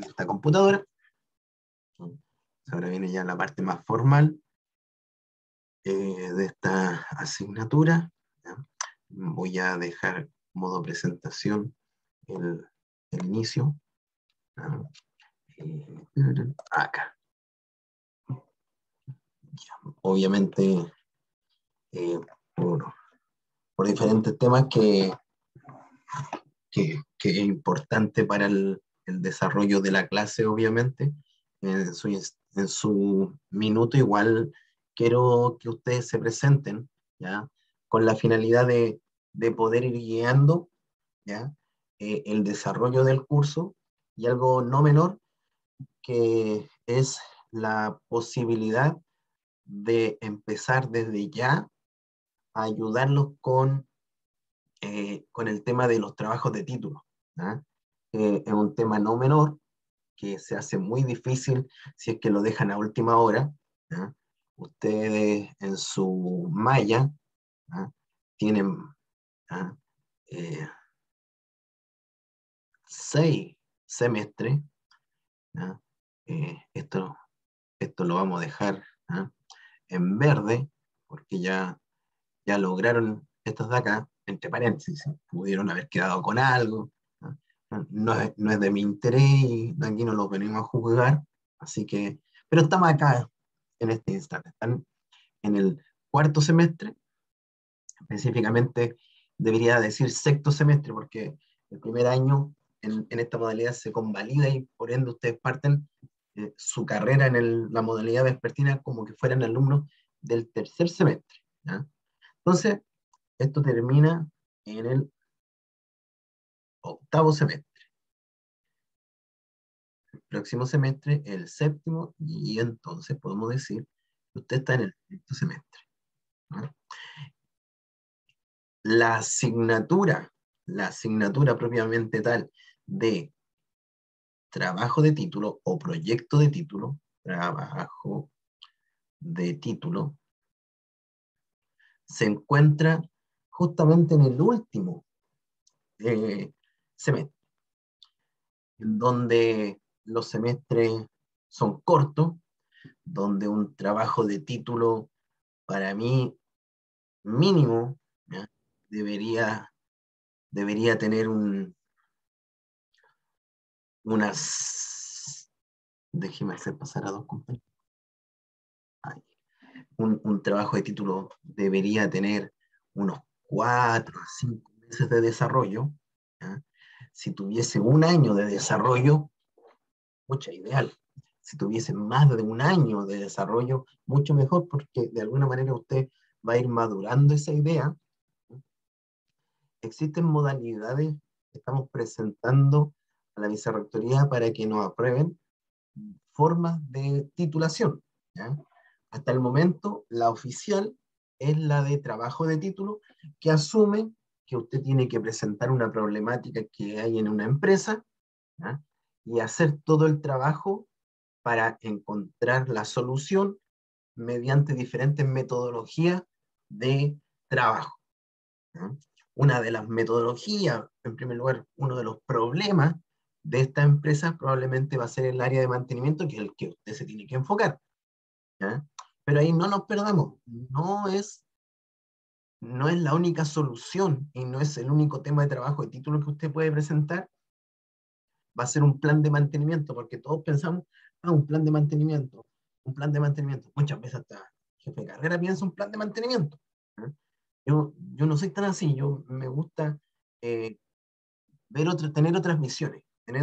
esta computadora. Ahora viene ya la parte más formal de esta asignatura. ¿Ya? Voy a dejar modo presentación el inicio. ¿Ya? Acá. Ya. Obviamente, eh, por diferentes temas que es importante para el desarrollo de la clase, obviamente. En su minuto igual quiero que ustedes se presenten, ¿ya? Con la finalidad de poder ir guiando, ¿ya? El desarrollo del curso, y algo no menor, que es la posibilidad de empezar desde ya a ayudarlos con el tema de los trabajos de título. ¿Ah? Es un tema no menor, que se hace muy difícil si es que lo dejan a última hora. ¿Ah? Ustedes en su malla, ¿ah? Tienen, ¿ah? 6 semestres. ¿Ah? Esto lo vamos a dejar, ¿ah? En verde, porque ya lograron estos de acá, entre paréntesis, pudieron haber quedado con algo. ¿No? No es de mi interés y aquí no lo venimos a juzgar, así que, pero estamos acá en este instante. Están en el cuarto semestre, específicamente debería decir sexto semestre, porque el primer año en esta modalidad se convalida y por ende ustedes parten su carrera en la modalidad vespertina como que fueran alumnos del tercer semestre. ¿Ya? Entonces, esto termina en el octavo semestre. El próximo semestre, el séptimo, y entonces podemos decir que usted está en el quinto semestre. ¿No? La asignatura, la asignatura propiamente tal de trabajo de título o proyecto de título, trabajo de título, se encuentra justamente en el último semestre, en donde los semestres son cortos, donde un trabajo de título para mí mínimo, ¿ya? debería, debería tener unas, déjeme hacer pasar a dos compañeros. Un trabajo de título debería tener unos 4 a 5 meses de desarrollo. ¿Ya? Si tuviese un año de desarrollo, mucha ideal. Si tuviese más de un año de desarrollo, mucho mejor, porque de alguna manera usted va a ir madurando esa idea. Existen modalidades que estamos presentando a la vicerrectoría para que nos aprueben formas de titulación. ¿Ya? Hasta el momento, la oficial es la de trabajo de título, que asume que usted tiene que presentar una problemática que hay en una empresa, ¿ya? Y hacer todo el trabajo para encontrar la solución mediante diferentes metodologías de trabajo. ¿No? Una de las metodologías, en primer lugar, uno de los problemas de esta empresa probablemente va a ser el área de mantenimiento, que es el que usted se tiene que enfocar. ¿Ya? Pero ahí no nos perdamos, no es la única solución y no es el único tema de trabajo de título que usted puede presentar. Va a ser un plan de mantenimiento, porque todos pensamos, un plan de mantenimiento, un plan de mantenimiento. Muchas veces hasta jefe de carrera piensa un plan de mantenimiento. ¿Eh? Yo no soy tan así, yo me gusta eh, tener otras misiones,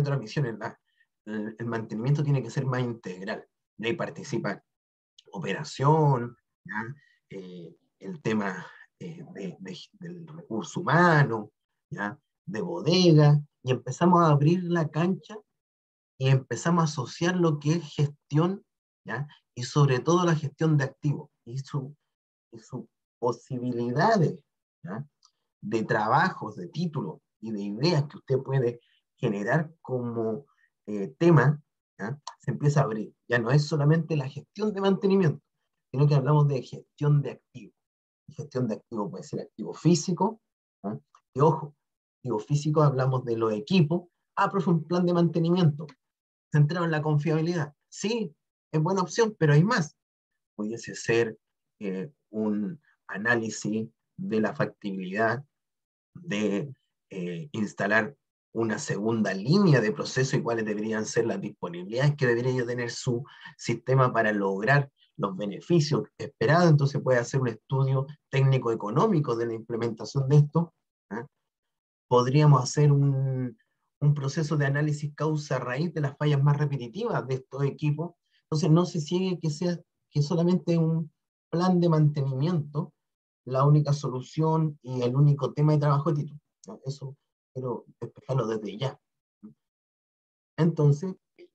el mantenimiento tiene que ser más integral. Y ahí participa operación, ¿ya? El tema del recurso humano, ¿ya? De bodega, y empezamos a abrir la cancha y empezamos a asociar lo que es gestión, ¿ya? Y sobre todo la gestión de activos y sus posibilidades, ¿ya? De trabajos, de títulos y de ideas que usted puede generar como tema, ¿ya? Se empieza a abrir. Ya no es solamente la gestión de mantenimiento, sino que hablamos de gestión de activos. Y gestión de activos puede ser activo físico, ¿ya? Y ojo, activo físico hablamos de los equipos, pero es un plan de mantenimiento. centrado en la confiabilidad. Sí, es buena opción, pero hay más. Pudiese ser un análisis de la factibilidad de instalar una segunda línea de proceso y cuáles deberían ser las disponibilidades que debería tener su sistema para lograr los beneficios esperados. Entonces puede hacer un estudio técnico-económico de la implementación de esto. ¿eh? Podríamos hacer un proceso de análisis causa-raíz de las fallas más repetitivas de estos equipos. Entonces no se sigue que sea que solamente un plan de mantenimiento la única solución y el único tema de trabajo de título. Eso quiero despejarlo desde ya. Entonces,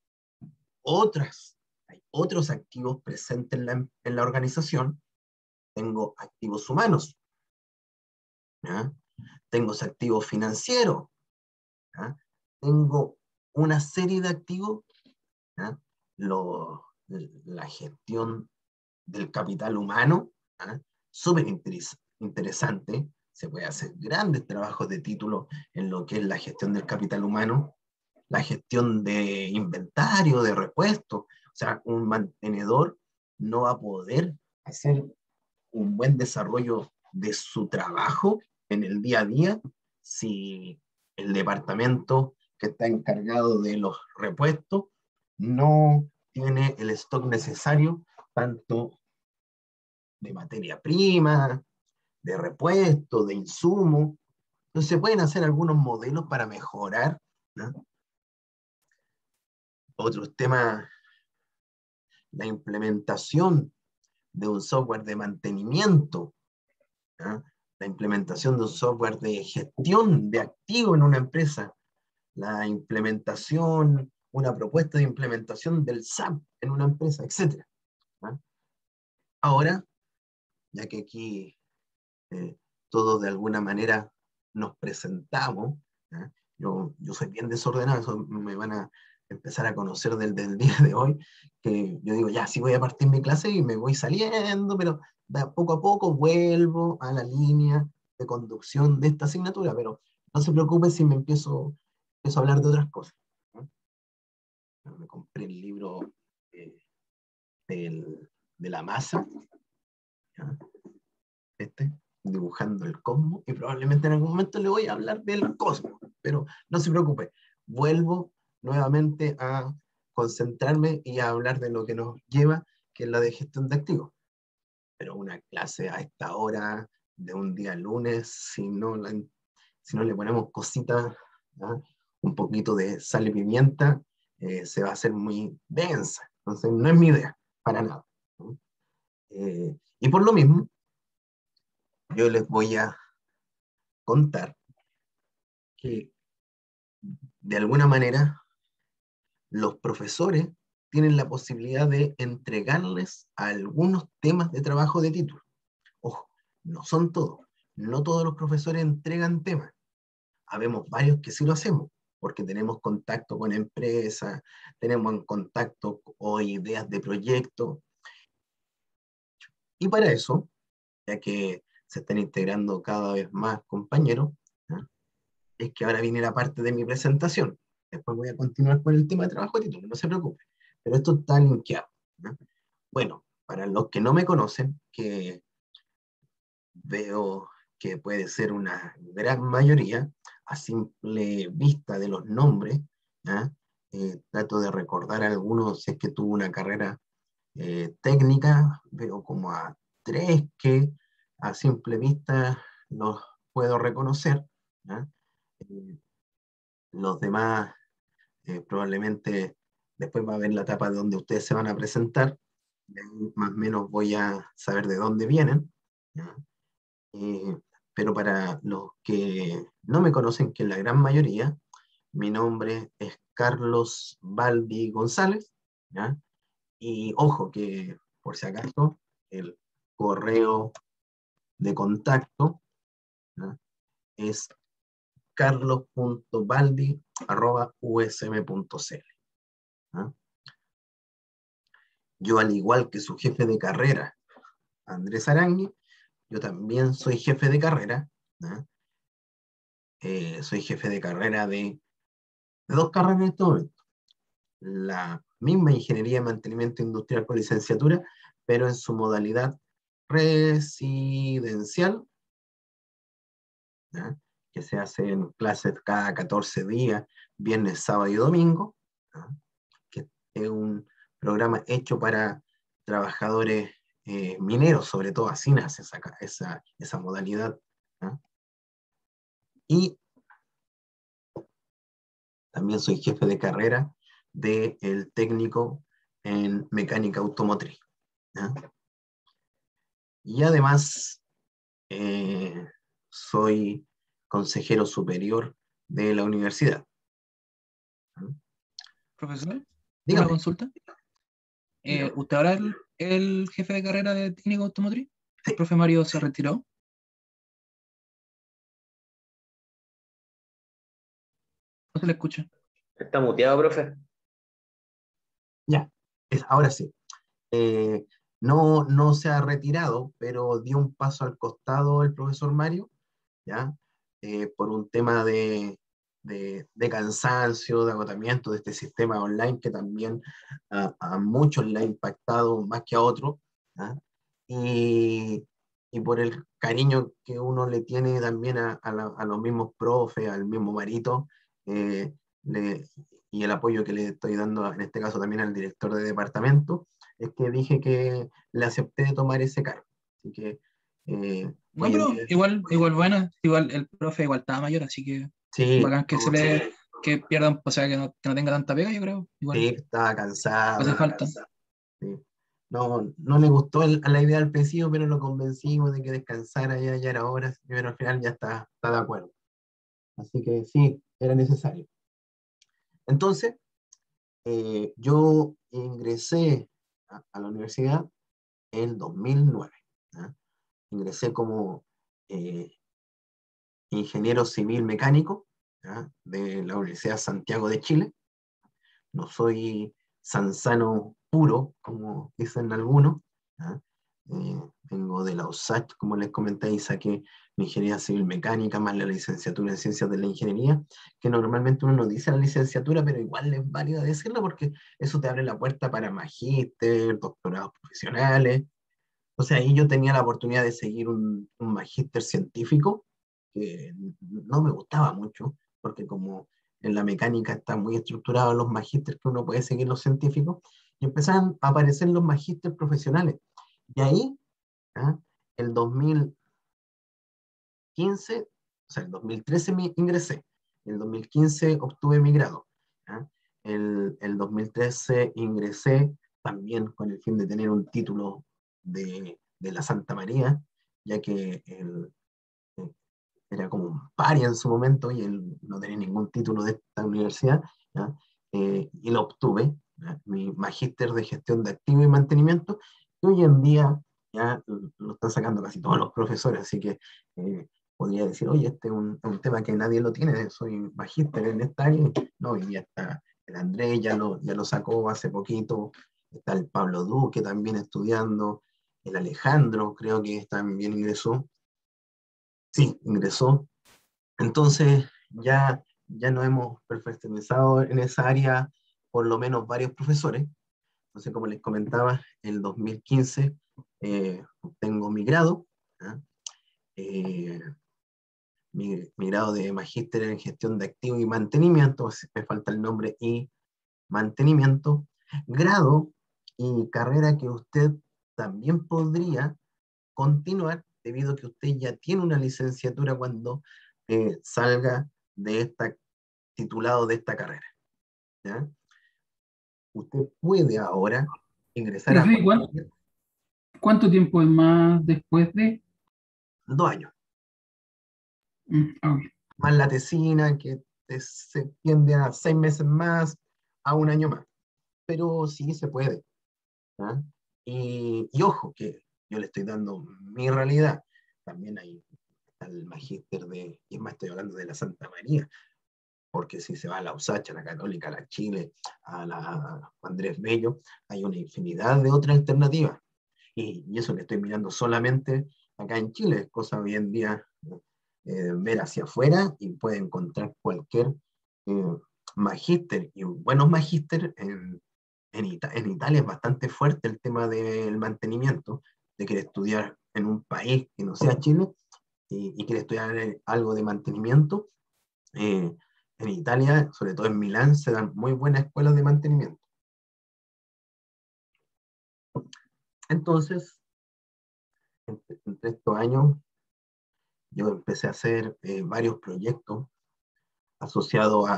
hay otros activos presentes en la organización. Tengo activos humanos, ¿ya? Tengo activos financieros, ¿ya? Tengo una serie de activos, ¿ya? La gestión del capital humano, ¿ya? Súper interesante. Se puede hacer grandes trabajos de título en lo que es la gestión del capital humano, la gestión de inventario, de repuestos. O sea, un mantenedor no va a poder hacer un buen desarrollo de su trabajo en el día a día si el departamento que está encargado de los repuestos no tiene el stock necesario, tanto de materia prima, de repuesto, de insumo. Entonces se pueden hacer algunos modelos para mejorar, ¿no? Otros temas, la implementación de un software de mantenimiento, ¿no? La implementación de un software de gestión de activos en una empresa, la implementación, una propuesta de implementación del SAP en una empresa, etc. ¿no? Ahora, ya que aquí todos de alguna manera nos presentamos, ¿eh? Yo soy bien desordenado, eso me van a empezar a conocer del día de hoy, que yo digo, ya, sí voy a partir mi clase y me voy saliendo, pero poco a poco vuelvo a la línea de conducción de esta asignatura, pero no se preocupe si empiezo a hablar de otras cosas. ¿no? Me compré el libro eh, de la masa, ¿ya? Este, dibujando el cosmos, y probablemente en algún momento le voy a hablar del cosmos, pero no se preocupe, vuelvo nuevamente a concentrarme y a hablar de lo que nos lleva, que es la de gestión de activos. Pero una clase a esta hora de un día lunes, si no le ponemos cositas, ¿ya? Un poquito de sal y pimienta, se va a hacer muy densa. Entonces no es mi idea, para nada. ¿no? Y por lo mismo, yo les voy a contar que de alguna manera los profesores tienen la posibilidad de entregarles algunos temas de trabajo de título. Ojo, no son todos, no todos los profesores entregan temas. Habemos varios que sí lo hacemos, porque tenemos contacto con empresas, tenemos en contacto o ideas de proyectos, y para eso, ya que se están integrando cada vez más compañeros, ¿no? Es que ahora viene la parte de mi presentación. Después voy a continuar con el tema de trabajo de título, no se preocupe. Pero esto está linkeado, ¿no? Bueno, para los que no me conocen, que veo que puede ser una gran mayoría, a simple vista de los nombres, ¿ya? Trato de recordar algunos, si es que tuvo una carrera técnica, veo como a tres que a simple vista los puedo reconocer, ¿ya? Eh, los demás probablemente después va a haber la etapa de donde ustedes se van a presentar, y ahí más o menos voy a saber de dónde vienen, ¿ya? Eh, pero para los que no me conocen, que es la gran mayoría, mi nombre es Carlos Baldi González, ¿ya? Y ojo que, por si acaso, el correo de contacto, ¿ya? Es carlos.baldi@usm.cl. ¿ya? Yo, al igual que su jefe de carrera, Andrés Arangui, yo también soy jefe de carrera. ¿ya? Soy jefe de carrera de dos carreras en este momento. la misma ingeniería de mantenimiento industrial con licenciatura, pero en su modalidad residencial, ¿ya? Que se hacen clases cada 14 días, viernes, sábado y domingo, ¿ya? Que es un programa hecho para trabajadores mineros, sobre todo así nace esa modalidad, ¿ya? Y también soy jefe de carrera del técnico en mecánica automotriz, ¿ya? Y además eh, soy consejero superior de la universidad, ¿ya? Profesor, una Dígame, consulta. dígame. ¿Usted ahora es el jefe de carrera de técnico automotriz? ¿El Sí, profe Mario se retiró? No se le escucha. Está muteado, profe. ya, ahora sí. Eh, no se ha retirado, pero dio un paso al costado el profesor Mario, ¿ya? Por un tema de cansancio, de agotamiento de este sistema online que también a muchos le ha impactado más que a otros, ¿ya? Y, y por el cariño que uno le tiene también a los mismos profes, al mismo Marito, eh, le- y el apoyo que le estoy dando en este caso también al director de departamento, es que dije que le acepté tomar ese cargo. Así que No, hoy en pero día, igual bueno, igual el profe igual estaba mayor, así que sí, bacán que se le que pierdan, o sea, que no tenga tanta pega, yo creo. Igual sí, estaba hace cansado. falta. Sí. No le gustó la idea al principio, pero lo convencimos de que descansara, ya era hora, pero al final ya está de acuerdo. Así que sí, era necesario. Entonces, yo ingresé a la universidad en 2009, ¿ya? Ingresé como eh, ingeniero civil mecánico, ¿ya? De la Universidad de Santiago de Chile. No soy sansano puro, como dicen algunos, ¿ya? Vengo de la USACH, como les comenté, y saqué mi ingeniería civil mecánica, más la licenciatura en ciencias de la ingeniería, que normalmente uno no dice la licenciatura, pero igual es válido decirlo porque eso te abre la puerta para magíster, doctorados profesionales. O sea, ahí yo tenía la oportunidad de seguir un magíster científico que no me gustaba mucho, porque como en la mecánica está muy estructurado los magísteres que uno puede seguir los científicos, y empezaron a aparecer los magísteres profesionales. Y ahí, ¿ah? El 2015, o sea, el 2013 ingresé, el 2015 obtuve mi grado, ¿ah? El 2013 ingresé también con el fin de tener un título de la Santa María, ya que eh, era como un paria en su momento y él no tenía ningún título de esta universidad, ¿ya? Y lo obtuve, ¿ya? Mi magíster de gestión de activos y mantenimiento, y hoy en día ya lo están sacando casi todos los profesores, así que podría decir, oye, este es un tema que nadie lo tiene, soy magíster en esta área, no, y ya está, el Andrés ya lo sacó hace poquito, está el Pablo Duque también estudiando, el Alejandro creo que también ingresó, sí, ingresó. Entonces ya nos hemos perfeccionado en esa área por lo menos varios profesores. Entonces, como les comentaba, el 2015 obtengo mi grado, ¿ya? Eh, mi grado de magíster en gestión de activos y mantenimiento, me falta el nombre y mantenimiento, grado y carrera que usted también podría continuar debido a que usted ya tiene una licenciatura cuando salga de esta titulado de esta carrera, ¿ya? Usted puede ahora ingresar a Profe, cualquier ¿cuánto tiempo es más después de? 2 años, Ok. más la tesina que se tiende a 6 meses más, a un año más, pero sí se puede, ¿ya? Y ojo, que yo le estoy dando mi realidad, también hay el magíster y es más estoy hablando de la Santa María, porque si se va a la USACH, a la Católica, a la Chile, a la Andrés Bello, hay una infinidad de otras alternativas. Y eso que estoy mirando solamente acá en Chile, es cosa hoy en día ver hacia afuera y puede encontrar cualquier eh, magíster y buenos magíster en Italia es bastante fuerte el tema del mantenimiento, de querer estudiar en un país que no sea Chile y quiere estudiar algo de mantenimiento. En Italia, sobre todo en Milán, se dan muy buenas escuelas de mantenimiento. Entonces, entre estos años, yo empecé a hacer varios proyectos asociados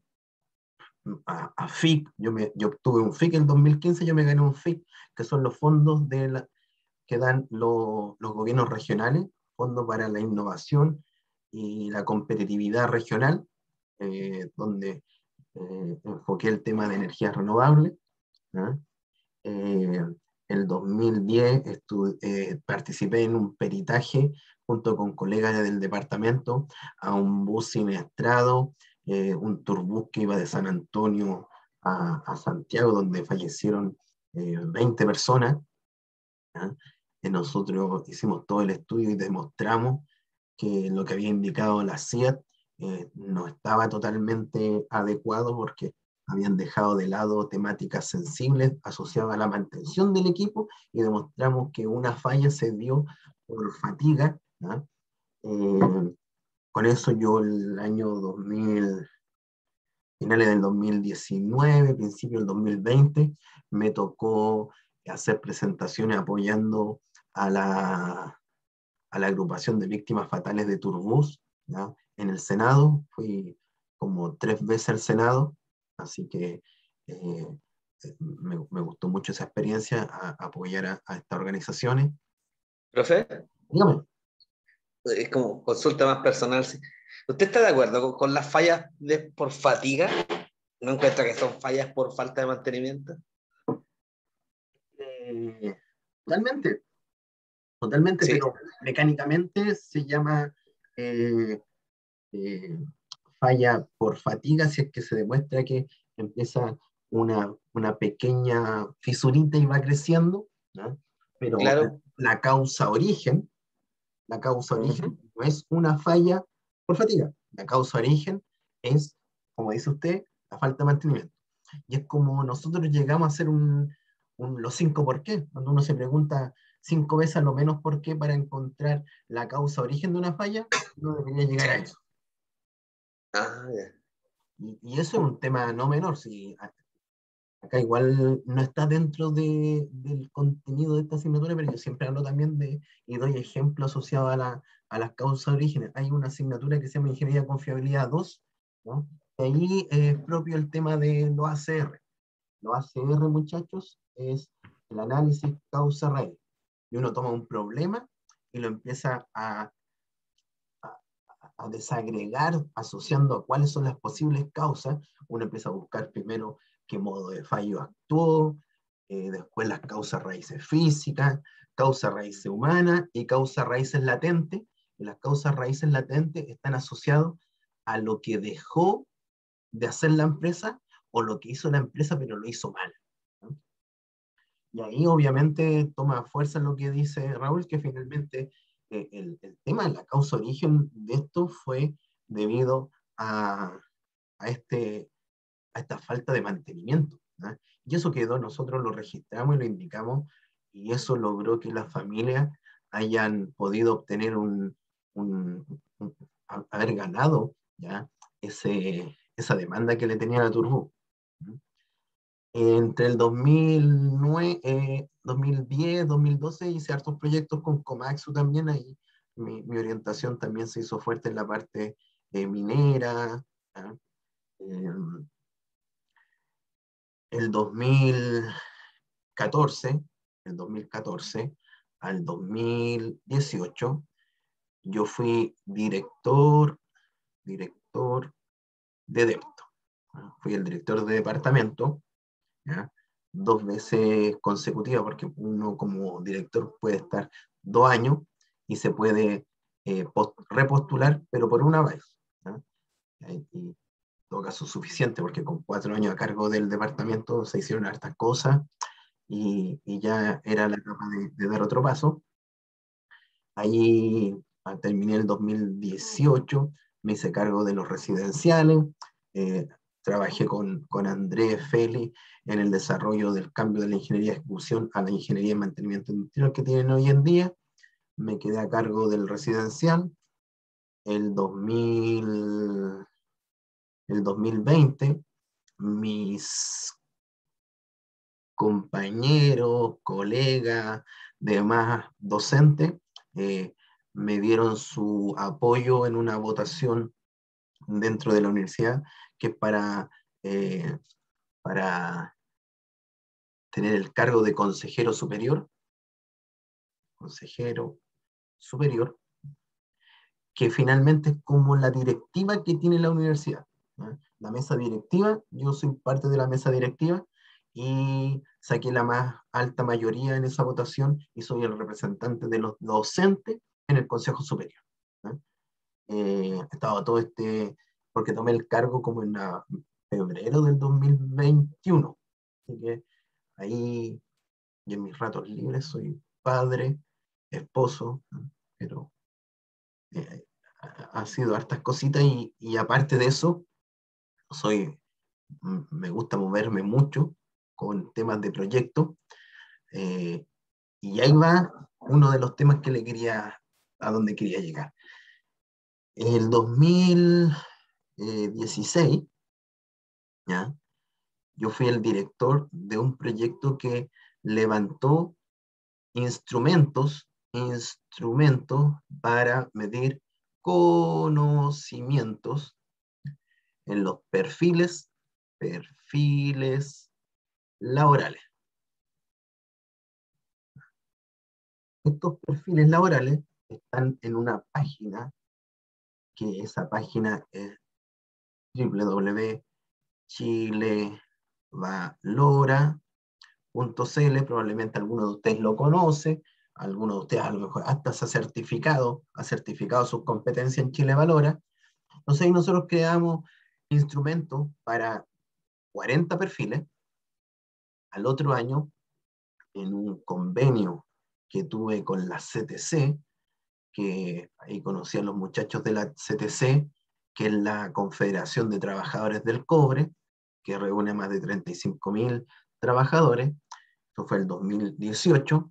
a FIC. Yo obtuve un FIC en 2015, yo me gané un FIC, que son los fondos que dan los gobiernos regionales, fondos para la innovación y la competitividad regional, donde enfoqué el tema de energías renovables. ¿Ah? El 2010 participé en un peritaje junto con colegas del departamento a un bus siniestrado, un turbús que iba de San Antonio a Santiago, donde fallecieron 20 personas. ¿Ah? Nosotros hicimos todo el estudio y demostramos que lo que había indicado la CIAT no estaba totalmente adecuado porque habían dejado de lado temáticas sensibles asociadas a la mantención del equipo y demostramos que una falla se dio por fatiga. ¿No? Con eso yo el año 2000, finales del 2019, principio del 2020, me tocó hacer presentaciones apoyando a la agrupación de víctimas fatales de Turbus, ¿ya? En el Senado. Fui como 3 veces al Senado, así que me gustó mucho esa experiencia, apoyar a estas organizaciones. Profe, Dígame. es como consulta más personal. ¿Sí? ¿Usted está de acuerdo con las fallas por fatiga? ¿No encuentra que son fallas por falta de mantenimiento? Totalmente, totalmente, Sí, pero mecánicamente se llama eh, eh, falla por fatiga si es que se demuestra que empieza una pequeña fisurita y va creciendo, ¿no? Pero claro. la causa origen, la causa Ujú. origen no es una falla por fatiga, la causa origen es, como dice usted, la falta de mantenimiento. Y es como nosotros llegamos a hacer los 5 por qué, cuando uno se pregunta 5 veces a lo menos por qué para encontrar la causa origen de una falla, uno debería llegar a eso. Ah, ya. Y eso es un tema no menor. Si acá igual no está dentro del contenido de esta asignatura, pero yo siempre hablo también y doy ejemplos asociados a las causas de orígenes. Hay una asignatura que se llama Ingeniería de Confiabilidad 2, ¿no? Y ahí es propio el tema de los ACR. Los ACR, muchachos, es el análisis causa-raíz. Y uno toma un problema y lo empieza a desagregar asociando a cuáles son las posibles causas. Uno empieza a buscar primero qué modo de fallo actuó, después las causas raíces físicas, causas raíces humanas y causas raíces latentes. Y las causas raíces latentes están asociadas a lo que dejó de hacer la empresa o lo que hizo la empresa pero lo hizo mal, ¿no? Y ahí obviamente toma fuerza lo que dice Raúl, que finalmente el tema de la causa origen de esto fue debido a, a, este, a esta falta de mantenimiento, ¿no? Y eso quedó, nosotros lo registramos y lo indicamos, y eso logró que las familias hayan podido obtener haber ganado, ¿ya? Esa demanda que le tenía a la Turbo. Entre el 2009, 2010, 2012 hice hartos proyectos con Komatsu también, ahí mi orientación también se hizo fuerte en la parte minera. ¿Ah? Eh, el 2014, el 2014 al 2018, yo fui director de débito. ¿Ah? Fui el director de departamento, ¿ya? 2 veces consecutivas, porque uno como director puede estar 2 años y se puede repostular, pero por una vez, ¿ya? Y en todo caso suficiente, porque con 4 años a cargo del departamento se hicieron hartas cosas y ya era la etapa de dar otro paso. Ahí terminé el 2018, me hice cargo de los residenciales, trabajé con Andrés Feli en el desarrollo del cambio de la ingeniería de ejecución a la ingeniería de mantenimiento industrial que tienen hoy en día. Me quedé a cargo del residencial. El 2020, mis compañeros, colegas, demás docentes, me dieron su apoyo en una votación dentro de la universidad, que es para tener el cargo de consejero superior, que finalmente es como la directiva que tiene la universidad, ¿no? La mesa directiva, yo soy parte de la mesa directiva y saqué la más alta mayoría en esa votación y soy el representante de los docentes en el Consejo Superior, ¿no? Estaba todo porque tomé el cargo como en febrero del 2021, así que ahí, y en mis ratos libres, soy padre, esposo, ¿no? Pero eh, ha sido hartas cositas y aparte de eso, me gusta moverme mucho con temas de proyecto, y ahí va uno de los temas a donde quería llegar. El 2016, ¿ya? Yo fui el director de un proyecto que levantó instrumentos para medir conocimientos en los perfiles laborales. Estos perfiles laborales están en una página, que esa página es www.chilevalora.cl. Probablemente algunos de ustedes lo conocen, algunos de ustedes a lo mejor hasta ha certificado sus competencias en Chile Valora. Entonces ahí nosotros creamos instrumentos para 40 perfiles. Al otro año, en un convenio que tuve con la CTC, que ahí conocí a los muchachos de la CTC, que es la Confederación de Trabajadores del Cobre, que reúne más de 35.000 trabajadores. Eso fue el 2018.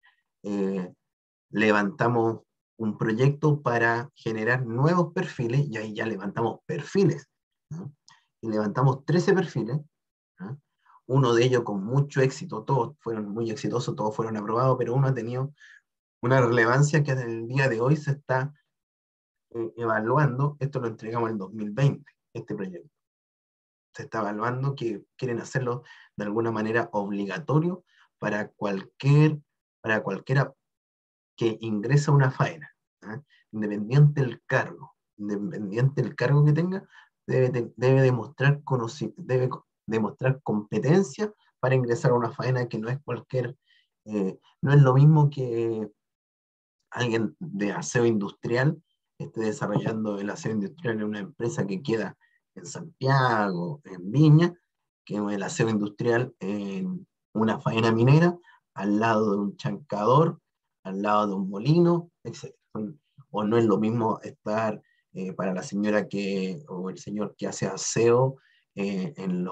Levantamos un proyecto para generar nuevos perfiles, y ahí ya levantamos perfiles, ¿no? Y levantamos 13 perfiles, ¿no? Uno de ellos con mucho éxito, todos fueron muy exitosos, todos fueron aprobados, pero uno ha tenido una relevancia que hasta el día de hoy se está evaluando. Esto lo entregamos en el 2020, este proyecto. Se está evaluando que quieren hacerlo de alguna manera obligatorio para cualquiera que ingresa a una faena, ¿eh? Independiente del cargo que tenga, debe demostrar competencia para ingresar a una faena, que no es no es lo mismo que alguien de aseo industrial esté desarrollando el aseo industrial en una empresa que queda en Santiago, en Viña, que el aseo industrial en una faena minera, al lado de un chancador, al lado de un molino, etc. O no es lo mismo estar para la señora o el señor que hace aseo en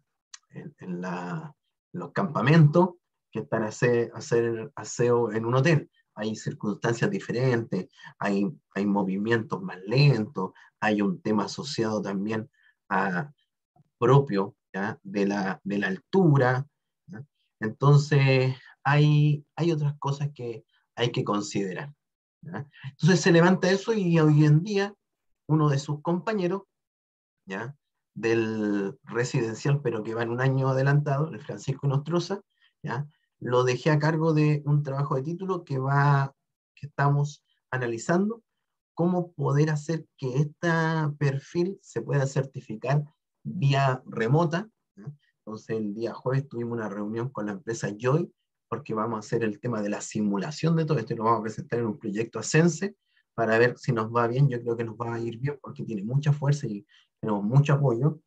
los campamentos, que estar hacer aseo en un hotel. Hay circunstancias diferentes, hay movimientos más lentos, hay un tema asociado también propio, ¿ya? De la altura, ¿ya? Entonces, hay otras cosas que hay que considerar, ¿ya? Entonces se levanta eso y hoy en día uno de sus compañeros, ¿ya? Del residencial, pero que va en un año adelantado, el Francisco Nostroza, ¿ya? Lo dejé a cargo de un trabajo de título que estamos analizando cómo poder hacer que este perfil se pueda certificar vía remota, ¿no? Entonces el día jueves tuvimos una reunión con la empresa Joy, porque vamos a hacer el tema de la simulación de todo esto y lo vamos a presentar en un proyecto Ascense para ver si nos va bien. Yo creo que nos va a ir bien porque tiene mucha fuerza y tenemos mucho apoyo.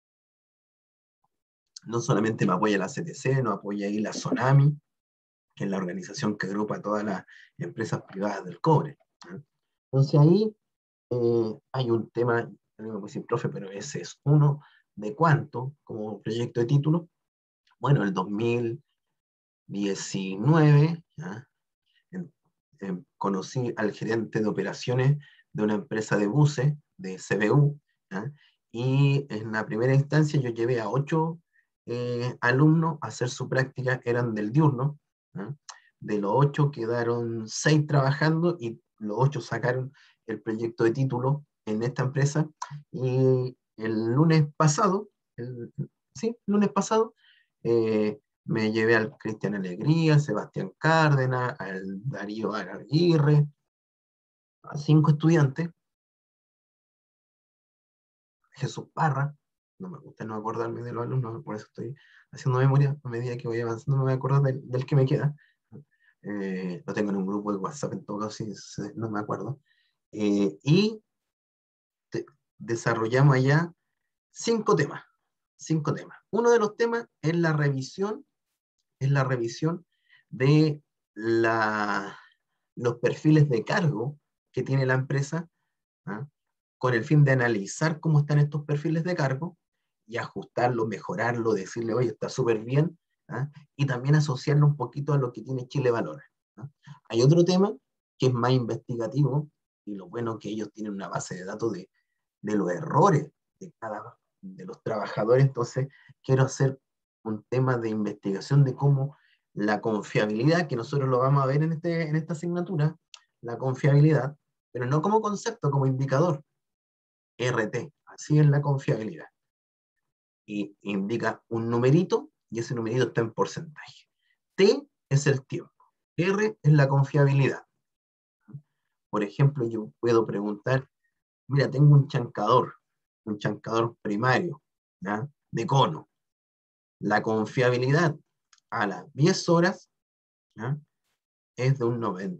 No solamente me apoya la CTC, nos apoya ahí la Sonami, que es la organización que agrupa a todas las empresas privadas del cobre, ¿no? Entonces ahí hay un tema, no me puedo decir profe, pero ese es uno ¿De cuánto? Como proyecto de título. Bueno, el 2019, ¿ya? Conocí al gerente de operaciones de una empresa de buses, de CBU, ¿ya? Y en la primera instancia yo llevé a 8 alumnos a hacer su práctica, eran del diurno, ¿ya? De los 8 quedaron 6 trabajando y los 8 sacaron el proyecto de título en esta empresa. Y el lunes pasado, sí, lunes pasado, me llevé al Cristian Alegría, al Sebastián Cárdenas, al Darío Aguirre, a 5 estudiantes, Jesús Parra, no me gusta no acordarme de los alumnos, por eso estoy haciendo memoria, a medida que voy avanzando me voy a acordar del que me queda. Lo tengo en un grupo de WhatsApp en todo caso, no me acuerdo. Y desarrollamos allá 5 temas. 5 temas. Uno de los temas es la revisión de los perfiles de cargo que tiene la empresa, ¿ah? Con el fin de analizar cómo están estos perfiles de cargo y ajustarlo, mejorarlo, decirle, oye, está súper bien, ¿ah? Y también asociarlo un poquito a lo que tiene Chile Valores, ¿ah? Hay otro tema que es más investigativo, y lo bueno que ellos tienen una base de datos de los errores de los trabajadores. Entonces quiero hacer un tema de investigación de cómo la confiabilidad, que nosotros lo vamos a ver en esta asignatura, la confiabilidad, pero no como concepto, como indicador, RT, así es la confiabilidad. Y indica un numerito, y ese numerito está en porcentaje. T es el tiempo, R es la confiabilidad. Por ejemplo, yo puedo preguntar, mira, tengo un chancador primario, ¿ya? De cono. La confiabilidad a las 10 horas, ¿ya? Es de un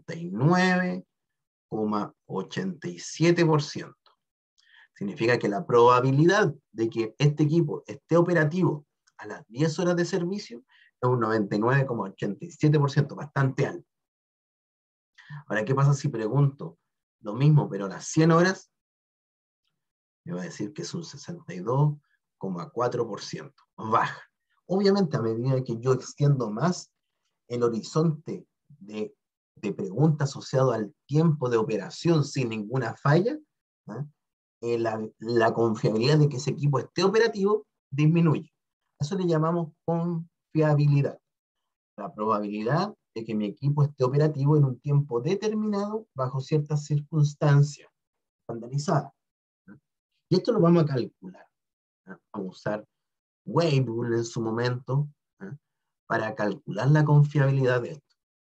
99,87%. Significa que la probabilidad de que este equipo esté operativo a las 10 horas de servicio es un 99,87%, bastante alto. Ahora, ¿qué pasa si pregunto lo mismo, pero a las 100 horas? Me va a decir que es un 62,4%, baja. Obviamente, a medida que yo extiendo más el horizonte de pregunta asociado al tiempo de operación sin ninguna falla, ¿eh? La confiabilidad de que ese equipo esté operativo disminuye. A eso le llamamos confiabilidad. La probabilidad de que mi equipo esté operativo en un tiempo determinado bajo ciertas circunstancias estandarizadas. Y esto lo vamos a calcular. Vamos a usar Weibull en su momento, ¿eh? Para calcular la confiabilidad de esto.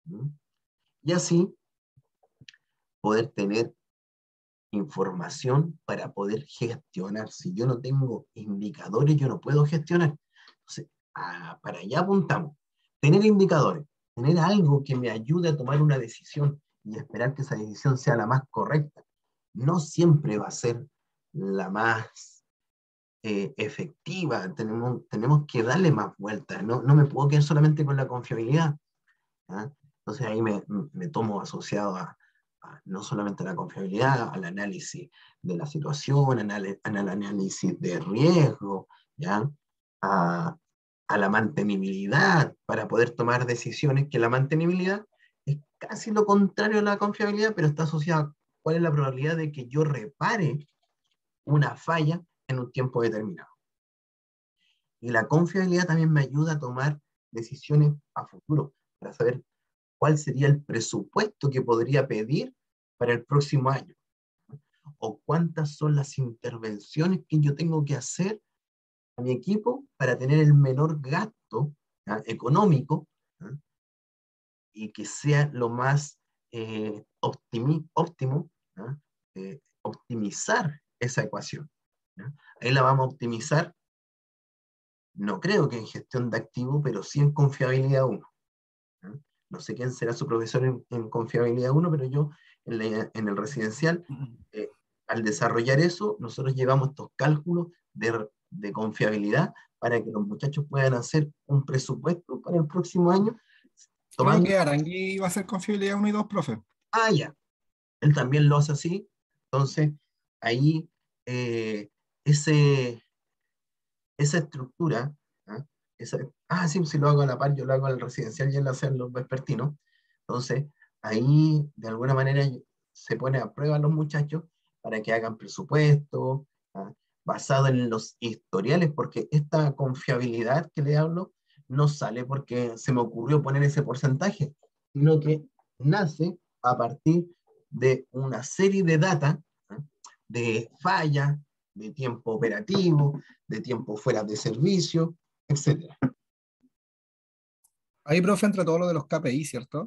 Y así poder tener información para poder gestionar. Si yo no tengo indicadores, yo no puedo gestionar. Entonces, para allá apuntamos. Tener indicadores, tener algo que me ayude a tomar una decisión y esperar que esa decisión sea la más correcta. No siempre va a ser la más efectiva. Tenemos que darle más vueltas. No me puedo quedar solamente con la confiabilidad, ¿ah? Entonces ahí me tomo asociado a no solamente a la confiabilidad, al análisis de la situación, al análisis de riesgo, ¿ya? A la mantenibilidad para poder tomar decisiones, que la mantenibilidad es casi lo contrario a la confiabilidad, pero está asociada a cuál es la probabilidad de que yo repare una falla en un tiempo determinado. Y la confiabilidad también me ayuda a tomar decisiones a futuro, para saber cuál sería el presupuesto que podría pedir para el próximo año, o cuántas son las intervenciones que yo tengo que hacer a mi equipo para tener el menor gasto, ¿ya? Económico, ¿ya? Y que sea lo más óptimo, ¿ya? Optimizar esa ecuación, ¿ya? Ahí la vamos a optimizar, no creo que en gestión de activos, pero sí en confiabilidad 1. No sé quién será su profesor en confiabilidad 1, pero yo en el residencial, al desarrollar eso, nosotros llevamos estos cálculos de confiabilidad para que los muchachos puedan hacer un presupuesto para el próximo año. Creo que Arangui iba a ser confiabilidad 1 y 2, profe. Ya. Él también lo hace así. Entonces, ahí ese esa estructura, ¿ah? Sí, si lo hago a la par, yo lo hago al residencial y él lo hace en los vespertinos. Entonces, ahí de alguna manera se pone a prueba a los muchachos para que hagan presupuesto, ¿ah? Basado en los historiales, porque esta confiabilidad que le hablo no sale porque se me ocurrió poner ese porcentaje, sino que nace a partir de una serie de data, ¿ah? De fallas, de tiempo operativo, de tiempo fuera de servicio, etcétera. Ahí, profe, entra todo lo de los KPI, ¿cierto?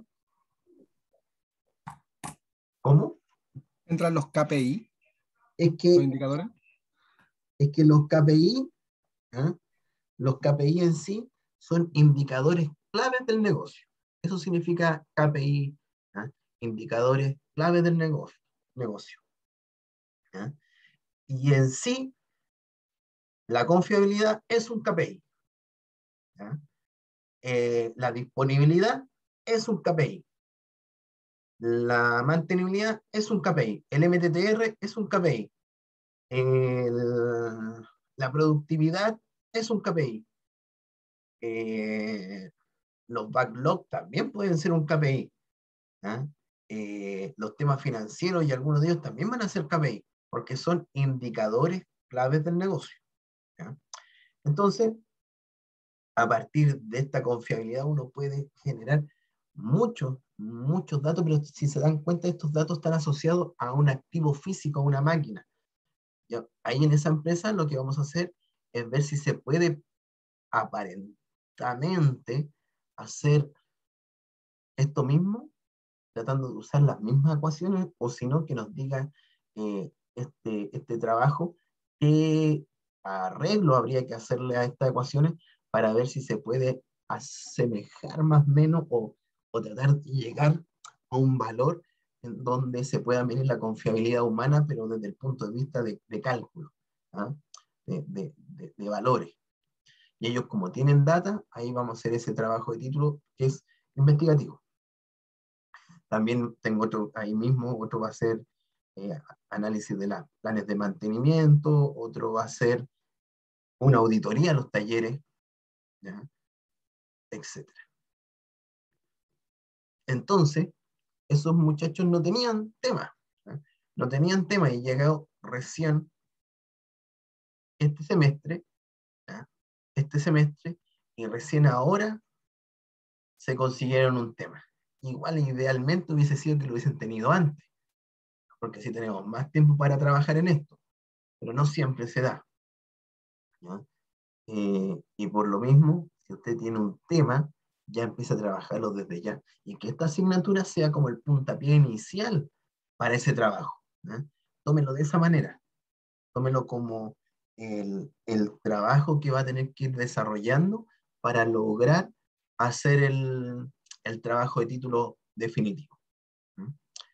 ¿Cómo? Entran los KPI, Es los que, indicadores. es que ¿ah? Los KPI en sí son indicadores claves del negocio. Eso significa KPI, ¿ah? Indicadores claves del negocio. ¿Ah? Y en sí, la confiabilidad es un KPI. ¿Ah? La disponibilidad es un KPI. La mantenibilidad es un KPI. El MTTR es un KPI. La productividad es un KPI. Los backlogs también pueden ser un KPI. ¿Ah? Los temas financieros y algunos de ellos también van a ser KPI, porque son indicadores claves del negocio. ¿Ya? Entonces, a partir de esta confiabilidad uno puede generar muchos datos, pero si se dan cuenta, estos datos están asociados a un activo físico, a una máquina. ¿Ya? Ahí en esa empresa lo que vamos a hacer es ver si se puede aparentemente hacer esto mismo, tratando de usar las mismas ecuaciones, o si no, que nos diga este trabajo qué arreglo habría que hacerle a estas ecuaciones para ver si se puede asemejar más o menos o tratar de llegar a un valor en donde se pueda medir la confiabilidad humana, pero desde el punto de vista de cálculo, ¿ah? De valores. Y ellos, como tienen data, ahí vamos a hacer ese trabajo de título que es investigativo. También tengo otro, ahí mismo, otro va a ser análisis de los planes de mantenimiento, otro va a ser una auditoría a los talleres, ¿ya? Etcétera. Entonces, esos muchachos no tenían tema, ¿ya? No tenían tema y llegado recién este semestre, ¿ya? Este semestre, y recién ahora se consiguieron un tema. Igual idealmente hubiese sido que lo hubiesen tenido antes, porque así tenemos más tiempo para trabajar en esto, pero no siempre se da, ¿ya? Y por lo mismo, si usted tiene un tema, ya empieza a trabajarlo desde ya. Y que esta asignatura sea como el puntapié inicial para ese trabajo, ¿eh? Tómelo de esa manera. Tómelo como el trabajo que va a tener que ir desarrollando para lograr hacer el trabajo de título definitivo. ¿Mm?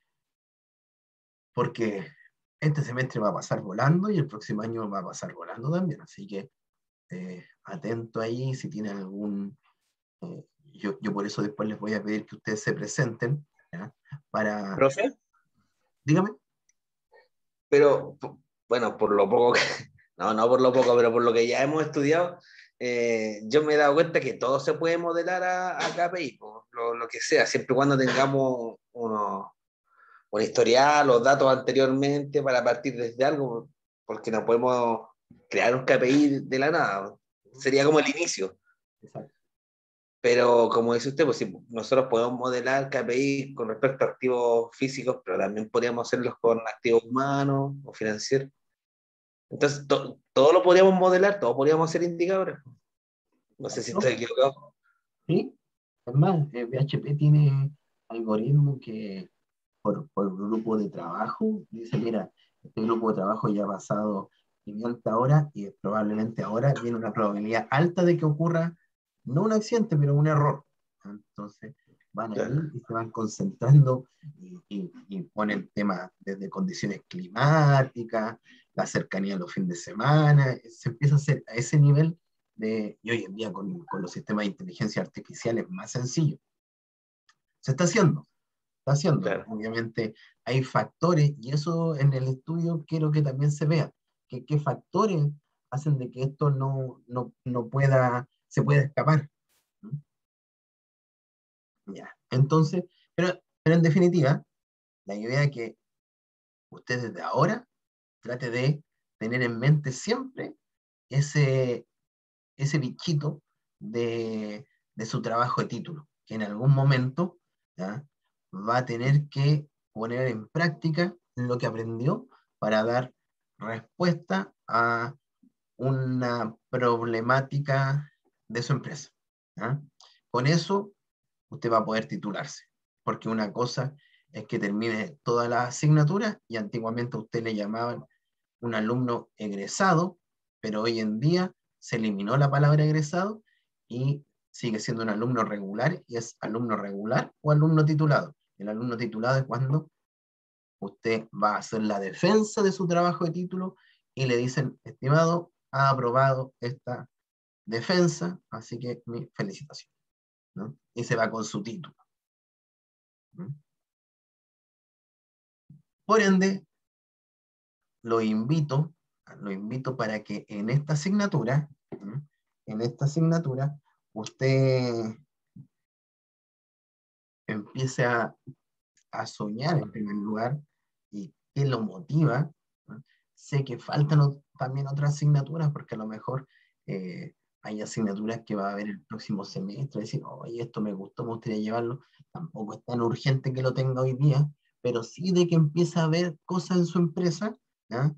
Porque este semestre va a pasar volando y el próximo año va a pasar volando también. Así que atento ahí si tienen algún... yo por eso después les voy a pedir que ustedes se presenten, ¿ya? Para... ¿Profe? Dígame. Pero, bueno, por lo poco que, no por lo poco, pero por lo que ya hemos estudiado, yo me he dado cuenta que todo se puede modelar a KPI, lo que sea, siempre y cuando tengamos un historial, los datos anteriormente para partir desde algo, porque no podemos crear un KPI de la nada, sería como el inicio. Exacto. Pero como dice usted, pues sí, nosotros podemos modelar KPI con respecto a activos físicos, pero también podríamos hacerlos con activos humanos o financieros. Entonces, todo lo podríamos modelar, todo podríamos hacer indicadores. No sé si estoy equivocado. ¿Sí? Es más, PHP tiene algoritmos que por grupo de trabajo, dice, mira, este grupo de trabajo ya ha pasado 500 horas y probablemente ahora viene una probabilidad alta de que ocurra, no un accidente, pero un error. Entonces, van ahí Claro. y se van concentrando y ponen temas desde condiciones climáticas, la cercanía a los fines de semana, se empieza a hacer a ese nivel y hoy en día con los sistemas de inteligencia artificial es más sencillo. Se está haciendo. Claro. Obviamente hay factores, y eso en el estudio quiero que también se vea, que qué factores hacen de que esto no pueda, se pueda escapar. ¿Mm? Ya, entonces, pero en definitiva, la idea es que usted desde ahora trate de tener en mente siempre ese, ese bichito de su trabajo de título, que en algún momento, ¿ya?, va a tener que poner en práctica lo que aprendió para dar respuesta a una problemática de su empresa. ¿Ya? Con eso usted va a poder titularse, porque una cosa es que termine toda la asignatura y antiguamente a usted le llamaban un alumno egresado, pero hoy en día se eliminó la palabra egresado y sigue siendo un alumno regular, y es alumno regular o alumno titulado. El alumno titulado es cuando usted va a hacer la defensa de su trabajo de título y le dicen, estimado, ha aprobado esta defensa, así que mi felicitación, ¿no? Y se va con su título. ¿No? Por ende, lo invito para que en esta asignatura, ¿no?, usted empiece a soñar en primer lugar y qué lo motiva, ¿no? Sé que faltan también otras asignaturas, porque a lo mejor hay asignaturas que va a haber el próximo semestre, decir, oye, esto me gustó, me gustaría llevarlo, tampoco es tan urgente que lo tenga hoy día, pero sí de que empiece a ver cosas en su empresa, ¿ya?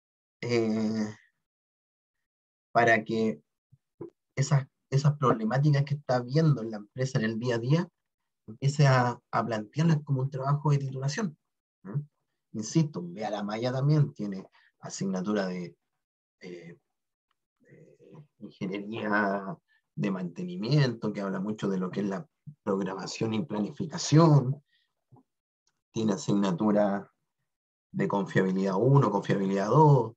Para que esas problemáticas que está viendo en la empresa en el día a día, empiece a plantearlas como un trabajo de titulación, ¿no? Insisto, Vea la Maya también tiene asignatura de ingeniería de mantenimiento, que habla mucho de lo que es la programación y planificación, tiene asignatura de confiabilidad 1, confiabilidad 2,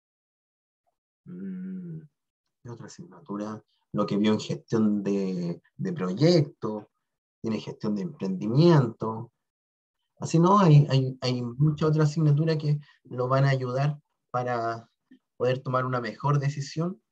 ¿qué otra asignatura? Lo que vio en gestión de proyectos, tiene gestión de emprendimiento. Así no, hay muchas otras asignaturas que lo van a ayudar para poder tomar una mejor decisión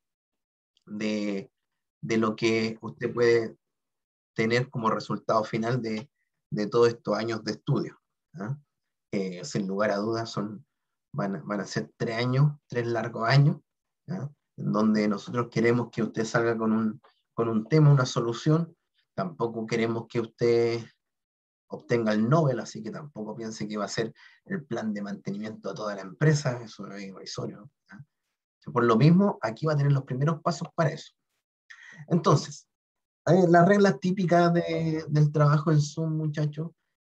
de lo que usted puede tener como resultado final de todos estos años de estudio, ¿ah? Sin lugar a dudas van a ser 3 años, 3 largos años, ¿ah?, en donde nosotros queremos que usted salga con un tema, una solución. Tampoco queremos que usted obtenga el Nobel, así que tampoco piense que va a ser el plan de mantenimiento a toda la empresa, eso es irrisorio, ¿ah? Por lo mismo, aquí va a tener los primeros pasos para eso. Entonces, las reglas típicas del trabajo en Zoom, muchachos,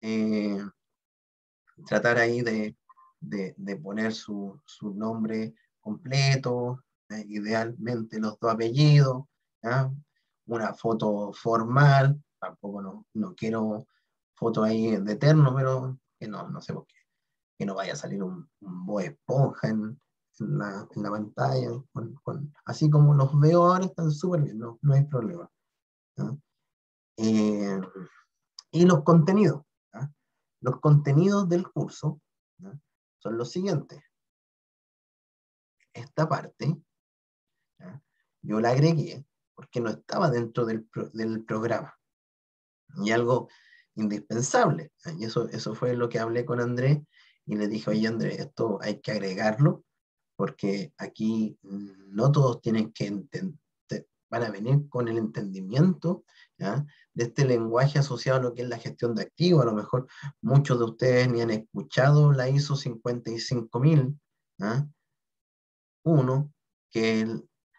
tratar ahí de poner su nombre completo, idealmente los 2 apellidos, ¿ya? Una foto formal, tampoco no quiero foto ahí de eterno, pero que no sé por qué, que no vaya a salir un Bob Esponja en la pantalla, así como los veo ahora, están súper bien, no hay problema, ¿ya? Y los contenidos, ¿ya? Los contenidos del curso, ¿ya?, son los siguientes. Esta parte, ¿ya?, yo la agregué porque no estaba dentro del programa. Y algo indispensable, ¿ya? Y eso fue lo que hablé con Andrés y le dije, oye Andrés, esto hay que agregarlo porque aquí no todos tienen que entender, van a venir con el entendimiento, ¿ya?, de este lenguaje asociado a lo que es la gestión de activos. A lo mejor muchos de ustedes ni han escuchado la ISO 55000, ¿ya?, que es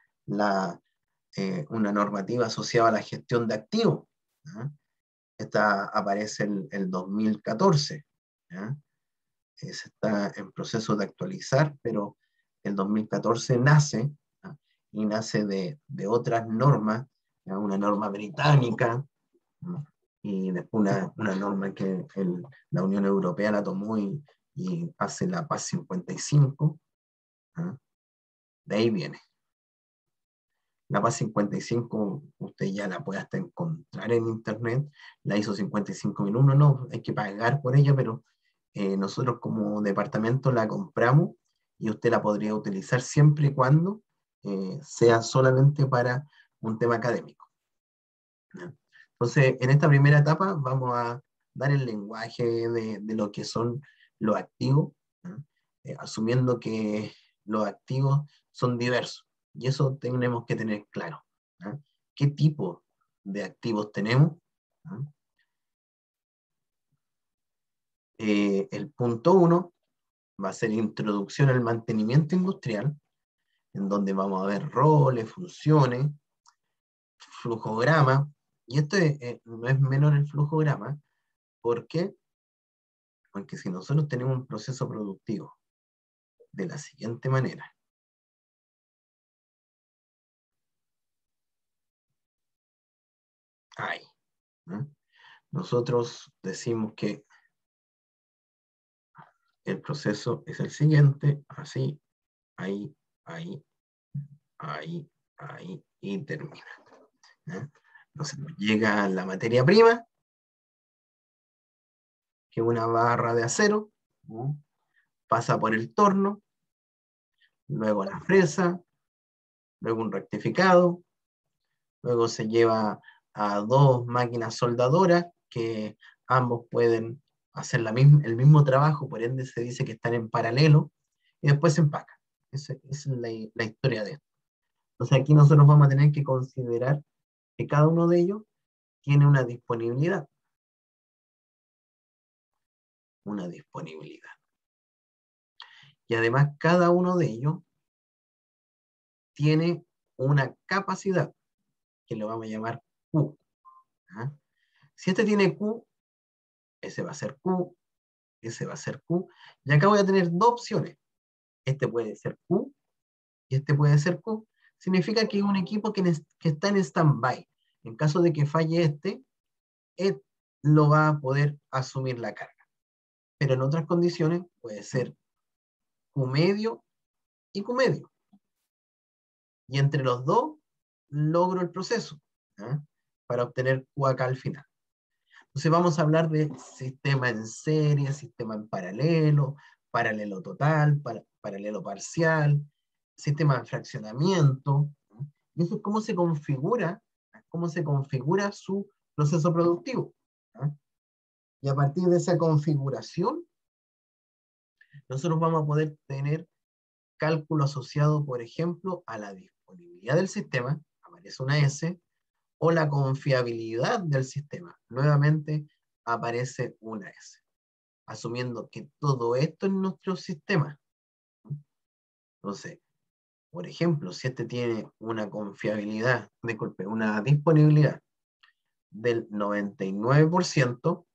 una normativa asociada a la gestión de activos, ¿ya? Esta aparece el 2014, ¿ya? Se está en proceso de actualizar, pero el 2014 nace, ¿ya?, y nace de otras normas, ¿ya?, una norma británica, ¿no?, y después una norma que la Unión Europea la tomó y hace la PAS 55, ¿ya? De ahí viene. La PAS 55 usted ya la puede hasta encontrar en internet, la ISO 55001 no, hay que pagar por ella, pero nosotros como departamento la compramos y usted la podría utilizar siempre y cuando sea solamente para un tema académico. ¿Ya? Entonces, en esta primera etapa vamos a dar el lenguaje de lo que son los activos, ¿ya? Asumiendo que los activos son diversos. Y eso tenemos que tener claro, ¿ya? ¿Qué tipo de activos tenemos? ¿Ya? El punto 1 va a ser introducción al mantenimiento industrial, en donde vamos a ver roles, funciones, flujograma, y esto no es menor el flujograma. ¿Por qué? Porque si nosotros tenemos un proceso productivo de la siguiente manera, ahí, ¿no? Nosotros decimos que el proceso es el siguiente, así, ahí, ahí, ahí, ahí, y termina, ¿no? Entonces llega la materia prima, que es una barra de acero, ¿no? Pasa por el torno, luego la fresa, luego un rectificado, luego se lleva a dos máquinas soldadoras que ambos pueden hacer el mismo trabajo, por ende se dice que están en paralelo, y después se empaca. Esa es la historia de esto. Entonces aquí nosotros vamos a tener que considerar que cada uno de ellos tiene una disponibilidad. Una disponibilidad. Y además cada uno de ellos tiene una capacidad, que lo vamos a llamar Q. ¿Ah? Si este tiene Q, ese va a ser Q, ese va a ser Q, y acá voy a tener dos opciones. Este puede ser Q, y este puede ser Q. Significa que es un equipo que está en stand-by. En caso de que falle este lo va a poder asumir la carga. Pero en otras condiciones puede ser Q medio y Q medio. Y entre los dos logro el proceso, ¿eh? Para obtener Q acá al final. Entonces vamos a hablar de sistema en serie, sistema en paralelo, paralelo total, paralelo parcial, sistema de fraccionamiento. ¿No? Y eso es cómo se configura su proceso productivo. ¿No? Y a partir de esa configuración, nosotros vamos a poder tener cálculo asociado, por ejemplo, a la disponibilidad del sistema, aparece una S, o la confiabilidad del sistema, nuevamente aparece una S, asumiendo que todo esto es nuestro sistema. Entonces, por ejemplo, si este tiene una confiabilidad, disculpe, una disponibilidad del 99%,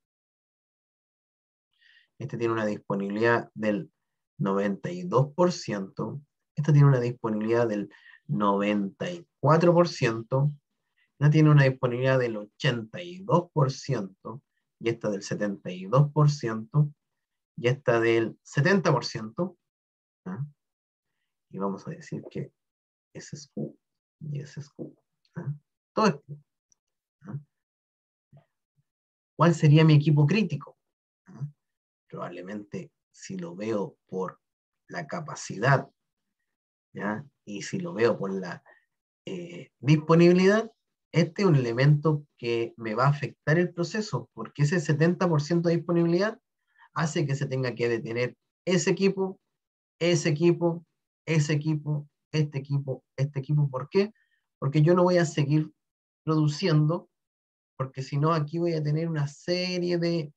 este tiene una disponibilidad del 92%, este tiene una disponibilidad del 94%, esta tiene una disponibilidad del 82%, y esta del 72%, y esta del 70%, ¿ah? Y vamos a decir que ese es Q, y ese es Q. ¿Ah? Todo es Q. ¿Ah? ¿Cuál sería mi equipo crítico? ¿Ah? Probablemente, si lo veo por la capacidad, ¿ya? Y si lo veo por la disponibilidad, este es un elemento que me va a afectar el proceso, porque ese 70% de disponibilidad hace que se tenga que detener ese equipo, ese equipo, ese equipo, este equipo, este equipo. ¿Por qué? Porque yo no voy a seguir produciendo, porque si no aquí voy a tener una serie de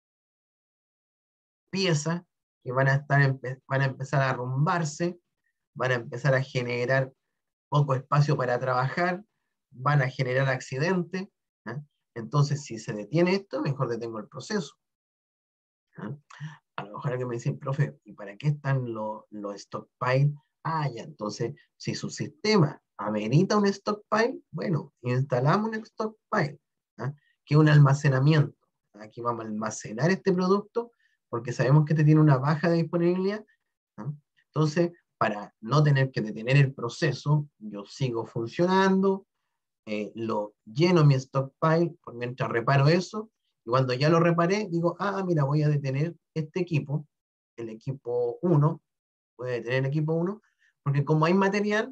piezas que van a empezar a arrumbarse, van a empezar a generar poco espacio para trabajar, van a generar accidentes. ¿Eh? Entonces, si se detiene esto, mejor detengo el proceso. ¿Eh? A lo mejor alguien me dice, profe, ¿y para qué están los stockpile? Ah, ya, entonces, si su sistema amerita un stockpile, bueno, instalamos un stockpile, ¿eh? Que es un almacenamiento. Aquí vamos a almacenar este producto porque sabemos que este tiene una baja de disponibilidad. ¿Eh? Entonces, para no tener que detener el proceso, yo sigo funcionando, lo lleno mi stockpile por mientras reparo eso, y cuando ya lo reparé, digo, ah, mira, voy a detener este equipo, el equipo 1, voy a detener el equipo 1, porque como hay material,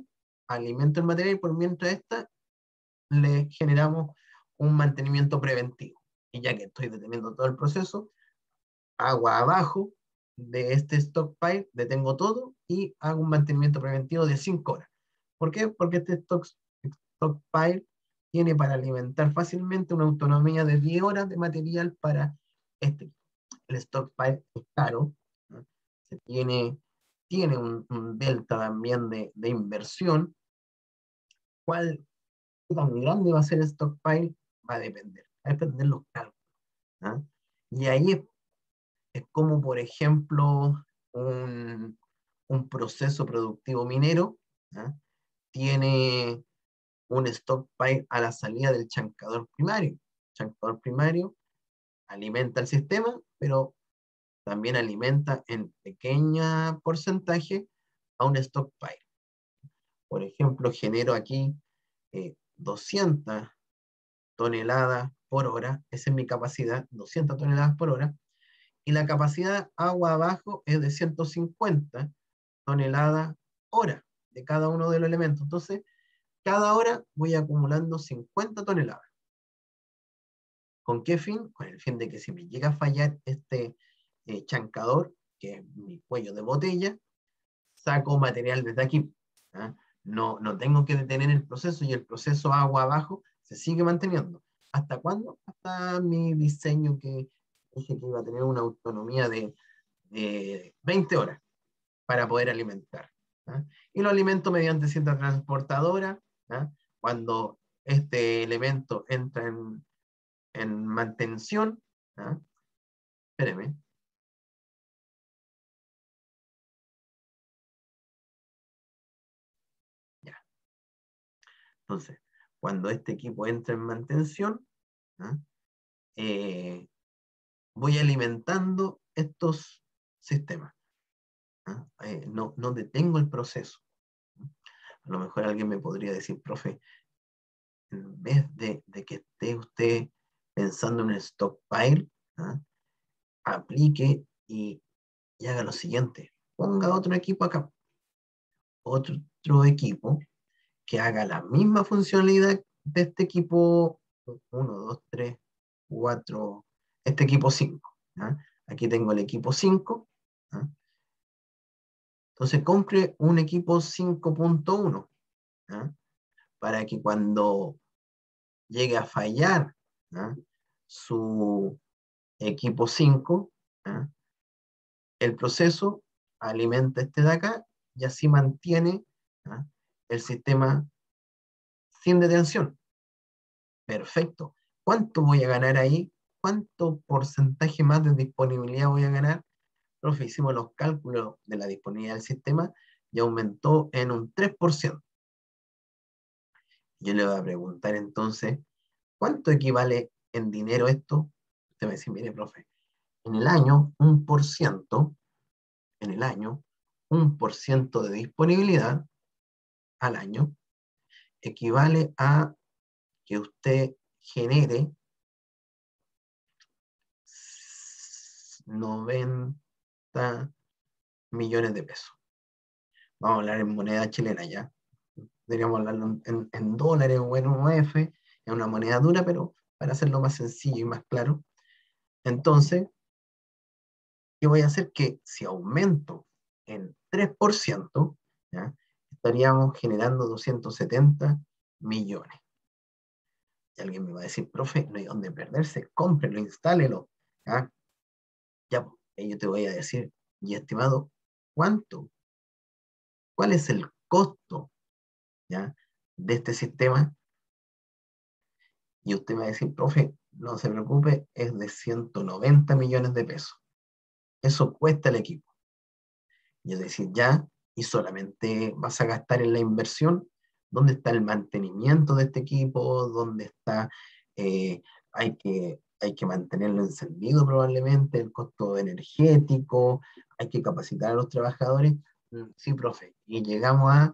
alimento el material y por mientras esta le generamos un mantenimiento preventivo. Y ya que estoy deteniendo todo el proceso, agua abajo de este stockpile, detengo todo y hago un mantenimiento preventivo de 5 horas. ¿Por qué? Porque este stockpile tiene para alimentar fácilmente una autonomía de 10 horas de material para este. El stockpile es caro, ¿no? Tiene un delta también de inversión. ¿Cuál tan grande va a ser el stockpile? Va a depender de los cálculos, ¿no? Y ahí es como, por ejemplo, un proceso productivo minero, ¿no? Tiene un stockpile a la salida del chancador primario. El chancador primario alimenta el sistema, pero también alimenta en pequeño porcentaje a un stockpile. Por ejemplo, genero aquí 200 toneladas por hora, esa es mi capacidad, 200 toneladas por hora, y la capacidad agua abajo es de 150 toneladas hora de cada uno de los elementos. Entonces, cada hora voy acumulando 50 toneladas. ¿Con qué fin? Con el fin de que si me llega a fallar este chancador, que es mi cuello de botella, saco material desde aquí. ¿Ah? No tengo que detener el proceso y el proceso agua abajo se sigue manteniendo. ¿Hasta cuándo? Hasta mi diseño que dije que iba a tener una autonomía de 20 horas para poder alimentar. ¿Ah? Y lo alimento mediante cierta transportadora. ¿Ah? Cuando este elemento entra en mantención, ¿ah? Espéreme. Ya. Entonces, cuando este equipo entra en mantención, ¿ah? Voy alimentando estos sistemas. ¿Ah? No detengo el proceso. A lo mejor alguien me podría decir, profe, en vez de que esté usted pensando en el stockpile, ¿ah? Aplique y haga lo siguiente. Ponga otro equipo acá. Otro equipo que haga la misma funcionalidad de este equipo 1, 2, 3, 4, este equipo 5. ¿Ah? Aquí tengo el equipo 5. ¿Ah? Entonces compre un equipo 5.1, ¿ah? Para que cuando llegue a fallar, ¿ah? Su equipo 5, ¿ah? El proceso alimenta este de acá y así mantiene, ¿ah? El sistema sin detención. Perfecto. ¿Cuánto voy a ganar ahí? ¿Cuánto porcentaje más de disponibilidad voy a ganar? Profe, hicimos los cálculos de la disponibilidad del sistema y aumentó en un 3%. Yo le voy a preguntar entonces, ¿cuánto equivale en dinero esto? Usted me dice, mire, profe, en el año, 1%, en el año, 1% de disponibilidad al año equivale a que usted genere 90 millones de pesos. Vamos a hablar en moneda chilena ya. Deberíamos hablarlo en dólares o en UF, es una moneda dura, pero para hacerlo más sencillo y más claro. Entonces, ¿qué voy a hacer? Que si aumento en 3%, ¿ya? Estaríamos generando 270 millones. Y alguien me va a decir, profe, no hay dónde perderse, cómprelo, instálelo. ¿Ya? Ya, pues, yo te voy a decir, y estimado, ¿cuánto? ¿Cuál es el costo, ¿ya? de este sistema? Y usted me va a decir, profe, no se preocupe, es de 190 millones de pesos. Eso cuesta el equipo. Y es decir, ya, y solamente vas a gastar en la inversión. ¿Dónde está el mantenimiento de este equipo? ¿Dónde está? Hay que mantenerlo encendido probablemente, el costo energético, hay que capacitar a los trabajadores. Sí, profe, y llegamos a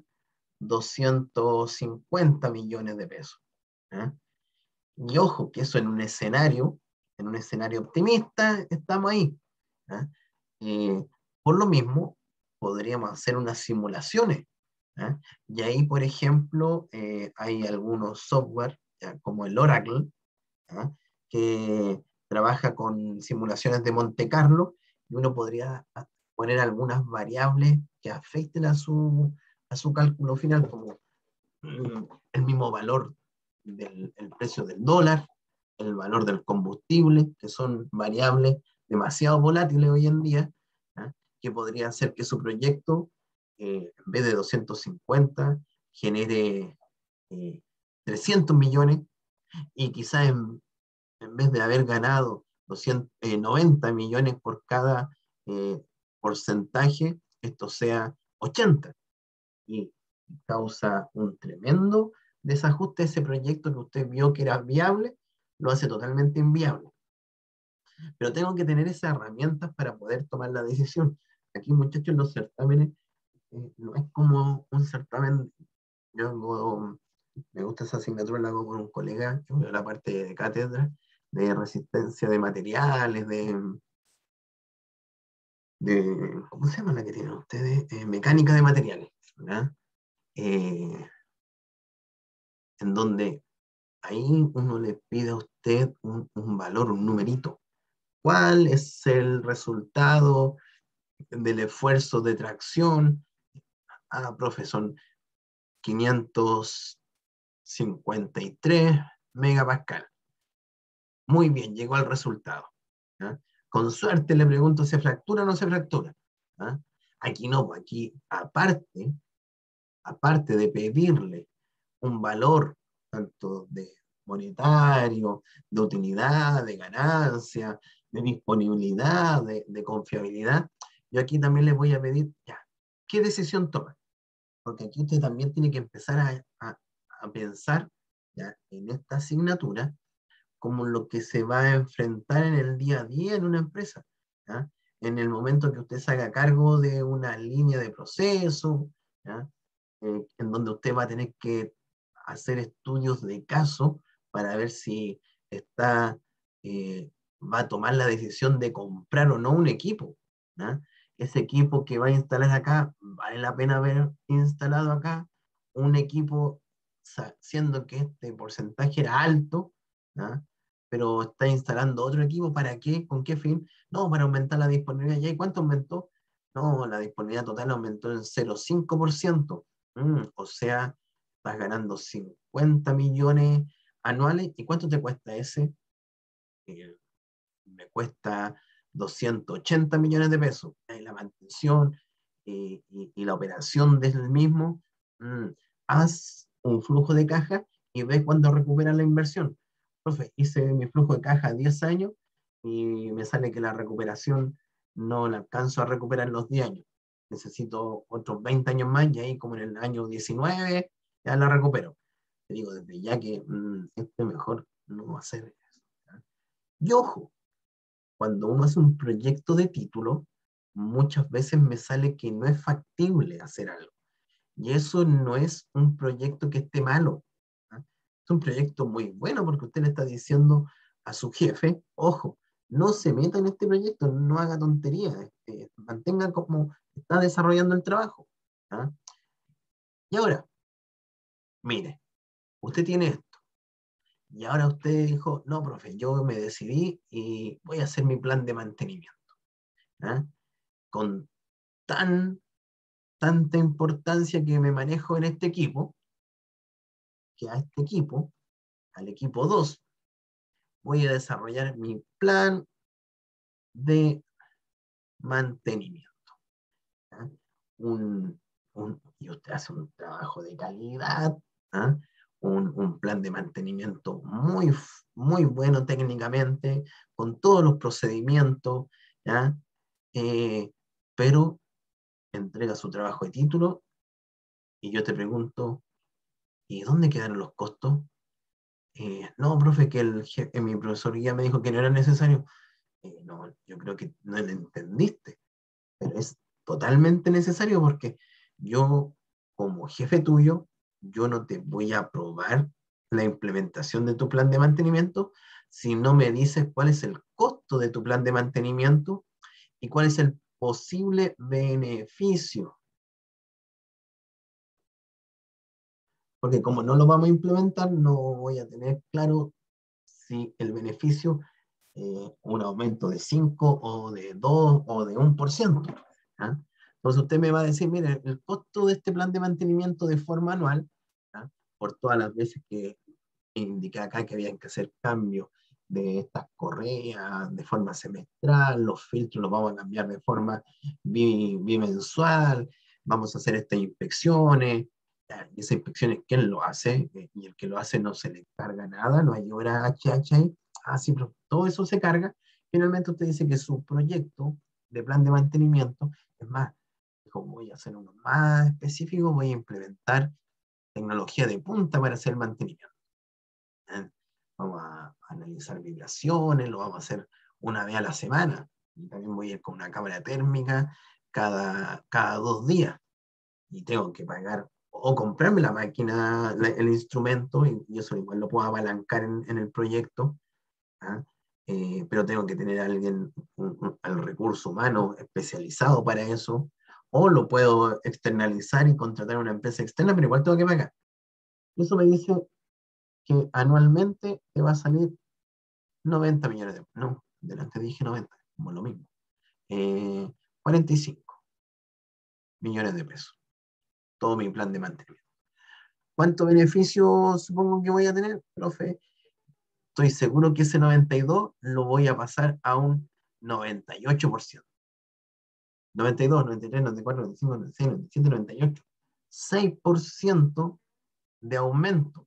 250 millones de pesos. ¿Eh? Y ojo, que eso en un escenario optimista, estamos ahí. ¿Eh? Por lo mismo, podríamos hacer unas simulaciones ¿ya? Y ahí, por ejemplo, hay algunos software, ¿ya? Como el Oracle, ¿ya? Que trabaja con simulaciones de Monte Carlo, y uno podría poner algunas variables que afecten a su cálculo final, como el mismo valor del el precio del dólar, el valor del combustible, que son variables demasiado volátiles hoy en día, ¿ya? Que podría hacer que su proyecto, en vez de 250, genere 300 millones, y quizás en vez de haber ganado 90 millones por cada eh, porcentaje, esto sea 80, y causa un tremendo desajuste. Ese proyecto que usted vio que era viable, lo hace totalmente inviable. Pero tengo que tener esas herramientas para poder tomar la decisión. Aquí, muchachos, los certámenes no es como un certamen. Me gusta esa asignatura, la hago con un colega, yo veo la parte de cátedra, de resistencia de materiales, ¿cómo se llama la que tienen ustedes? Mecánica de materiales, ¿verdad? Eh, en donde ahí uno le pide a usted un valor, un numerito. ¿Cuál es el resultado del esfuerzo de tracción? Ah, profe, son 553 megapascal. Muy bien, llegó al resultado. ¿Ya? Con suerte le pregunto, ¿se fractura o no se fractura? ¿Ya? Aquí no, aquí aparte de pedirle un valor tanto de monetario, de utilidad, de ganancia, de disponibilidad, de confiabilidad, yo aquí también les voy a pedir, ya, ¿qué decisión toma? Porque aquí usted también tiene que empezar a pensar, ya, en esta asignatura como lo que se va a enfrentar en el día a día en una empresa, ¿ya? En el momento que usted se haga cargo de una línea de proceso, ¿ya? En donde usted va a tener que hacer estudios de caso para ver si está, eh, va a tomar la decisión de comprar o no un equipo, ¿ya? Ese equipo que va a instalar acá, vale la pena haber instalado acá un equipo, siendo que este porcentaje era alto, ¿ya? Pero está instalando otro equipo, ¿para qué? ¿Con qué fin? No, para aumentar la disponibilidad. ¿Y cuánto aumentó? No, la disponibilidad total aumentó en 0,5%. O sea, estás ganando 50 millones anuales. ¿Y cuánto te cuesta ese? Eh, Me cuesta 280 millones de pesos. La mantención y la operación del mismo. mm, Haz un flujo de caja y ves cuándo recuperas la inversión. Profe, hice mi flujo de caja a 10 años y me sale que la recuperación no la alcanzo a recuperar en los 10 años. Necesito otros 20 años más y ahí como en el año 19 ya la recupero. Te digo desde ya que mejor no va a ser eso. ¿Ya? Y ojo, cuando uno hace un proyecto de título, muchas veces me sale que no es factible hacer algo. Y eso no es un proyecto que esté malo. ¿Ah? Es un proyecto muy bueno porque usted le está diciendo a su jefe, ojo, no se meta en este proyecto, no haga tonterías, mantenga como está desarrollando el trabajo. ¿Ah? Y ahora, mire, usted tiene esto. Y ahora usted dijo, no, profe, yo me decidí y voy a hacer mi plan de mantenimiento. ¿Ah? Con tanta importancia que me manejo en este equipo, que a este equipo, al equipo 2, voy a desarrollar mi plan de mantenimiento. ¿Ya? Un, y usted hace un trabajo de calidad, ¿ah? Un plan de mantenimiento muy bueno técnicamente, con todos los procedimientos, ¿ya? Pero entrega su trabajo de título y yo te pregunto, ¿y dónde quedaron los costos? No, profe, que mi profesor guía me dijo que no era necesario. No, yo creo que no lo entendiste, pero es totalmente necesario porque yo, como jefe tuyo, yo no te voy a aprobar la implementación de tu plan de mantenimiento si no me dices cuál es el costo de tu plan de mantenimiento y cuál es el posible beneficio. Porque como no lo vamos a implementar, no voy a tener claro si el beneficio un aumento de 5 o de 2 o de 1%. ¿Ah? Entonces usted me va a decir, mire, el costo de este plan de mantenimiento de forma anual, ¿ah? Por todas las veces que indiqué acá que habían que hacer cambios de estas correas de forma semestral, los filtros los vamos a cambiar de forma bimensual, vamos a hacer estas inspecciones, y esas inspecciones, ¿quién lo hace? Y el que lo hace no se le carga nada, no hay hora HH ahí. Sí, pero todo eso se carga. Finalmente usted dice que su proyecto de plan de mantenimiento, es más, dijo, voy a hacer uno más específico, voy a implementar tecnología de punta para hacer mantenimiento. Vamos a analizar vibraciones, lo vamos a hacer una vez a la semana. Y también voy a ir con una cámara térmica cada 2 días. Y tengo que pagar o comprarme la máquina, el instrumento, y eso igual lo puedo apalancar en el proyecto. ¿Ah? Pero tengo que tener a alguien, el recurso humano especializado para eso, o lo puedo externalizar y contratar a una empresa externa, pero igual tengo que pagar. Eso me dice que anualmente te va a salir 90 millones de... No, delante dije 90, como lo mismo. 45 millones de pesos. Todo mi plan de mantenimiento. ¿Cuánto beneficio supongo que voy a tener, profe? Estoy seguro que ese 92 lo voy a pasar a un 98%. 92, 93, 94, 95, 96, 97, 98. 6% de aumento.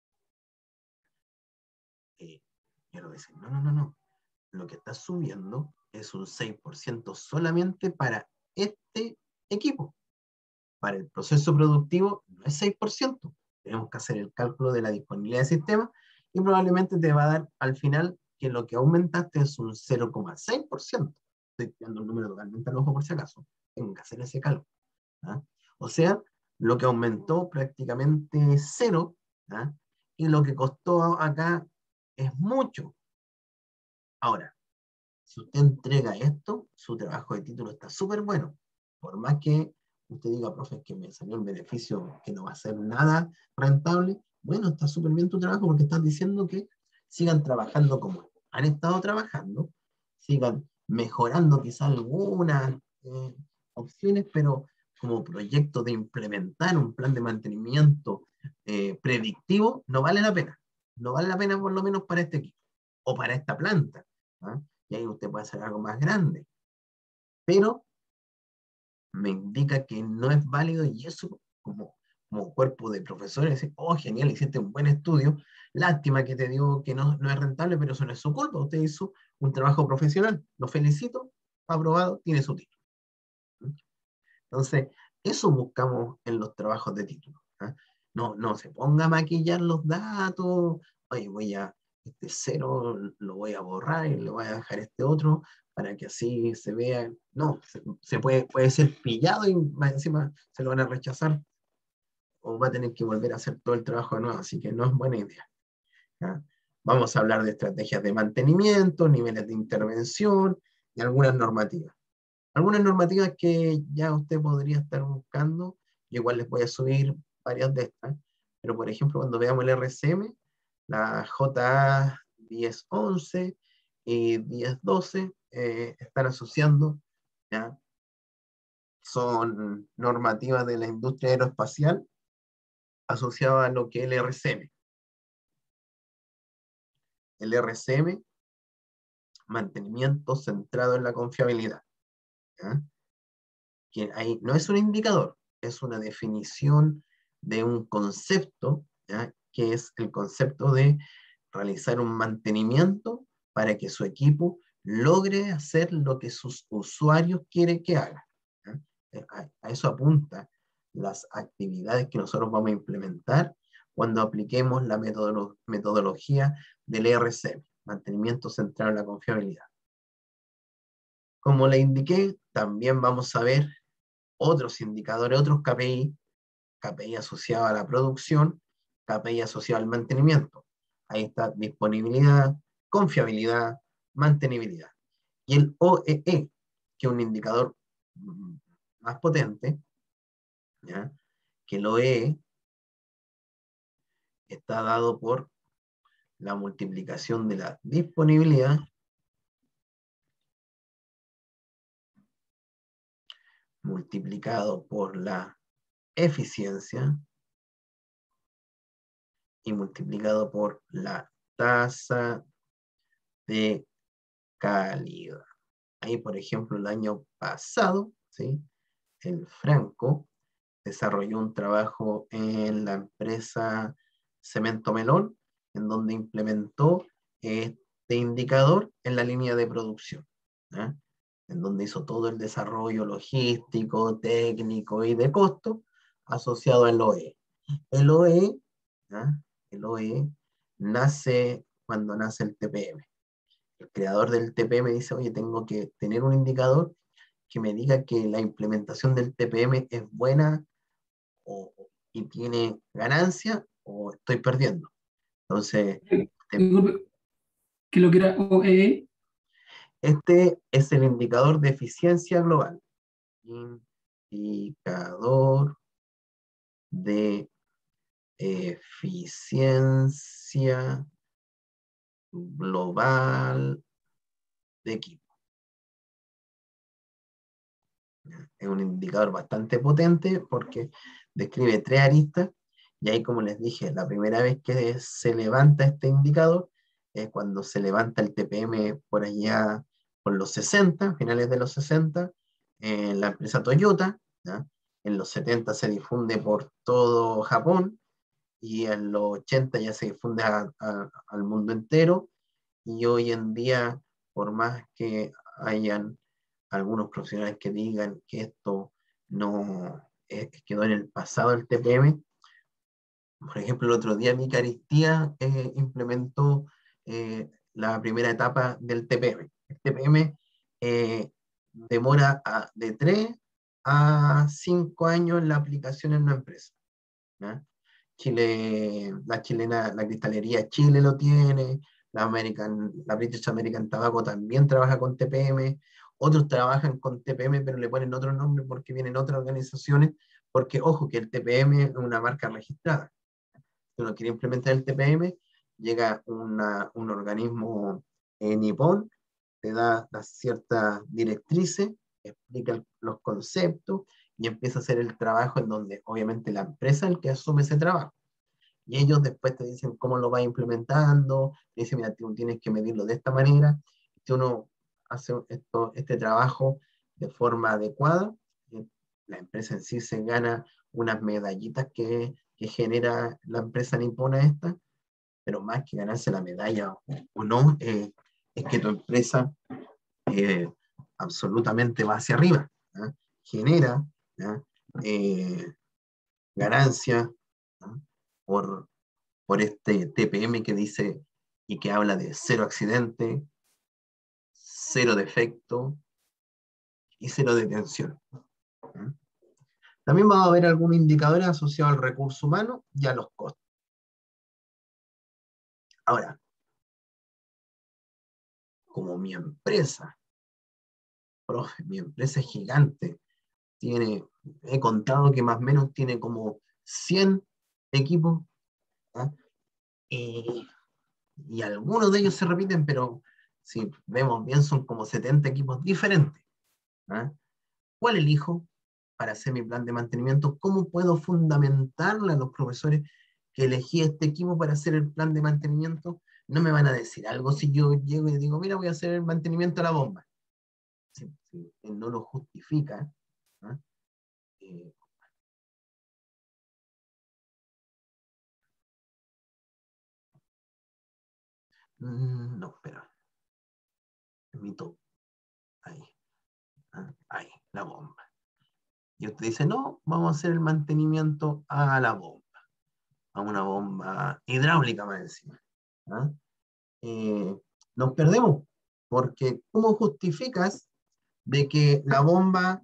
Quiero decir, no. Lo que está subiendo es un 6% solamente para este equipo. Para el proceso productivo no es 6%. Tenemos que hacer el cálculo de la disponibilidad del sistema y probablemente te va a dar al final que lo que aumentaste es un 0,6%. Estoy tirando un número totalmente al ojo por si acaso. Tengo que hacer ese cálculo. ¿Ah? O sea, lo que aumentó prácticamente es cero, ¿ah? Y lo que costó acá es mucho. Ahora, si usted entrega esto, su trabajo de título está súper bueno. Por más que usted diga, profe, que me salió un beneficio que no va a ser nada rentable, bueno, está súper bien tu trabajo porque estás diciendo que sigan trabajando como han estado trabajando, sigan mejorando quizás algunas opciones, pero como proyecto de implementar un plan de mantenimiento predictivo, no vale la pena. No vale la pena por lo menos para este equipo o para esta planta. ¿Ah? Y ahí usted puede hacer algo más grande. Pero me indica que no es válido y eso como cuerpo de profesores, decir, oh, genial, hiciste un buen estudio, lástima que te digo que no es rentable, pero eso no es su culpa, usted hizo un trabajo profesional, lo felicito, aprobado, tiene su título. Entonces, eso buscamos en los trabajos de título. ¿Ah? No se ponga a maquillar los datos, oye, este cero lo voy a borrar y le voy a dejar este otro para que así se vea. No, se puede ser pillado y más encima se lo van a rechazar o va a tener que volver a hacer todo el trabajo de nuevo, así que no es buena idea. ¿Ah? Vamos a hablar de estrategias de mantenimiento, niveles de intervención y algunas normativas. Algunas normativas que ya usted podría estar buscando, yo igual les voy a subir varias de estas, pero por ejemplo cuando veamos el RCM, la JA 1011 y 1012 están asociando, ¿ya? Son normativas de la industria aeroespacial asociadas a lo que es el RCM. El RCM, mantenimiento centrado en la confiabilidad. ¿Ya? Que ahí no es un indicador, es una definición de un concepto, ¿ya? Que es el concepto de realizar un mantenimiento para que su equipo logre hacer lo que sus usuarios quieren que haga. ¿Ya? A eso apunta las actividades que nosotros vamos a implementar cuando apliquemos la metodología del ERCM, mantenimiento centrado en la confiabilidad. Como le indiqué, también vamos a ver otros indicadores, otros KPI asociados a la producción, KPI asociado al mantenimiento. Ahí está disponibilidad, confiabilidad, mantenibilidad. Y el OEE, que es un indicador más potente, ¿ya? Que el OEE está dado por la multiplicación de la disponibilidad multiplicado por la eficiencia y multiplicado por la tasa de calidad. Ahí, por ejemplo, el año pasado, ¿sí?, el Franco desarrolló un trabajo en la empresa Cemento Melón, en donde implementó este indicador en la línea de producción, ¿eh?, en donde hizo todo el desarrollo logístico, técnico y de costo asociado al OE. El OE, ¿eh?, el OE nace cuando nace el TPM. El creador del TPM dice, oye, tengo que tener un indicador que me diga que la implementación del TPM es buena y tiene ganancia o estoy perdiendo. Entonces, Disculpe, que lo que era OEE. este es el indicador de eficiencia global. Indicador de eficiencia global de equipo. Es un indicador bastante potente porque describe 3 aristas, y ahí, como les dije, la primera vez que se levanta este indicador es cuando se levanta el TPM por allá por los 60, finales de los 60, en la empresa Toyota, ¿ya? En los 70 se difunde por todo Japón, y en los 80 ya se difunde al mundo entero, y hoy en día, por más que hayan algunos profesionales que digan que esto no quedó en el pasado el TPM. Por ejemplo, el otro día mi Caristía implementó la primera etapa del TPM. El TPM demora de 3 a 5 años en la aplicación en una empresa, ¿ya? Chile, la chilena, la cristalería Chile lo tiene, la British American Tobacco también trabaja con TPM, otros trabajan con TPM pero le ponen otro nombre porque vienen otras organizaciones, porque ojo que el TPM es una marca registrada. Si uno quiere implementar el TPM, llega un organismo nipón, te da las ciertas directrices, explica los conceptos y empieza a hacer el trabajo, en donde obviamente la empresa es el que asume ese trabajo. Y ellos después te dicen cómo lo va implementando, te dicen, mira, tú tienes que medirlo de esta manera. Si uno hace este trabajo de forma adecuada, la empresa en sí se gana unas medallitas que genera la empresa nipona esta, pero más que ganarse la medalla o no, es que tu empresa eh, absolutamente va hacia arriba, ¿eh? Genera, ¿eh? Ganancia, ¿no?, por este TPM que dice y que habla de 0 accidente, 0 defecto y 0 detención. También vamos a ver algunos indicadores asociados al recurso humano y a los costos. Ahora, como mi empresa, profe, mi empresa es gigante, he contado que más o menos tiene como 100 equipos, ¿eh? Y algunos de ellos se repiten, pero si vemos bien son como 70 equipos diferentes, ¿eh? ¿Cuál elijo para hacer mi plan de mantenimiento? ¿Cómo puedo fundamentarle a los profesores que elegí este equipo para hacer el plan de mantenimiento? No me van a decir algo si yo llego y digo, mira, voy a hacer el mantenimiento a la bomba. Si no lo justifica, ¿eh? No, espera. Permito. Ahí. Ahí, la bomba. Y usted dice, no, vamos a hacer el mantenimiento a la bomba. A una bomba hidráulica más encima. ¿Ah? Nos perdemos, porque ¿cómo justificas de que la bomba,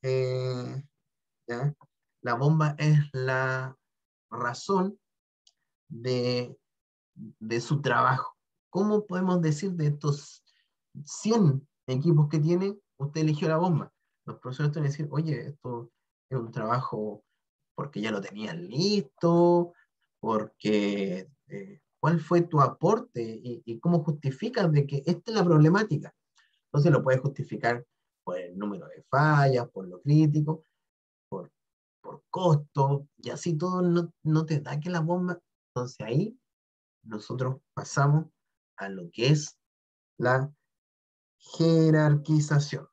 ¿ya?, la bomba es la razón de su trabajo? ¿Cómo podemos decir de estos 100 equipos que tiene, usted eligió la bomba? Los profesores te van a decir, oye, esto es un trabajo porque ya lo tenían listo, porque ¿cuál fue tu aporte y cómo justificas de que esta es la problemática? Entonces lo puedes justificar por el número de fallas, por lo crítico, por, por costo, y así todo no te da que la bomba. Entonces ahí nosotros pasamos a lo que es la jerarquización.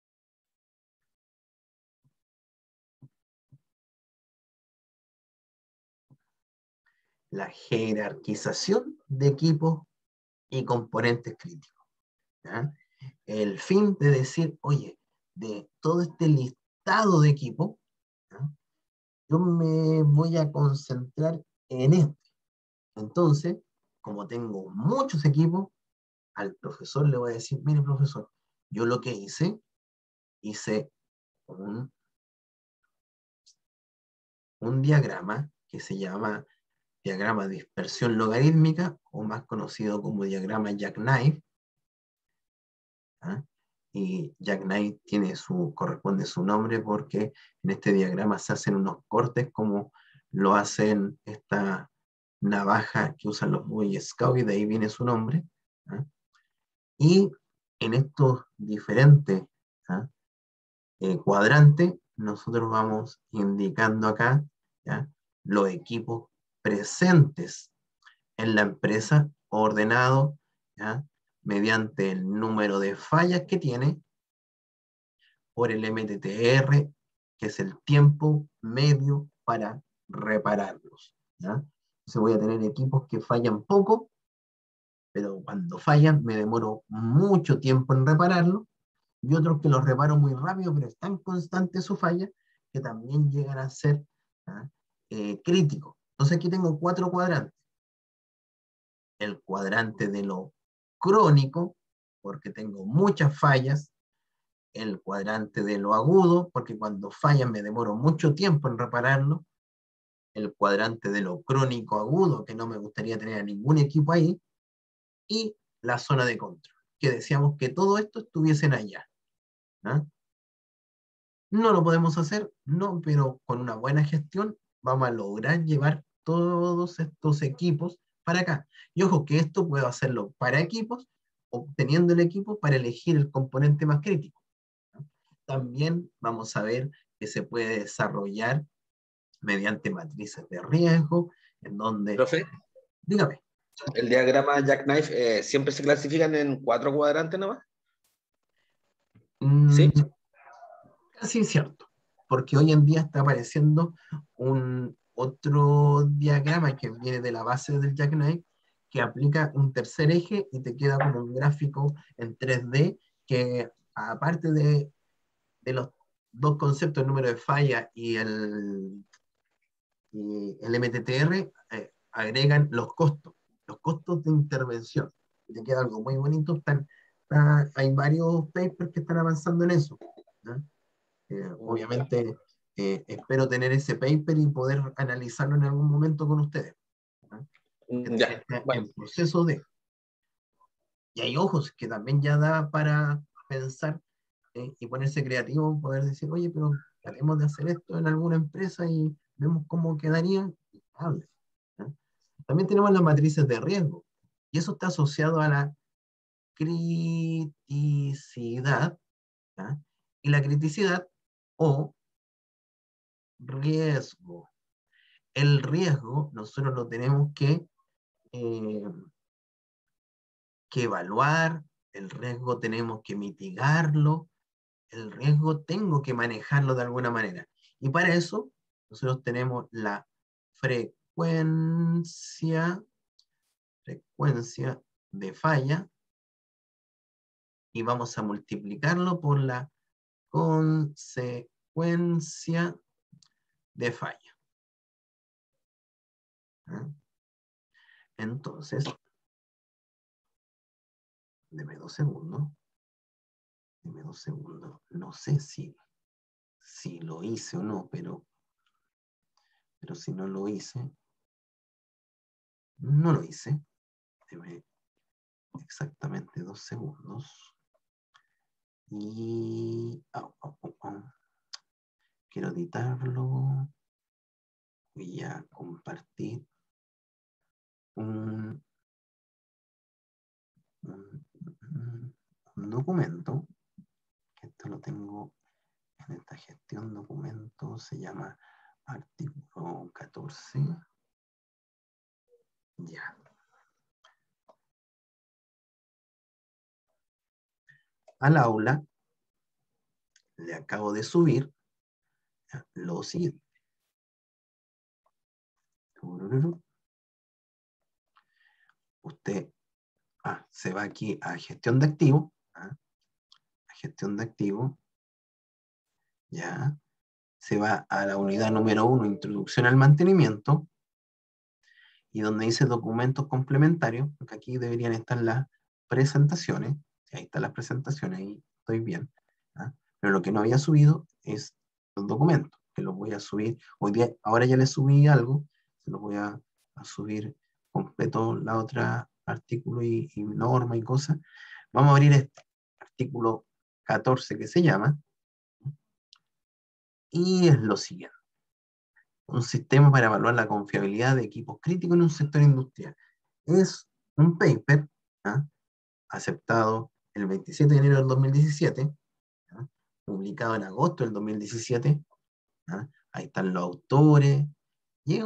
La jerarquización de equipos y componentes críticos. ¿Ya? El fin de decir, oye, de todo este listado de equipos, ¿ya? Yo me voy a concentrar en este. Entonces, como tengo muchos equipos, al profesor le voy a decir, mire profesor, yo lo que hice un, un diagrama que se llama diagrama de dispersión logarítmica, o más conocido como diagrama Jackknife. ¿Ah? Y Jackknife corresponde su nombre porque en este diagrama se hacen unos cortes como lo hacen esta navaja que usan los Boy Scouts, y de ahí viene su nombre. ¿Ah? Y en estos diferentes ¿ah? Cuadrantes, nosotros vamos indicando acá ¿ya? Los equipos presentes en la empresa ordenado ¿ya? Mediante el número de fallas que tiene por el MTTR, que es el tiempo medio para repararlos. ¿Ya? Entonces voy a tener equipos que fallan poco, pero cuando fallan me demoro mucho tiempo en repararlo, y otros que los reparo muy rápido, pero es tan constante su falla que también llegan a ser ¿ah? Críticos. Entonces aquí tengo 4 cuadrantes. El cuadrante de lo crónico, porque tengo muchas fallas. El cuadrante de lo agudo, porque cuando fallan me demoro mucho tiempo en repararlo. El cuadrante de lo crónico agudo, que no me gustaría tener a ningún equipo ahí. Y la zona de control, que decíamos que todo esto estuviesen allá. ¿Ah? No lo podemos hacer, no, pero con una buena gestión vamos a lograr llevar todos estos equipos para acá. Y ojo, que esto puedo hacerlo para equipos, obteniendo el equipo para elegir el componente más crítico. También vamos a ver que se puede desarrollar mediante matrices de riesgo, en donde, Profe, dígame, el diagrama Jackknife siempre se clasifican en 4 cuadrantes nomás. mm, ¿Sí? casi cierto, porque hoy en día está apareciendo otro diagrama que viene de la base del Jackknife, que aplica un tercer eje y te queda como un gráfico en 3D que, aparte de los dos conceptos, el número de falla y el MTTR, agregan los costos de intervención. Y te queda algo muy bonito. Hay varios papers que están avanzando en eso. ¿No? Obviamente, espero tener ese paper y poder analizarlo en algún momento con ustedes. ¿No? Ya, Está bueno. en proceso de. Y hay ojos que también ya da para pensar y ponerse creativo, poder decir, oye, pero tratemos de hacer esto en alguna empresa y vemos cómo quedaría. Y hable, ¿no? También tenemos las matrices de riesgo, y eso está asociado a la criticidad, ¿ya? Y la criticidad o riesgo. El riesgo nosotros lo tenemos eh, que evaluar, el riesgo tenemos que mitigarlo, el riesgo tengo que manejarlo de alguna manera. Y para eso nosotros tenemos la frecuencia de falla, y vamos a multiplicarlo por la consecuencia de falla. ¿Ah? Entonces, deme 2 segundos. Deme 2 segundos. No sé si lo hice o no, pero si no lo hice, no lo hice. Deme exactamente 2 segundos. Y quiero editarlo. Voy a compartir un documento, que esto lo tengo en esta gestión documento, se llama artículo 14. Ya. Al aula le acabo de subir lo siguiente. Usted se va aquí a gestión de activo, a gestión de activo, ya, se va a la unidad número 1, introducción al mantenimiento, y donde dice documentos complementarios, porque aquí deberían estar las presentaciones, ahí están las presentaciones, ahí estoy bien, ¿ah? Pero lo que no había subido es los documentos, que los voy a subir, hoy día, ahora ya les subí algo, se los voy a subir completo la otra artículo y norma y cosas. Vamos a abrir este artículo 14 que se llama, y es lo siguiente: un sistema para evaluar la confiabilidad de equipos críticos en un sector industrial. Es un paper, ¿ah?, aceptado el 27 de enero del 2017, ¿ah?, publicado en agosto del 2017, ¿ah? Ahí están los autores, y es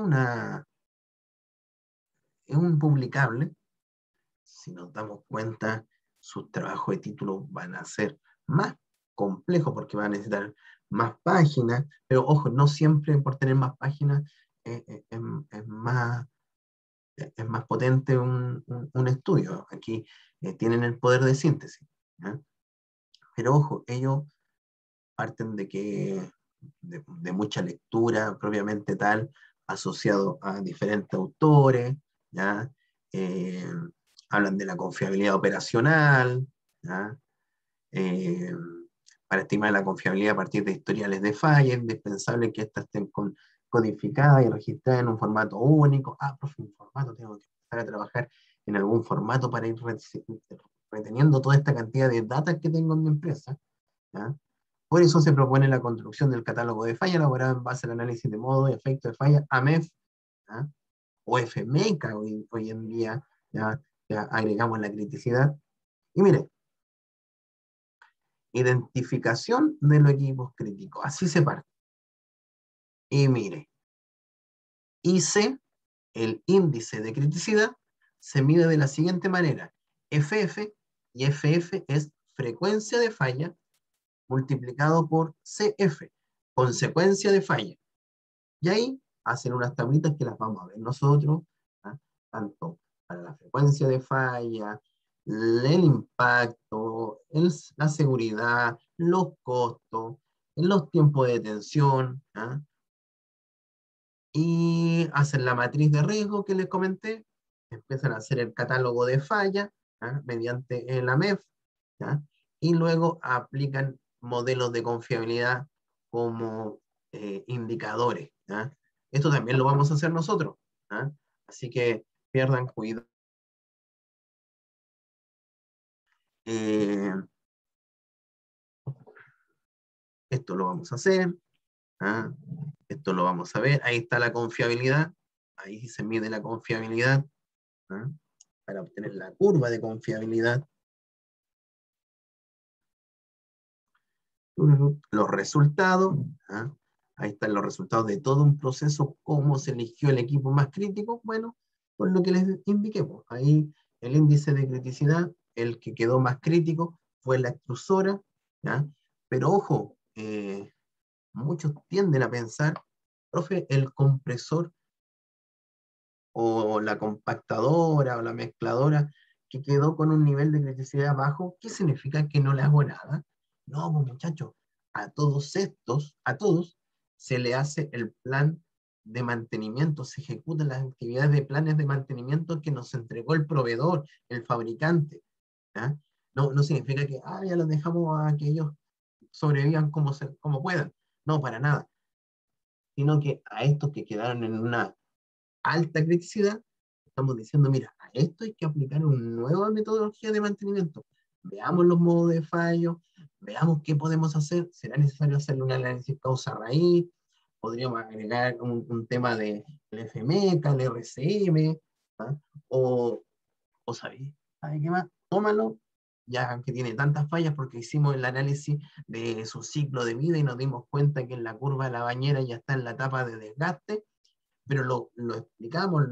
un publicable. Si nos damos cuenta, sus trabajos de título van a ser más complejos porque van a necesitar más páginas, pero ojo, no siempre por tener más páginas es más potente un estudio. Aquí tienen el poder de síntesis, ¿eh? Pero ojo, ellos parten de mucha lectura propiamente tal, asociado a diferentes autores, ¿ya? Hablan de la confiabilidad operacional, ¿ya? Eh, para estimar la confiabilidad a partir de historiales de falla, es indispensable que éstas estén codificadas y registradas en un formato único. Profe, un formato, tengo que empezar a trabajar en algún formato para ir reteniendo toda esta cantidad de datos que tengo en mi empresa, ¿ya? Por eso se propone la construcción del catálogo de falla elaborado en base al análisis de modo y efecto de falla AMEF, ¿ya?, o FMECA hoy en día, ya agregamos la criticidad. Y mire, identificación de los equipos críticos, así se parte. Y mire, IC, el índice de criticidad, se mide de la siguiente manera: FF, y FF es frecuencia de falla, multiplicado por CF, consecuencia de falla. Y ahí hacen unas tablitas que las vamos a ver nosotros, ¿ah?, tanto para la frecuencia de falla, el impacto, la seguridad, los costos, los tiempos de detención, ¿ah?, y hacen la matriz de riesgo que les comenté, empiezan a hacer el catálogo de falla, ¿ah?, mediante el AMEF, ¿ah?, y luego aplican modelos de confiabilidad como indicadores, ¿ah? Esto también lo vamos a hacer nosotros, ¿ah? Así que pierdan cuidado. Esto lo vamos a hacer, ¿ah? Esto lo vamos a ver. Ahí está la confiabilidad, ahí se mide la confiabilidad, ¿ah?, para obtener la curva de confiabilidad. Los resultados, ¿ah?, ahí están los resultados de todo un proceso, cómo se eligió el equipo más crítico. Bueno, por lo que les indiqué, pues, ahí el índice de criticidad, el que quedó más crítico fue la extrusora, ¿ya? Pero ojo, muchos tienden a pensar, profe, el compresor o la compactadora o la mezcladora que quedó con un nivel de criticidad bajo, ¿qué significa? ¿Que no le hago nada? No, pues muchachos, a todos se le hace el plan de mantenimiento, se ejecutan las actividades de planes de mantenimiento que nos entregó el proveedor, el fabricante, ¿ya? No significa que ya los dejamos a que ellos sobrevivan como puedan. No, para nada. Sino que a estos que quedaron en una alta criticidad, estamos diciendo, mira, a esto hay que aplicar una nueva metodología de mantenimiento. Veamos los modos de fallo, veamos qué podemos hacer. ¿Será necesario hacerle un análisis causa-raíz? Podríamos agregar un tema del FMECA, el RCM, ¿ah? O ¿sabes qué más? Tómalo, ya que tiene tantas fallas porque hicimos el análisis de su ciclo de vida y nos dimos cuenta que en la curva de la bañera ya está en la etapa de desgaste, pero lo explicamos,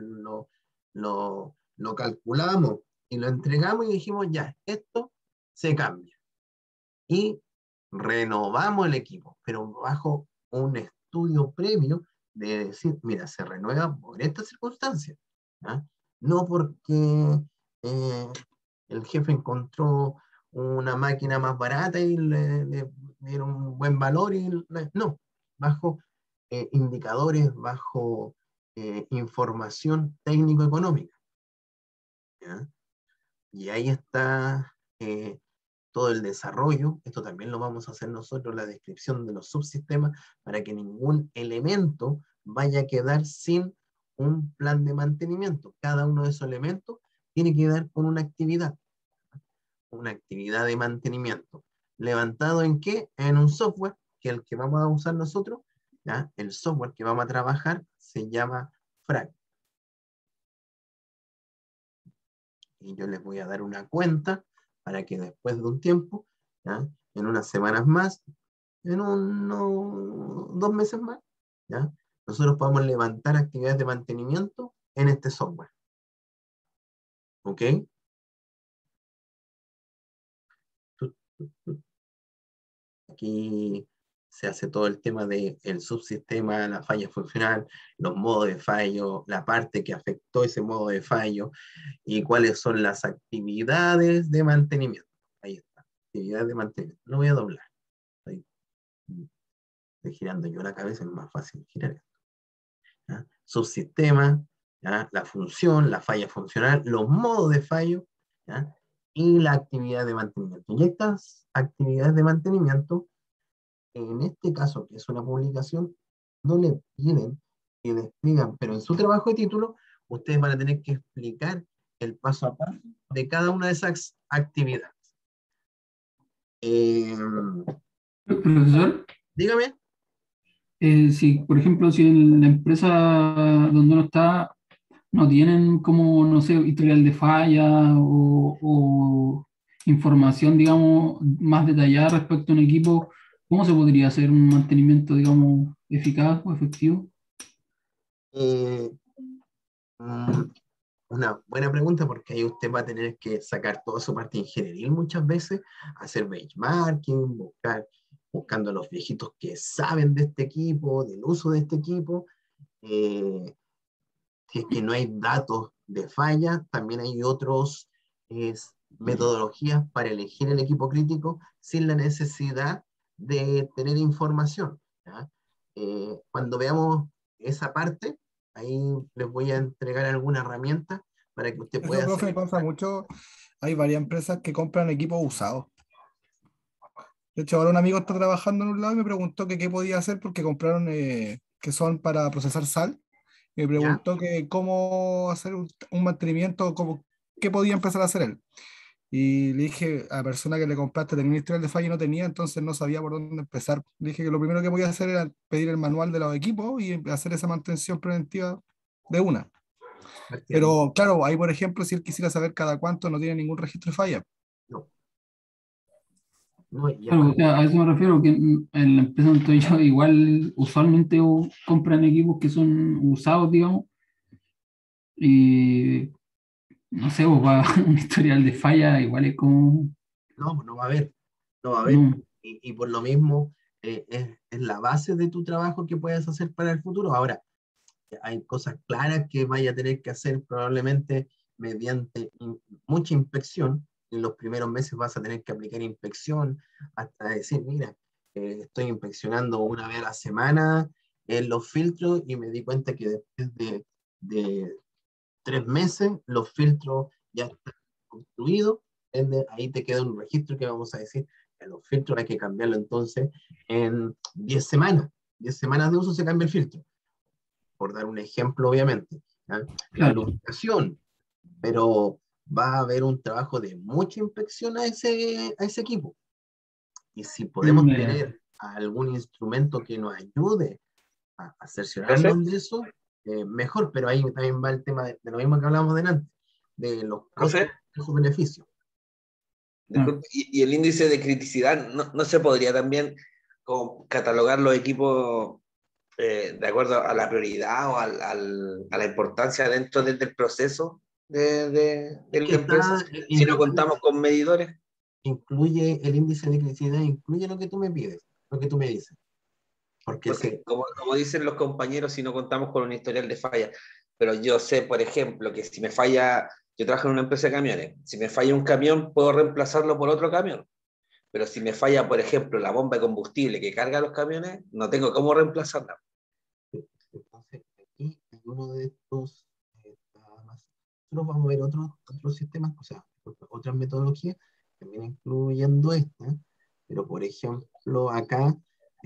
lo calculamos y lo entregamos y dijimos, ya, esto se cambia. Y renovamos el equipo, pero bajo un estudio previo de decir, mira, se renueva por estas circunstancias, ¿ah? No porque el jefe encontró una máquina más barata y le dieron un buen valor, no, bajo indicadores, bajo información técnico-económica, ¿ya? Y ahí está todo el desarrollo. Esto también lo vamos a hacer nosotros, la descripción de los subsistemas, para que ningún elemento vaya a quedar sin un plan de mantenimiento. Cada uno de esos elementos tiene que dar con una actividad de mantenimiento. ¿Levantado en qué? En un software, que es el que vamos a usar nosotros, ¿ya? El software que vamos a trabajar se llama FRAC. Y yo les voy a dar una cuenta para que después de un tiempo, ¿ya? En unas semanas más, en unos 2 meses más, ¿ya? Nosotros podamos levantar actividades de mantenimiento en este software. ¿Ok? Aquí se hace todo el tema del subsistema, la falla funcional, los modos de fallo, la parte que afectó ese modo de fallo y cuáles son las actividades de mantenimiento. Ahí está, actividades de mantenimiento. No voy a doblar. Estoy girando yo la cabeza, es más fácil girar esto, ¿ya? Subsistema, ¿ya? La función, la falla funcional, los modos de fallo, ¿ya? Y la actividad de mantenimiento. Y estas actividades de mantenimiento, en este caso, que es una publicación, no le piden que despliegan, pero en su trabajo de título, ustedes van a tener que explicar el paso a paso de cada una de esas actividades. Profesor, Dígame. si por ejemplo, si en la empresa donde uno está no tienen como, no sé, historial de falla o información, digamos, más detallada respecto a un equipo, ¿cómo se podría hacer un mantenimiento, digamos, eficaz o efectivo? Eh, mm, Una buena pregunta porque ahí usted va a tener que sacar toda su parte ingenieril muchas veces, hacer benchmarking, buscando a los viejitos que saben de este equipo, del uso de este equipo. Eh, si es que no hay datos de falla, también hay otros metodologías para elegir el equipo crítico sin la necesidad de tener información, ¿ya? Cuando veamos esa parte, ahí les voy a entregar alguna herramienta para que usted Eso, pueda profe, hacer. pasa mucho. Hay varias empresas que compran equipos usados. De hecho, ahora un amigo está trabajando en un lado y me preguntó que qué podía hacer porque compraron que son para procesar sal. Y me ¿Ya? preguntó que cómo hacer un mantenimiento, qué podía empezar a hacer él. Y le dije a la persona que le compraste tenía un historial de falla y no tenía, entonces no sabía por dónde empezar. Le dije que lo primero que podía hacer era pedir el manual de los equipos y hacer esa mantención preventiva de una. Partiendo. Pero claro, ahí por ejemplo, si él quisiera saber cada cuánto, no tiene ningún registro de falla. No, no, y Claro, o aparte, sea, a eso me refiero, que en la empresa donde estoy yo, igual usualmente compran equipos que son usados, digamos, y no sé, pues va un historial de falla, igual es como, no, no va a haber, no va a haber. no, Y por lo mismo, es la base de tu trabajo que puedes hacer para el futuro. Ahora, hay cosas claras que vaya a tener que hacer probablemente mediante mucha inspección. En los primeros meses vas a tener que aplicar inspección hasta decir, mira, estoy inspeccionando una vez a la semana en los filtros y me di cuenta que después de 3 meses los filtros ya están construidos. Ahí te queda un registro que vamos a decir que los filtros hay que cambiarlo entonces en 10 semanas. 10 semanas de uso se cambia el filtro, por dar un ejemplo, obviamente, ¿ya? La claro. lubricación, pero va a haber un trabajo de mucha inspección a ese equipo. Y si podemos Ya. tener algún instrumento que nos ayude a ¿Profe? cerciorarnos de eso, mejor, pero ahí también va el tema de lo mismo que hablábamos delante, de los costos Profe, y sus beneficios. disculpe, y el índice de criticidad, ¿no se podría también como catalogar los equipos de acuerdo a la prioridad o a la importancia dentro del proceso de Es que la empresa? Si no contamos con medidores. incluye el índice de criticidad, incluye lo que tú me pides, lo que tú me dices. Porque Porque como dicen los compañeros, si no contamos con un historial de falla, pero yo sé, por ejemplo, que si me falla, yo trabajo en una empresa de camiones, si me falla un camión, puedo reemplazarlo por otro camión, pero si me falla, por ejemplo, la bomba de combustible que carga los camiones, no tengo cómo reemplazarla. entonces aquí hay uno de estos, nosotros vamos a ver otros sistemas, o sea, otras metodologías, también incluyendo esta, pero por ejemplo acá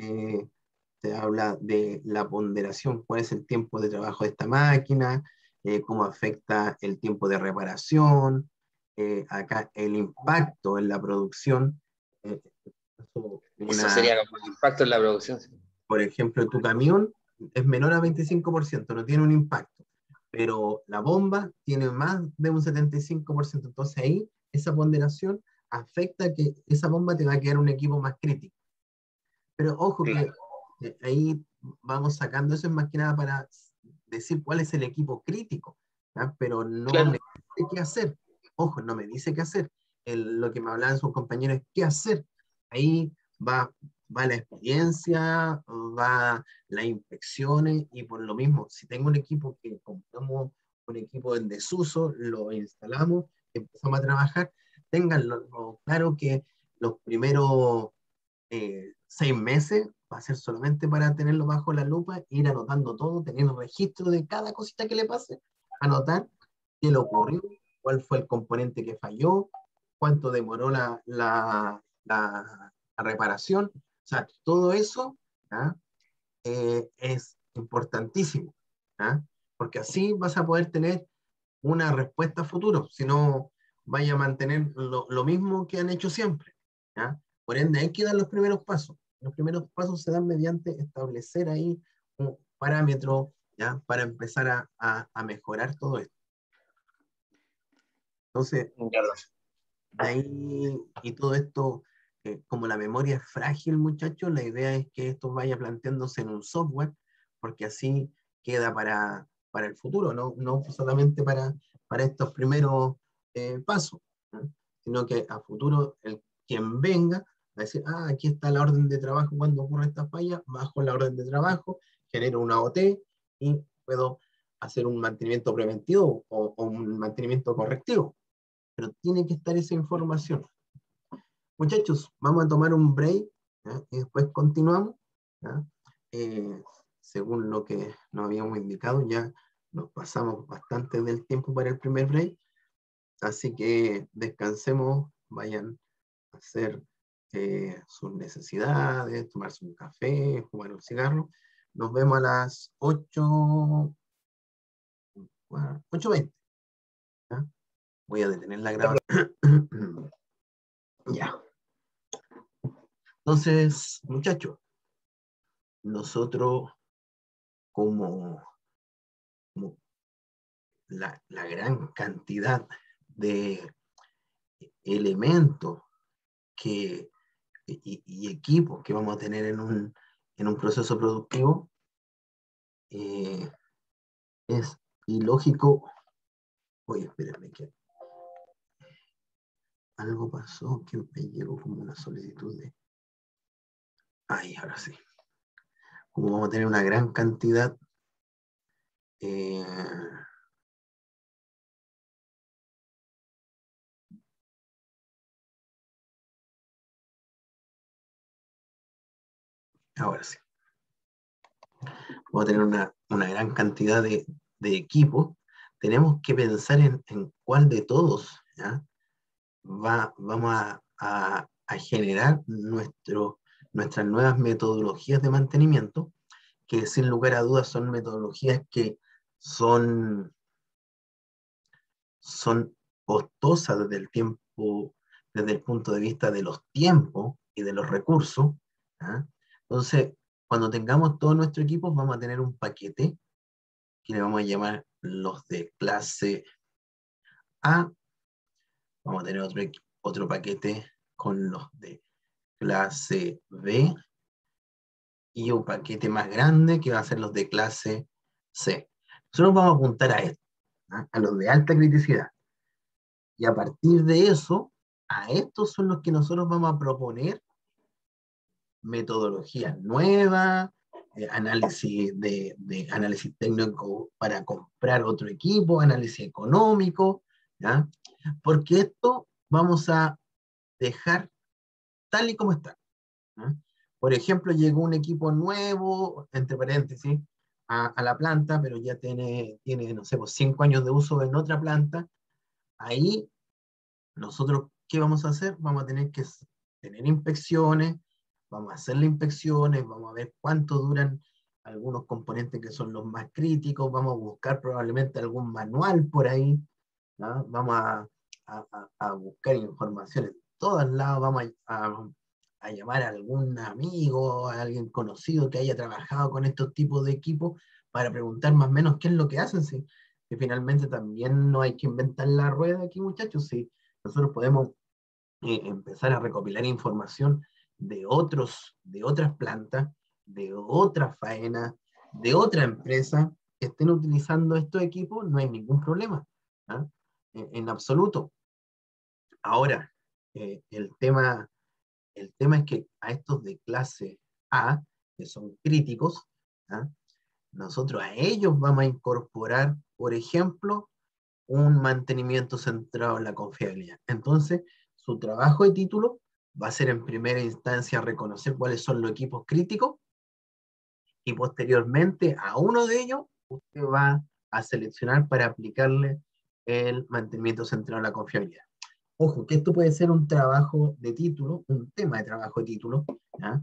se habla de la ponderación, cuál es el tiempo de trabajo de esta máquina, cómo afecta el tiempo de reparación, acá el impacto en la producción, eh, Eso una, sería como el impacto en la producción. por ejemplo, tu camión es menor a 25%, no tiene un impacto, pero la bomba tiene más de un 75%, entonces ahí esa ponderación afecta que esa bomba te va a quedar un equipo más crítico. Pero ojo que Claro, ahí vamos sacando eso es más que nada para decir cuál es el equipo crítico, ¿ya? Pero no claro. me dice qué hacer. Ojo, no me dice qué hacer. Lo que me hablaban sus compañeros es qué hacer. Ahí va la experiencia, va las inspecciones y por lo mismo, si tengo un equipo que compramos un equipo en desuso, lo instalamos, empezamos a trabajar, tenganlo claro que los primeros 6 meses va a ser solamente para tenerlo bajo la lupa, ir anotando todo, tener registro de cada cosita que le pase, anotar qué le ocurrió, cuál fue el componente que falló, cuánto demoró la reparación. O sea, todo eso, ¿ya? Es importantísimo, ¿ya? Porque así vas a poder tener una respuesta a futuro, si no vaya a mantener lo mismo que han hecho siempre, ¿ya? Por ende, hay que dar los primeros pasos. Los primeros pasos se dan mediante establecer ahí un parámetro, ¿ya? Para empezar a mejorar todo esto. Entonces, de ahí y todo esto, como la memoria es frágil, muchachos, la idea es que esto vaya planteándose en un software, porque así queda para el futuro, no solamente para estos primeros pasos, ¿no? Sino que a futuro quien venga va a decir, aquí está la orden de trabajo cuando ocurre esta falla, bajo la orden de trabajo, genero una OT y puedo hacer un mantenimiento preventivo o un mantenimiento correctivo, pero tiene que estar esa información. Muchachos, vamos a tomar un break, ¿ya? Y después continuamos, ¿ya? Según lo que nos habíamos indicado, ya nos pasamos bastante del tiempo para el primer break, así que descansemos, vayan a hacer sus necesidades, tomarse un café, fumar un cigarro. Nos vemos a las 8:20. ¿Ya? Voy a detener la grabación. Ya. Entonces, muchachos, nosotros como la gran cantidad de elementos y equipos que vamos a tener en un proceso productivo, es ilógico. Oye, espérame, que algo pasó que me llegó como una solicitud de... Ay, ahora sí. Como vamos a tener una gran cantidad eh, ahora sí. Vamos a tener una gran cantidad de equipos. Tenemos que pensar en cuál de todos, ¿ya? Vamos a generar nuestras nuevas metodologías de mantenimiento, que sin lugar a dudas son metodologías que son costosas desde el punto de vista de los tiempos y de los recursos, ¿ya? Entonces, cuando tengamos todos nuestros equipos, vamos a tener un paquete que le vamos a llamar los de clase A. Vamos a tener otro paquete con los de clase B y un paquete más grande que va a ser los de clase C. Nosotros vamos a apuntar a esto, ¿ah? A los de alta criticidad. Y a partir de eso, a estos son los que nosotros vamos a proponer metodologías nuevas, análisis análisis técnico para comprar otro equipo, análisis económico, ¿ya? Porque esto vamos a dejar tal y como está, ¿ya? Por ejemplo, llegó un equipo nuevo, entre paréntesis, a la planta, pero ya tiene no sé, pues 5 años de uso en otra planta. Ahí nosotros, ¿qué vamos a hacer? Vamos a tener que tener inspecciones, vamos a hacerle inspecciones, vamos a ver cuánto duran algunos componentes que son los más críticos, vamos a buscar probablemente algún manual por ahí, ¿no? Vamos a buscar información en todos lados, vamos a llamar a algún amigo, a alguien conocido que haya trabajado con estos tipos de equipos para preguntar más o menos qué es lo que hacen, si que finalmente también no hay que inventar la rueda aquí, muchachos, si nosotros podemos empezar a recopilar información de otras plantas, de otras faenas, de otra empresa que estén utilizando estos equipos, no hay ningún problema, ¿ah? En absoluto. Ahora, el tema es que a estos de clase A, que son críticos, ¿ah? Nosotros a ellos vamos a incorporar, por ejemplo, un mantenimiento centrado en la confiabilidad. Entonces, su trabajo de título va a ser en primera instancia reconocer cuáles son los equipos críticos y posteriormente a uno de ellos usted va a seleccionar para aplicarle el mantenimiento centrado en la confiabilidad. Ojo, que esto puede ser un trabajo de título, un tema de trabajo de título, ¿ya?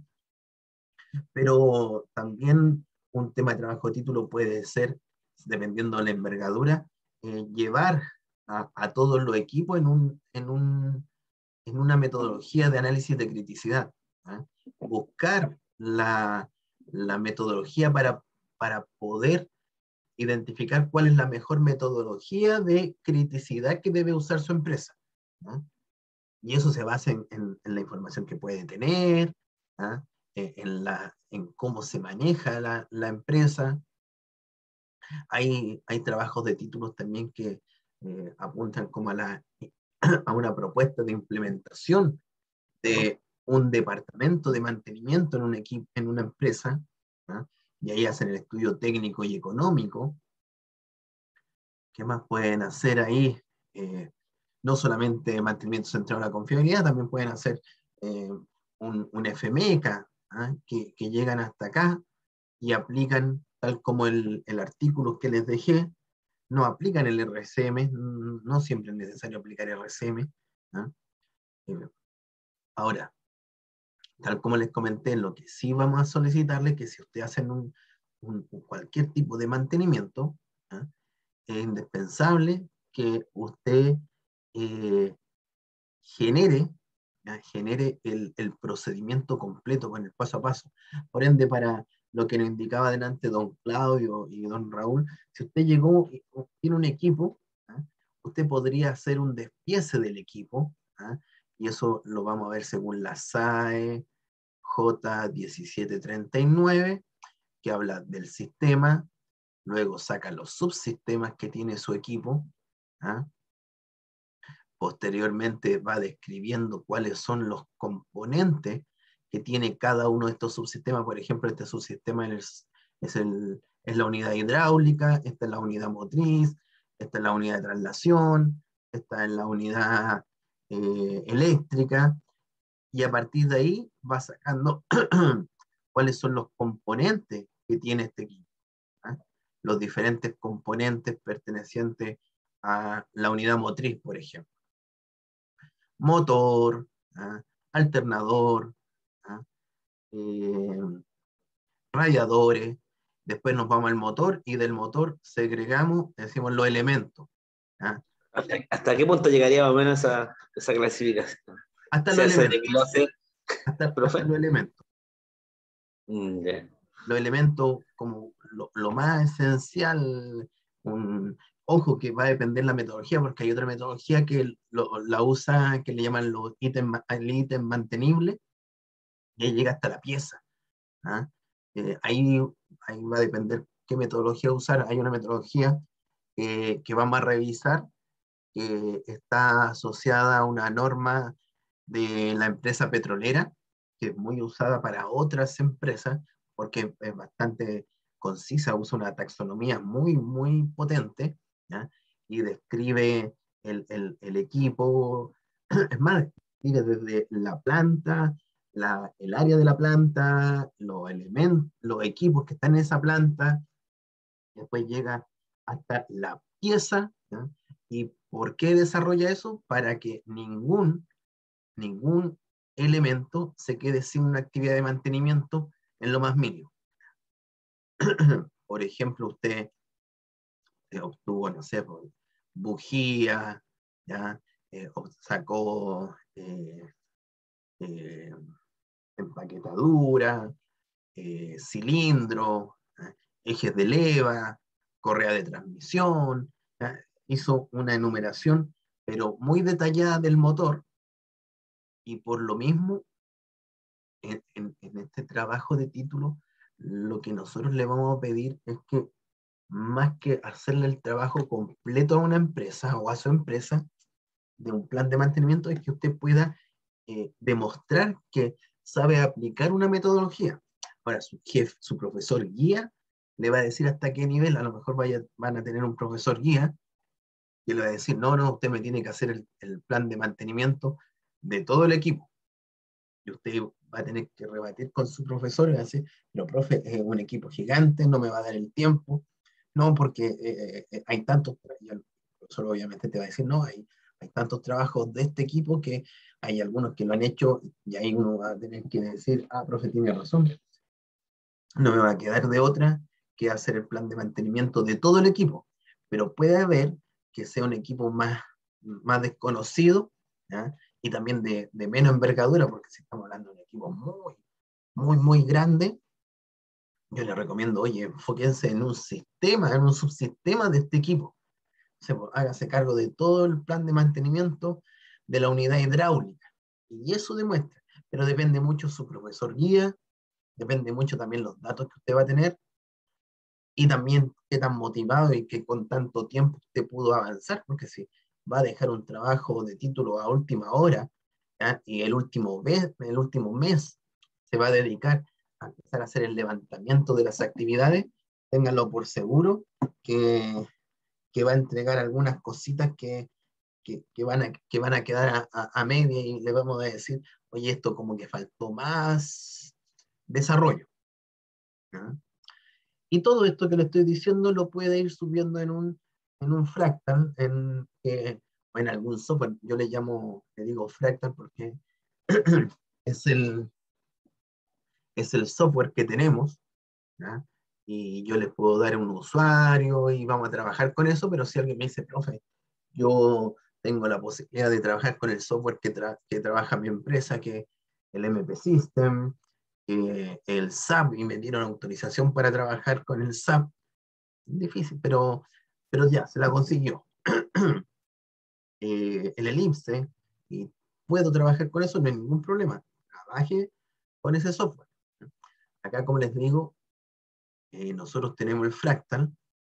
Pero también un tema de trabajo de título puede ser, dependiendo de la envergadura, llevar a todos los equipos en una metodología de análisis de criticidad, ¿eh? Buscar la metodología para poder identificar cuál es la mejor metodología de criticidad que debe usar su empresa, ¿eh? Y eso se basa en la información que puede tener, ¿eh? En cómo se maneja la empresa. Hay trabajos de títulos también que apuntan como a una propuesta de implementación de un departamento de mantenimiento en una empresa, ¿no? Y ahí hacen el estudio técnico y económico. ¿Qué más pueden hacer ahí? No solamente mantenimiento centrado en la confiabilidad, también pueden hacer un FMECA, ¿ah? que llegan hasta acá y aplican, tal como el artículo que les dejé, no aplican el RCM, no siempre es necesario aplicar RCM, ¿ah? Ahora, tal como les comenté, lo que sí vamos a solicitarles que si ustedes hacen cualquier tipo de mantenimiento, ¿ah? Es indispensable que usted genere el procedimiento completo con el paso a paso. Por ende, para lo que nos indicaba delante don Claudio y don Raúl, si usted llegó y tiene un equipo, ¿ah? Usted podría hacer un despiece del equipo, ¿ah? Y eso lo vamos a ver según la SAE J1739, que habla del sistema, luego saca los subsistemas que tiene su equipo, ¿ah? Posteriormente va describiendo cuáles son los componentes que tiene cada uno de estos subsistemas. Por ejemplo, este subsistema es la unidad hidráulica, esta es la unidad motriz, esta es la unidad de traslación, esta es la unidad eléctrica, y a partir de ahí va sacando cuáles son los componentes que tiene este equipo, ¿eh? Los diferentes componentes pertenecientes a la unidad motriz, por ejemplo. Motor, ¿eh? Alternador, radiadores, después nos vamos al motor y del motor segregamos, decimos, los elementos. ¿Eh? ¿Hasta qué punto llegaría más o menos esa clasificación? Hasta los elementos. Hasta Hasta los elementos. Yeah. los elementos como lo más esencial, ojo que va a depender la metodología, porque hay otra metodología que la usa, que le llaman el ítem mantenible, y ahí llega hasta la pieza. ¿Ah? Ahí va a depender qué metodología usar. Hay una metodología que vamos a revisar, que está asociada a una norma de la empresa petrolera, que es muy usada para otras empresas, porque es bastante concisa, usa una taxonomía muy, muy potente, ¿ya? Y describe el equipo, es más, describe desde la planta, el área de la planta, los elementos, los equipos que están en esa planta, después llega hasta la pieza, ¿ya? ¿Y por qué desarrolla eso? Para que ningún elemento se quede sin una actividad de mantenimiento en lo más mínimo. Por ejemplo, usted obtuvo, no sé, bujía, ¿ya? Sacó empaquetadura, cilindro, ejes de leva, correa de transmisión, ¿ya? Hizo una enumeración, pero muy detallada del motor, y por lo mismo, en este trabajo de título, lo que nosotros le vamos a pedir es que, más que hacerle el trabajo completo a una empresa o a su empresa de un plan de mantenimiento, es que usted pueda demostrar que sabe aplicar una metodología. Ahora, su jefe, su profesor guía, le va a decir hasta qué nivel. A lo mejor van a tener un profesor guía que le va a decir, no, usted me tiene que hacer el plan de mantenimiento de todo el equipo. Y usted va a tener que rebatir con su profesor y va a decir, pero profe, es un equipo gigante, no me va a dar el tiempo. No, porque hay tantos, y el profesor obviamente te va a decir, no, hay tantos trabajos de este equipo que hay algunos que lo han hecho, y ahí uno va a tener que decir, profe, tiene razón, no me va a quedar de otra que hacer el plan de mantenimiento de todo el equipo. Pero puede haber que sea un equipo más desconocido, ¿ya? Y también de menos envergadura, porque si estamos hablando de un equipo muy, muy, muy grande, yo le recomiendo, oye, enfóquense en un sistema, en un subsistema de este equipo. O sea, hágase cargo de todo el plan de mantenimiento de la unidad hidráulica. Y eso demuestra, pero depende mucho su profesor guía, depende mucho también los datos que usted va a tener, y también qué tan motivado y que con tanto tiempo usted pudo avanzar, porque si va a dejar un trabajo de título a última hora, ¿ya? Y el último mes se va a dedicar a empezar a hacer el levantamiento de las actividades, ténganlo por seguro que va a entregar algunas cositas que van a quedar a media, y le vamos a decir, oye, esto como que faltó más desarrollo, ¿ya? Y todo esto que le estoy diciendo lo puede ir subiendo en un fractal, o en algún software. Yo le digo fractal porque es el software que tenemos, ¿ya? Y yo les puedo dar un usuario y vamos a trabajar con eso, pero si alguien me dice, profe, yo tengo la posibilidad de trabajar con el software que trabaja mi empresa, que es el MP System, el SAP, y me dieron autorización para trabajar con el SAP, difícil, pero ya, se la consiguió. El Elipse, y puedo trabajar con eso, no hay ningún problema. Trabaje con ese software. Acá, como les digo, nosotros tenemos el Fractal,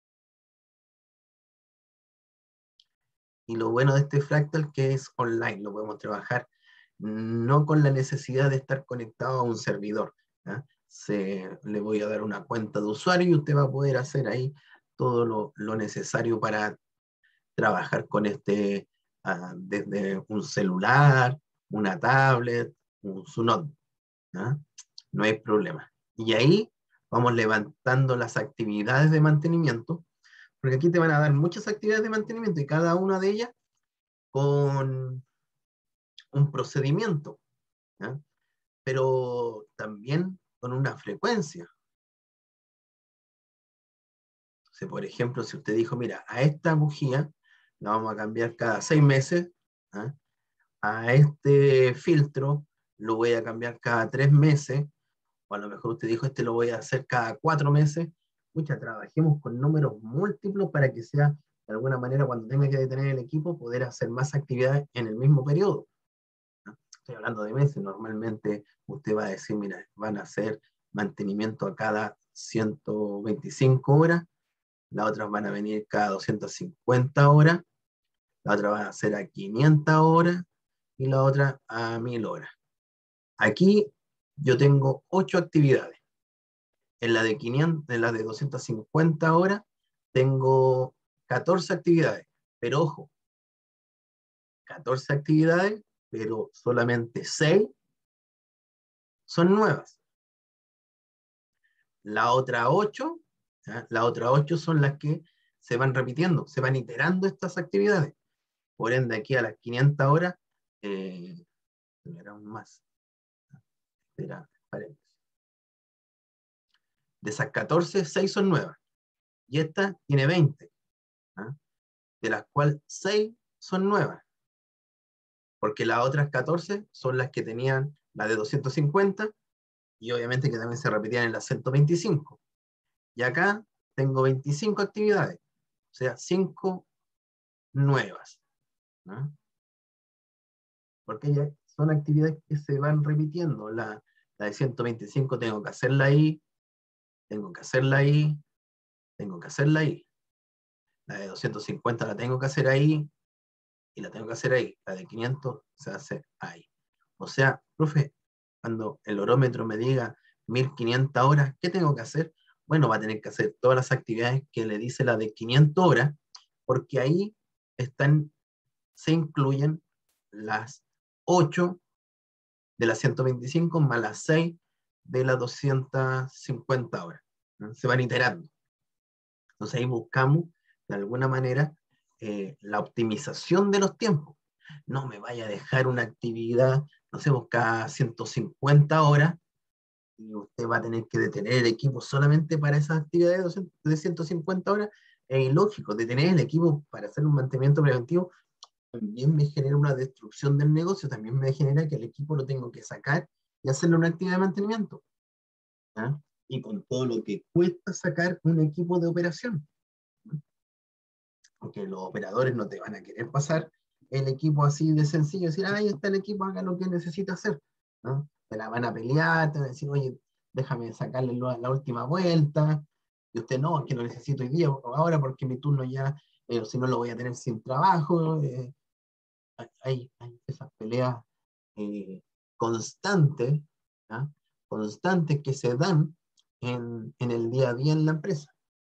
y lo bueno de este Fractal que es online, lo podemos trabajar no con la necesidad de estar conectado a un servidor, ¿ya? Le voy a dar una cuenta de usuario y usted va a poder hacer ahí todo lo necesario para trabajar con desde un celular, una tablet, su notebook, ¿ya? No hay problema. Y ahí vamos levantando las actividades de mantenimiento, porque aquí te van a dar muchas actividades de mantenimiento y cada una de ellas con un procedimiento, ¿ya? Pero también con una frecuencia. Entonces, por ejemplo, si usted dijo, mira, a esta bujía la vamos a cambiar cada 6 meses, ¿eh? A este filtro lo voy a cambiar cada 3 meses, o a lo mejor usted dijo, este lo voy a hacer cada 4 meses, pucha, trabajemos con números múltiplos para que sea, de alguna manera, cuando tenga que detener el equipo, poder hacer más actividades en el mismo periodo. ¿No? Estoy hablando de meses, normalmente usted va a decir, mira, van a hacer mantenimiento a cada 125 horas, las otras van a venir cada 250 horas, la otra van a ser a 500 horas y la otra a 1000 horas. Aquí yo tengo 8 actividades. En la de 500, en la de 250 horas tengo 14 actividades, pero ojo, 14 actividades, pero solamente 6 son nuevas. La otra 8, ¿ya? La otra 8 son las que se van repitiendo, se van iterando estas actividades. Por ende, aquí a las 500 horas, aún más. Espera, paréntesis. De esas 14, 6 son nuevas. Y esta tiene 20, ¿ah? De las cuales 6 son nuevas. Porque las otras 14 son las que tenían la de 250 y obviamente que también se repetían en las 125. Y acá tengo 25 actividades, o sea, 5 nuevas, ¿no? Porque ya son actividades que se van repitiendo. La de 125 tengo que hacerla ahí, tengo que hacerla ahí, tengo que hacerla ahí. La de 250 la tengo que hacer ahí y la tengo que hacer ahí. La de 500 se hace ahí. O sea, profe, cuando el horómetro me diga 1500 horas, ¿qué tengo que hacer? Bueno, va a tener que hacer todas las actividades que le dice la de 500 horas, porque ahí se incluyen las 8 de las 125 más las 6 de las 250 horas, ¿no? Se van iterando. Entonces ahí buscamos, de alguna manera, la optimización de los tiempos. No me vaya a dejar una actividad, no sé, cada 150 horas, y usted va a tener que detener el equipo solamente para esas actividades de 150 horas. Es ilógico. Detener el equipo para hacer un mantenimiento preventivo también me genera una destrucción del negocio, también me genera que el equipo lo tengo que sacar y hacerle una actividad de mantenimiento, ¿ah? Y con todo lo que cuesta sacar un equipo de operación, ¿no? Porque los operadores no te van a querer pasar el equipo así de sencillo, decir, ahí está el equipo, haga lo que necesita hacer, ¿no? Te la van a pelear, te van a decir, oye, déjame sacarle la última vuelta, y usted no, es que lo necesito hoy día, ahora porque mi turno ya, si no lo voy a tener sin trabajo. Hay esas peleas constantes, ¿ah? Constantes que se dan en el día a día en la empresa.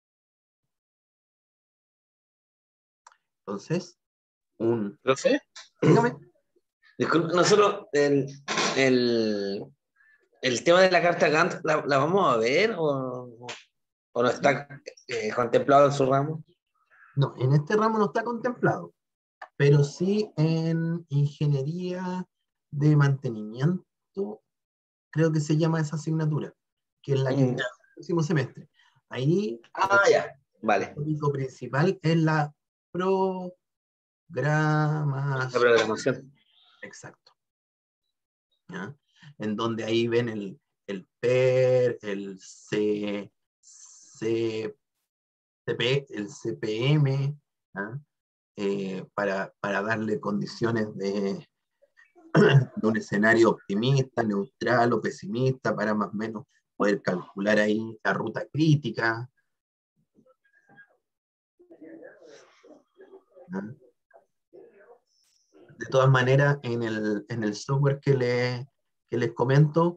Entonces, ¿Profe? dígame. Disculpe, nosotros el tema de la carta Gantt, ¿la vamos a ver o no está contemplado en su ramo? No, en este ramo no está contemplado, pero sí en ingeniería de mantenimiento, creo que se llama esa asignatura, que es la que está en el próximo semestre. Ahí, Ya, vale. el tópico principal es la La programación. programación. Exacto. ¿Ya? En donde ahí ven el PER, el el CPM, ¿ah? Para darle condiciones de un escenario optimista, neutral o pesimista, para más o menos poder calcular ahí la ruta crítica, ¿ah? De todas maneras, en el software que les comento,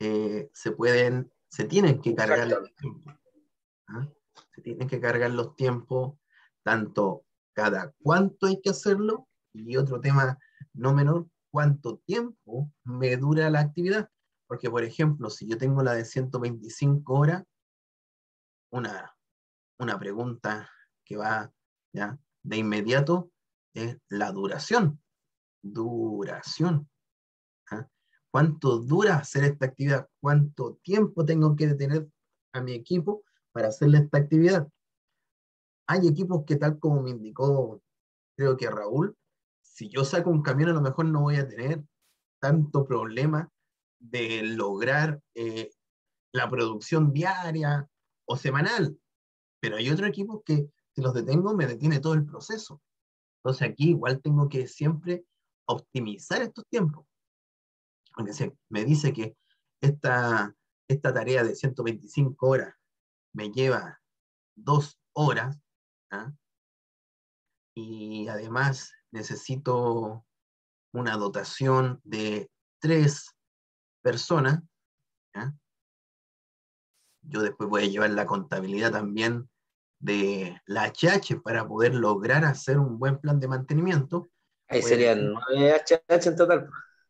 se tienen que cargar los tiempos, ¿ah? Se tienen que cargar los tiempos, tanto cada cuánto hay que hacerlo, y otro tema no menor, cuánto tiempo me dura la actividad. Porque, por ejemplo, si yo tengo la de 125 horas, una pregunta que va, ¿ya?, de inmediato es la duración. Duración. ¿Ah? ¿Cuánto dura hacer esta actividad? ¿Cuánto tiempo tengo que detener a mi equipo para hacerle esta actividad? Hay equipos que, tal como me indicó, creo que Raúl, si yo saco un camión a lo mejor no voy a tener tanto problema de lograr la producción diaria o semanal, pero hay otros equipos que si los detengo me detiene todo el proceso. Entonces aquí igual tengo que siempre optimizar estos tiempos. Aunque me dice que esta tarea de 125 horas me lleva 2 horas, ¿ah? Y además necesito una dotación de 3 personas, ¿ah? Yo después voy a llevar la contabilidad también de la HH para poder lograr hacer un buen plan de mantenimiento. Ahí Voy a decir, serían 9 HH en total.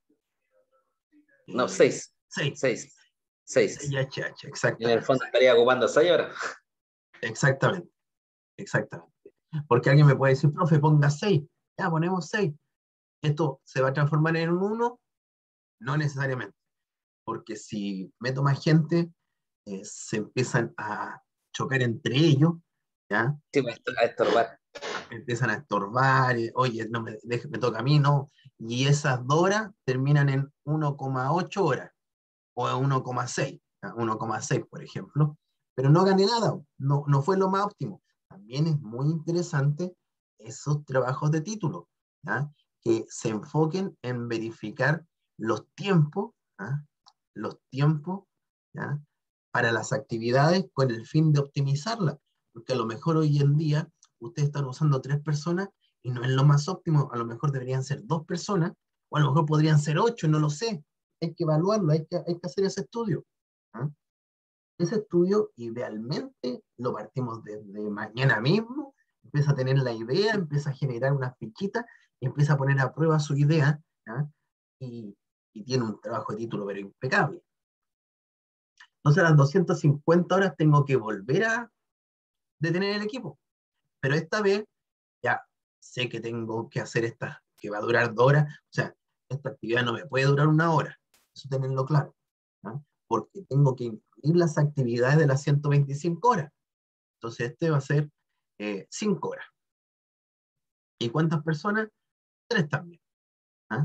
No, 6. 6 6. 6. HH, En el exactamente. fondo estaría ocupando 6 horas. Exactamente, exactamente. Porque alguien me puede decir, profe, ponga 6. Ya, ponemos 6. ¿Esto se va a transformar en un 1? No necesariamente. Porque si meto más gente, se empiezan a chocar entre ellos, ¿ya? Sí, a estorbar. Empiezan a estorbar, oye, no me toca a mí, no. Y esas 2 horas terminan en 1,8 horas o en 1,6, 1,6 por ejemplo, pero no gané nada, no fue lo más óptimo. También es muy interesante esos trabajos de título, ¿ya? Que se enfoquen en verificar los tiempos, ¿ya? Los tiempos, ¿ya? Para las actividades con el fin de optimizarlas, porque a lo mejor hoy en día ustedes están usando 3 personas y no es lo más óptimo, a lo mejor deberían ser 2 personas, o a lo mejor podrían ser 8, no lo sé, hay que evaluarlo, hay que hacer ese estudio, ¿ah? Ese estudio idealmente lo partimos desde mañana mismo, empieza a tener la idea, empieza a generar una fichita, empieza a poner a prueba su idea, ¿ah? y, y tiene un trabajo de título pero impecable. Entonces a las 250 horas tengo que volver a detener el equipo, pero esta vez ya sé que tengo que hacer esta, que va a durar 2 horas, o sea, esta actividad no me puede durar 1 hora, eso tenerlo claro, ¿no? Porque tengo que incluir las actividades de las 125 horas. Entonces este va a ser 5 horas. ¿Y cuántas personas? 3 también. ¿Ah?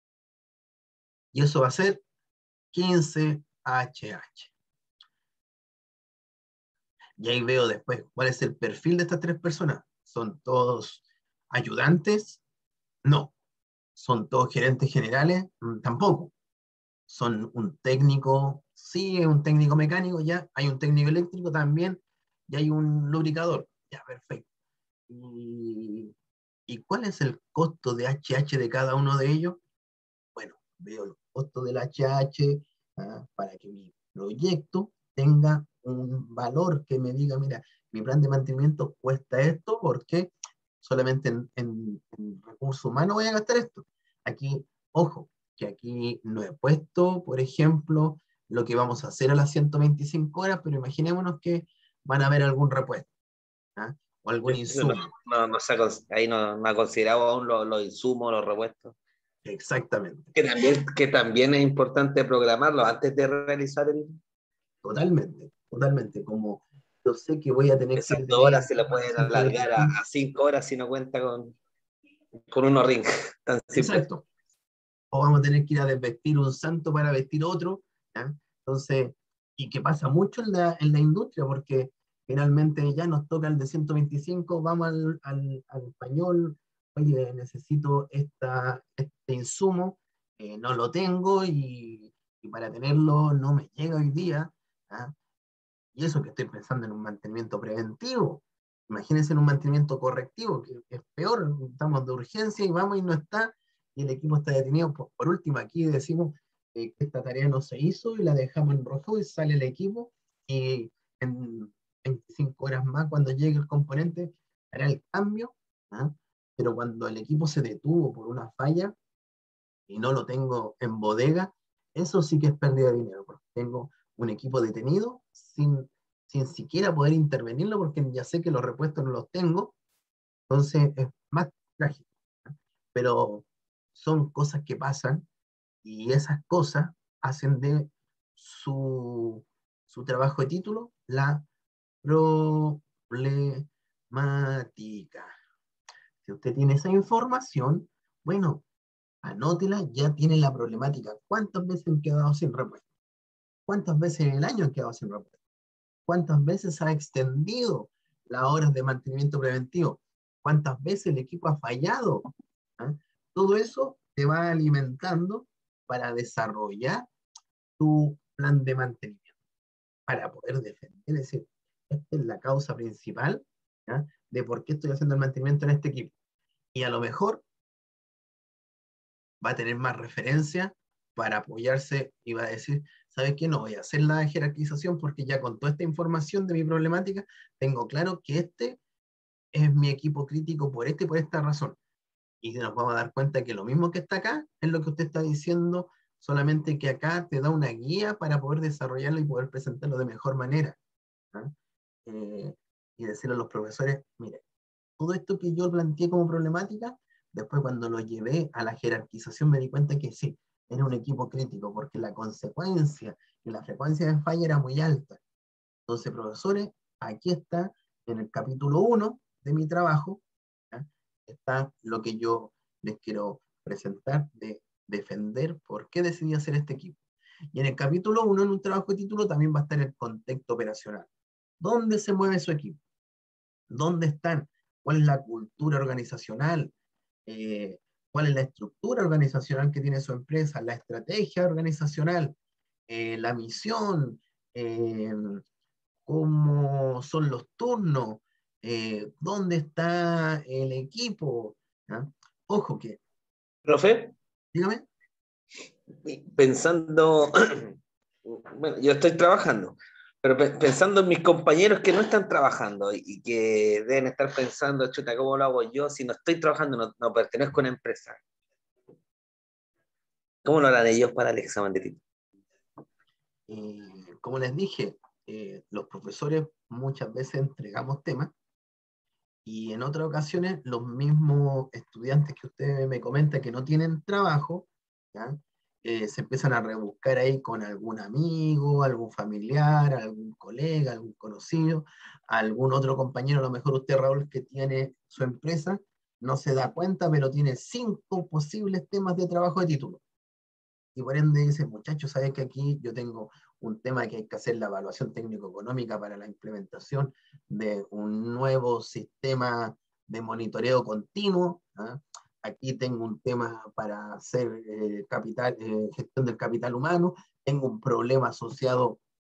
Y eso va a ser 15 HH. Y ahí veo después cuál es el perfil de estas 3 personas. ¿Son todos ayudantes? No. ¿Son todos gerentes generales? Tampoco. ¿Son un técnico? Sí, es un técnico mecánico, ya. Hay un técnico eléctrico también. Y hay un lubricador. Ya, perfecto. ¿Y cuál es el costo de HH de cada uno de ellos? Bueno, veo los costos del HH, para que mi proyecto tenga un valor que me diga, mira, mi plan de mantenimiento cuesta esto porque solamente en recursos humanos voy a gastar esto. Aquí, ojo, que aquí no he puesto, por ejemplo, lo que vamos a hacer a las 125 horas, pero imaginémonos que van a haber algún repuesto, ¿ah? O algún Eso no, insumo. ahí no ha considerado aún los insumos, los repuestos. Exactamente, Que también es importante programarlo antes de realizar totalmente, totalmente. Como yo sé que voy a tener que esas 2 horas, detener se lo a pueden alargar 125. a 5 horas si no cuenta con unos rings tan simples. Exacto. O vamos a tener que ir a desvestir un santo para vestir otro, ¿ya? Entonces, y que pasa mucho en la industria, porque finalmente ya nos toca el de 125, vamos al español, oye, necesito este insumo, no lo tengo y para tenerlo no me llega hoy día, ¿ah? Y eso que estoy pensando en un mantenimiento preventivo. Imagínense en un mantenimiento correctivo, que es peor, estamos de urgencia y vamos y no está, y el equipo está detenido. Por último, aquí decimos que esta tarea no se hizo y la dejamos en rojo y sale el equipo y en 25 horas más, cuando llegue el componente, hará el cambio, ¿ah? Pero cuando el equipo se detuvo por una falla y no lo tengo en bodega, eso sí que es pérdida de dinero, porque tengo un equipo detenido sin siquiera poder intervenirlo, porque ya sé que los repuestos no los tengo, entonces es más trágico. Pero son cosas que pasan y esas cosas hacen de su trabajo de título la problemática. Si usted tiene esa información, bueno, anótela, ya tiene la problemática. ¿Cuántas veces han quedado sin repuesto? ¿Cuántas veces en el año han quedado sin repuesto? ¿Cuántas veces se ha extendido las horas de mantenimiento preventivo? ¿Cuántas veces el equipo ha fallado? ¿Ah? Todo eso te va alimentando para desarrollar tu plan de mantenimiento, para poder defender. Es decir, esta es la causa principal, ¿ya?, de por qué estoy haciendo el mantenimiento en este equipo. Y a lo mejor va a tener más referencia para apoyarse y va a decir, ¿sabes qué? No voy a hacer la jerarquización porque ya con toda esta información de mi problemática, tengo claro que este es mi equipo crítico por esta y por esta razón. Y nos vamos a dar cuenta que lo mismo que está acá es lo que usted está diciendo, solamente que acá te da una guía para poder desarrollarlo y poder presentarlo de mejor manera. ¿Ah? Y decirle a los profesores, mire, todo esto que yo planteé como problemática, después cuando lo llevé a la jerarquización me di cuenta que sí, era un equipo crítico, porque la consecuencia y la frecuencia de falla era muy alta. Entonces, profesores, aquí está, en el capítulo 1 de mi trabajo, ¿ya?, está lo que yo les quiero presentar, de defender por qué decidí hacer este equipo. Y en el capítulo 1, en un trabajo de título, también va a estar el contexto operacional. ¿Dónde se mueve su equipo? ¿Dónde están? ¿Cuál es la cultura organizacional? ¿Cuál es la estructura organizacional que tiene su empresa? ¿La estrategia organizacional? ¿La misión? ¿Cómo son los turnos? ¿Dónde está el equipo? ¿Ah? Ojo que, Profe, dígame. pensando, bueno, yo estoy trabajando, pero pensando en mis compañeros que no están trabajando y que deben estar pensando, chuta, ¿cómo lo hago yo si no estoy trabajando, no pertenezco a una empresa? ¿Cómo lo harán ellos para el examen de título? Como les dije, los profesores muchas veces entregamos temas y en otras ocasiones los mismos estudiantes que usted me comenta que no tienen trabajo, ¿ya?, se empiezan a rebuscar ahí con algún amigo, algún familiar, algún colega, algún conocido, algún otro compañero. A lo mejor usted, Raúl, que tiene su empresa, no se da cuenta, pero tiene 5 posibles temas de trabajo de título. Y por ende dice, muchachos, ¿sabes que aquí yo tengo un tema que hay que hacer la evaluación técnico-económica para la implementación de un nuevo sistema de monitoreo continuo? ¿Ah? Aquí tengo un tema para hacer gestión del capital humano, tengo un problema asociado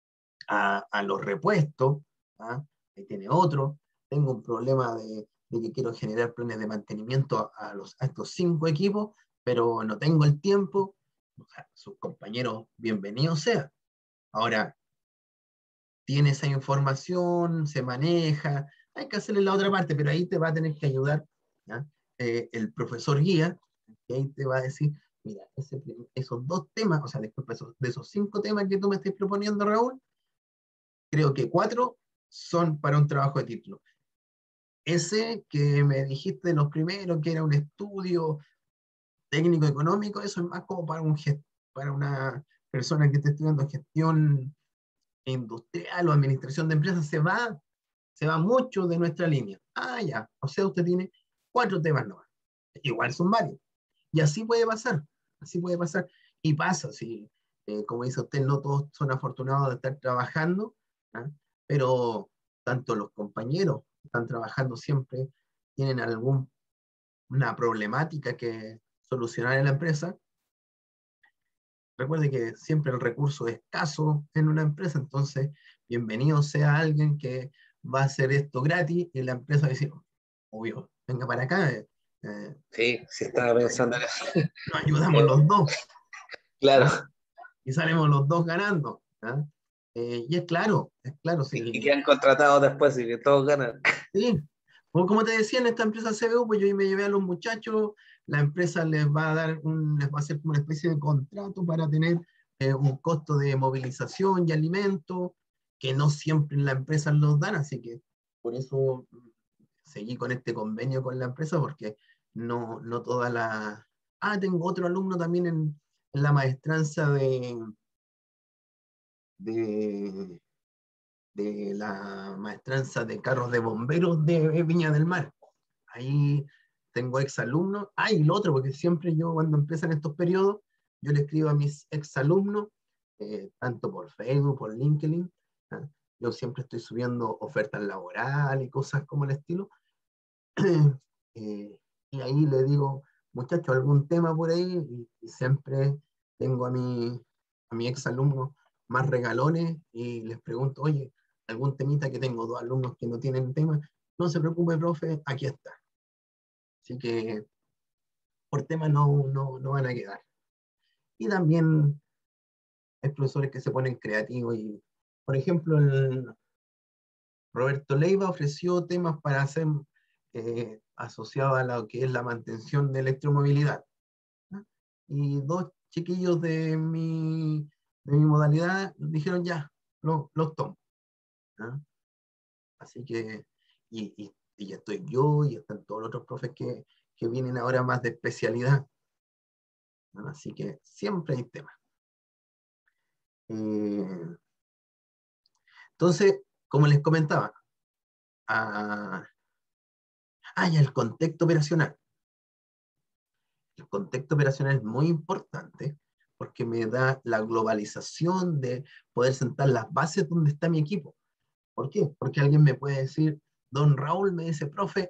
a los repuestos, ¿ah? Ahí tiene otro, tengo un problema de que quiero generar planes de mantenimiento a estos 5 equipos, pero no tengo el tiempo. O sea, sus compañeros, bienvenidos sea. Ahora, tiene esa información, se maneja, hay que hacerle la otra parte, pero ahí te va a tener que ayudar, ¿ya?, el profesor guía, que ahí te va a decir, mira, esos 2 temas, o sea, disculpa, de esos 5 temas que tú me estás proponiendo, Raúl, creo que 4 son para un trabajo de título. Ese que me dijiste de los primeros, que era un estudio técnico económico, eso es más como para una persona que esté estudiando gestión industrial o administración de empresas, se va mucho de nuestra línea. Ah, ya, o sea, usted tiene 4 temas nomás. Igual son varios. Y así puede pasar. Y pasa, si, como dice usted, no todos son afortunados de estar trabajando, ¿ah? Pero tanto los compañeros que están trabajando siempre tienen alguna problemática que solucionar en la empresa. Recuerde que siempre el recurso es escaso en una empresa, entonces bienvenido sea alguien que va a hacer esto gratis y la empresa va a decir, obvio, venga para acá, Sí, sí estaba pensando en eso. nos ayudamos los dos, Claro. ¿ah? Y salimos los dos ganando, ¿ah? Y es claro, Y sí, que han contratado después y que todos ganan. sí. Como te decía, en esta empresa CBU, pues yo me llevé a los muchachos, la empresa les va a hacer como una especie de contrato para tener un costo de movilización y alimento, que no siempre en la empresa los dan, así que por eso seguí con este convenio con la empresa, porque no toda la... Ah, tengo otro alumno también en la maestranza de, de la maestranza de carros de bomberos de Viña del Mar. Ahí tengo exalumnos. Ah, y lo otro, porque siempre yo cuando empiezan estos periodos, yo le escribo a mis exalumnos tanto por Facebook, por LinkedIn. ¿Ah? Yo siempre estoy subiendo ofertas laborales y cosas como el estilo. Y ahí le digo, muchachos, algún tema por ahí, y siempre tengo a mi ex alumno más regalones y les pregunto, oye, algún temita, que tengo 2 alumnos que no tienen tema, no se preocupe, profe, aquí está. Así que por tema no van a quedar. Y también hay profesores que se ponen creativos y, por ejemplo, Roberto Leiva ofreció temas para hacer asociados a lo que es la mantención de electromovilidad, ¿no? Y 2 chiquillos de mi modalidad dijeron ya, los tomo, ¿no? Así que, y ya estoy yo, y están todos los otros profes que vienen ahora más de especialidad, ¿no? Así que siempre hay temas. Entonces, como les comentaba, y el contexto operacional. El contexto operacional es muy importante porque me da la globalización de poder sentar las bases donde está mi equipo. ¿Por qué? Porque alguien me puede decir, don Raúl me dice, profe,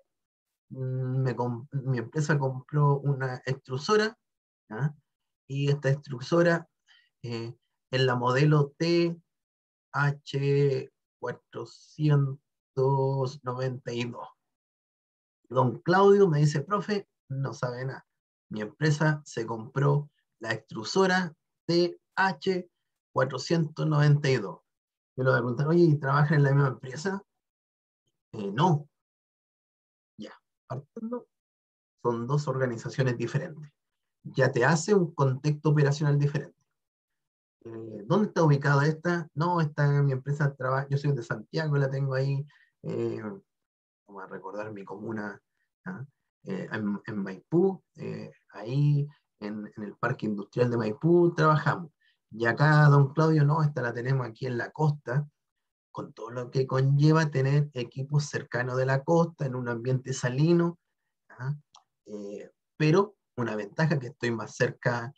mi empresa compró una extrusora, ¿ah? Y esta extrusora es la modelo TH492. Don Claudio me dice, profe, no sabe nada. Mi empresa se compró la extrusora TH492. Yo le voy a preguntar, oye, ¿y trabajan en la misma empresa? No. Ya, partiendo, son 2 organizaciones diferentes. Ya te hace un contexto operacional diferente. ¿Dónde está ubicada esta? No, está en mi empresa, yo soy de Santiago, la tengo ahí, vamos a recordar mi comuna, ¿ah? En Maipú, ahí en el Parque Industrial de Maipú trabajamos. Y acá, don Claudio, no, esta la tenemos aquí en la costa, con todo lo que conlleva tener equipos cercanos de la costa, en un ambiente salino, ¿ah? Pero una ventaja que estoy más cerca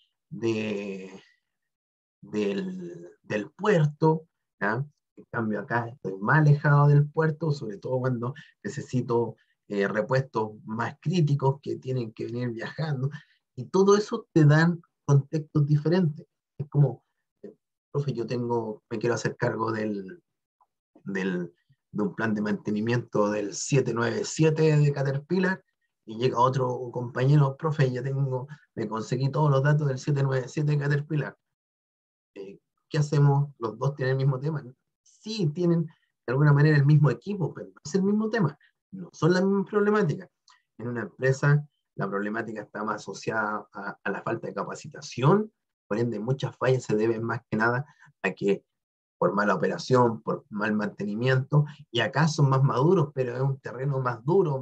del puerto, ¿ah? En cambio acá estoy más alejado del puerto, sobre todo cuando necesito repuestos más críticos que tienen que venir viajando, y todo eso te dan contextos diferentes. Es como, profe, me quiero hacer cargo de un plan de mantenimiento del 797 de Caterpillar, y llega otro compañero, profe, me conseguí todos los datos del 797 de Caterpillar. ¿Qué hacemos? ¿Los dos tienen el mismo tema? Sí, tienen de alguna manera el mismo equipo, pero no es el mismo tema. No son las mismas problemáticas. En una empresa, la problemática está más asociada a la falta de capacitación, por ende muchas fallas se deben más que nada a que por mala operación, por mal mantenimiento, y acá son más maduros, pero es un terreno más duro,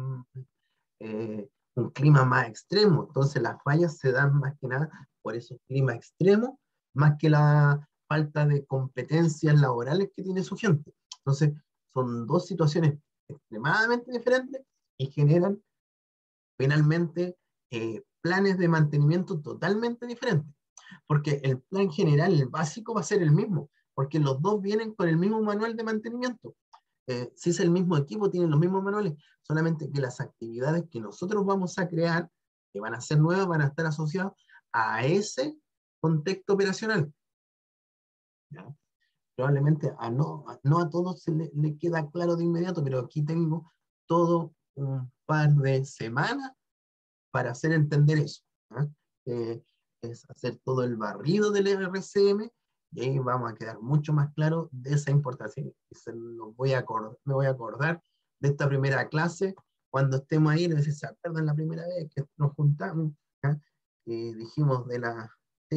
un clima más extremo, entonces las fallas se dan más que nada por esos climas extremos, más que la falta de competencias laborales que tiene su gente. Entonces, son 2 situaciones extremadamente diferentes y generan finalmente planes de mantenimiento totalmente diferentes, porque el plan general, el básico, va a ser el mismo, porque los dos vienen con el mismo manual de mantenimiento. Si es el mismo equipo, tienen los mismos manuales, solamente que las actividades que nosotros vamos a crear, que van a ser nuevas, van a estar asociadas a ese contexto operacional, ¿ya? Probablemente no a todos le queda claro de inmediato, pero aquí tengo todo un par de semanas para hacer entender eso, ¿ya? Es hacer todo el barrido del RCM, y ahí vamos a quedar mucho más claro de esa importancia. Me voy a acordar de esta primera clase, cuando estemos ahí, no sé si se acuerdan la primera vez que nos juntamos, ¿ya? Dijimos de la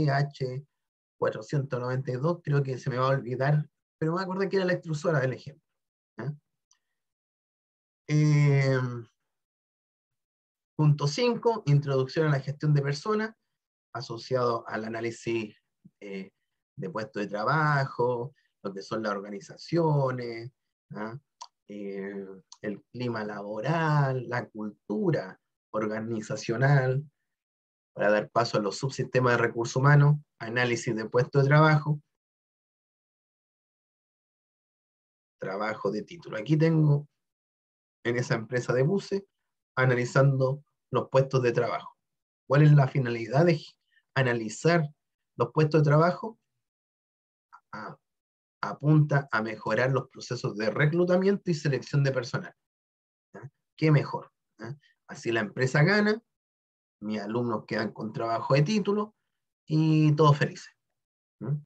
TH492, creo que se me va a olvidar, pero me acuerdo que era la extrusora del ejemplo, ¿ya? Punto 5, introducción a la gestión de personas, asociado al análisis de puestos de trabajo, lo que son las organizaciones, ¿ah? El clima laboral, la cultura organizacional, para dar paso a los subsistemas de recursos humanos, análisis de puesto de trabajo, trabajo de título. Aquí tengo en esa empresa de buses analizando los puestos de trabajo. ¿Cuál es la finalidad de analizar los puestos de trabajo? Apunta a mejorar los procesos de reclutamiento y selección de personal. ¿Ya? ¿Qué mejor? ¿Ya? Así la empresa gana, mis alumnos quedan con trabajo de título y todos felices. ¿Ya?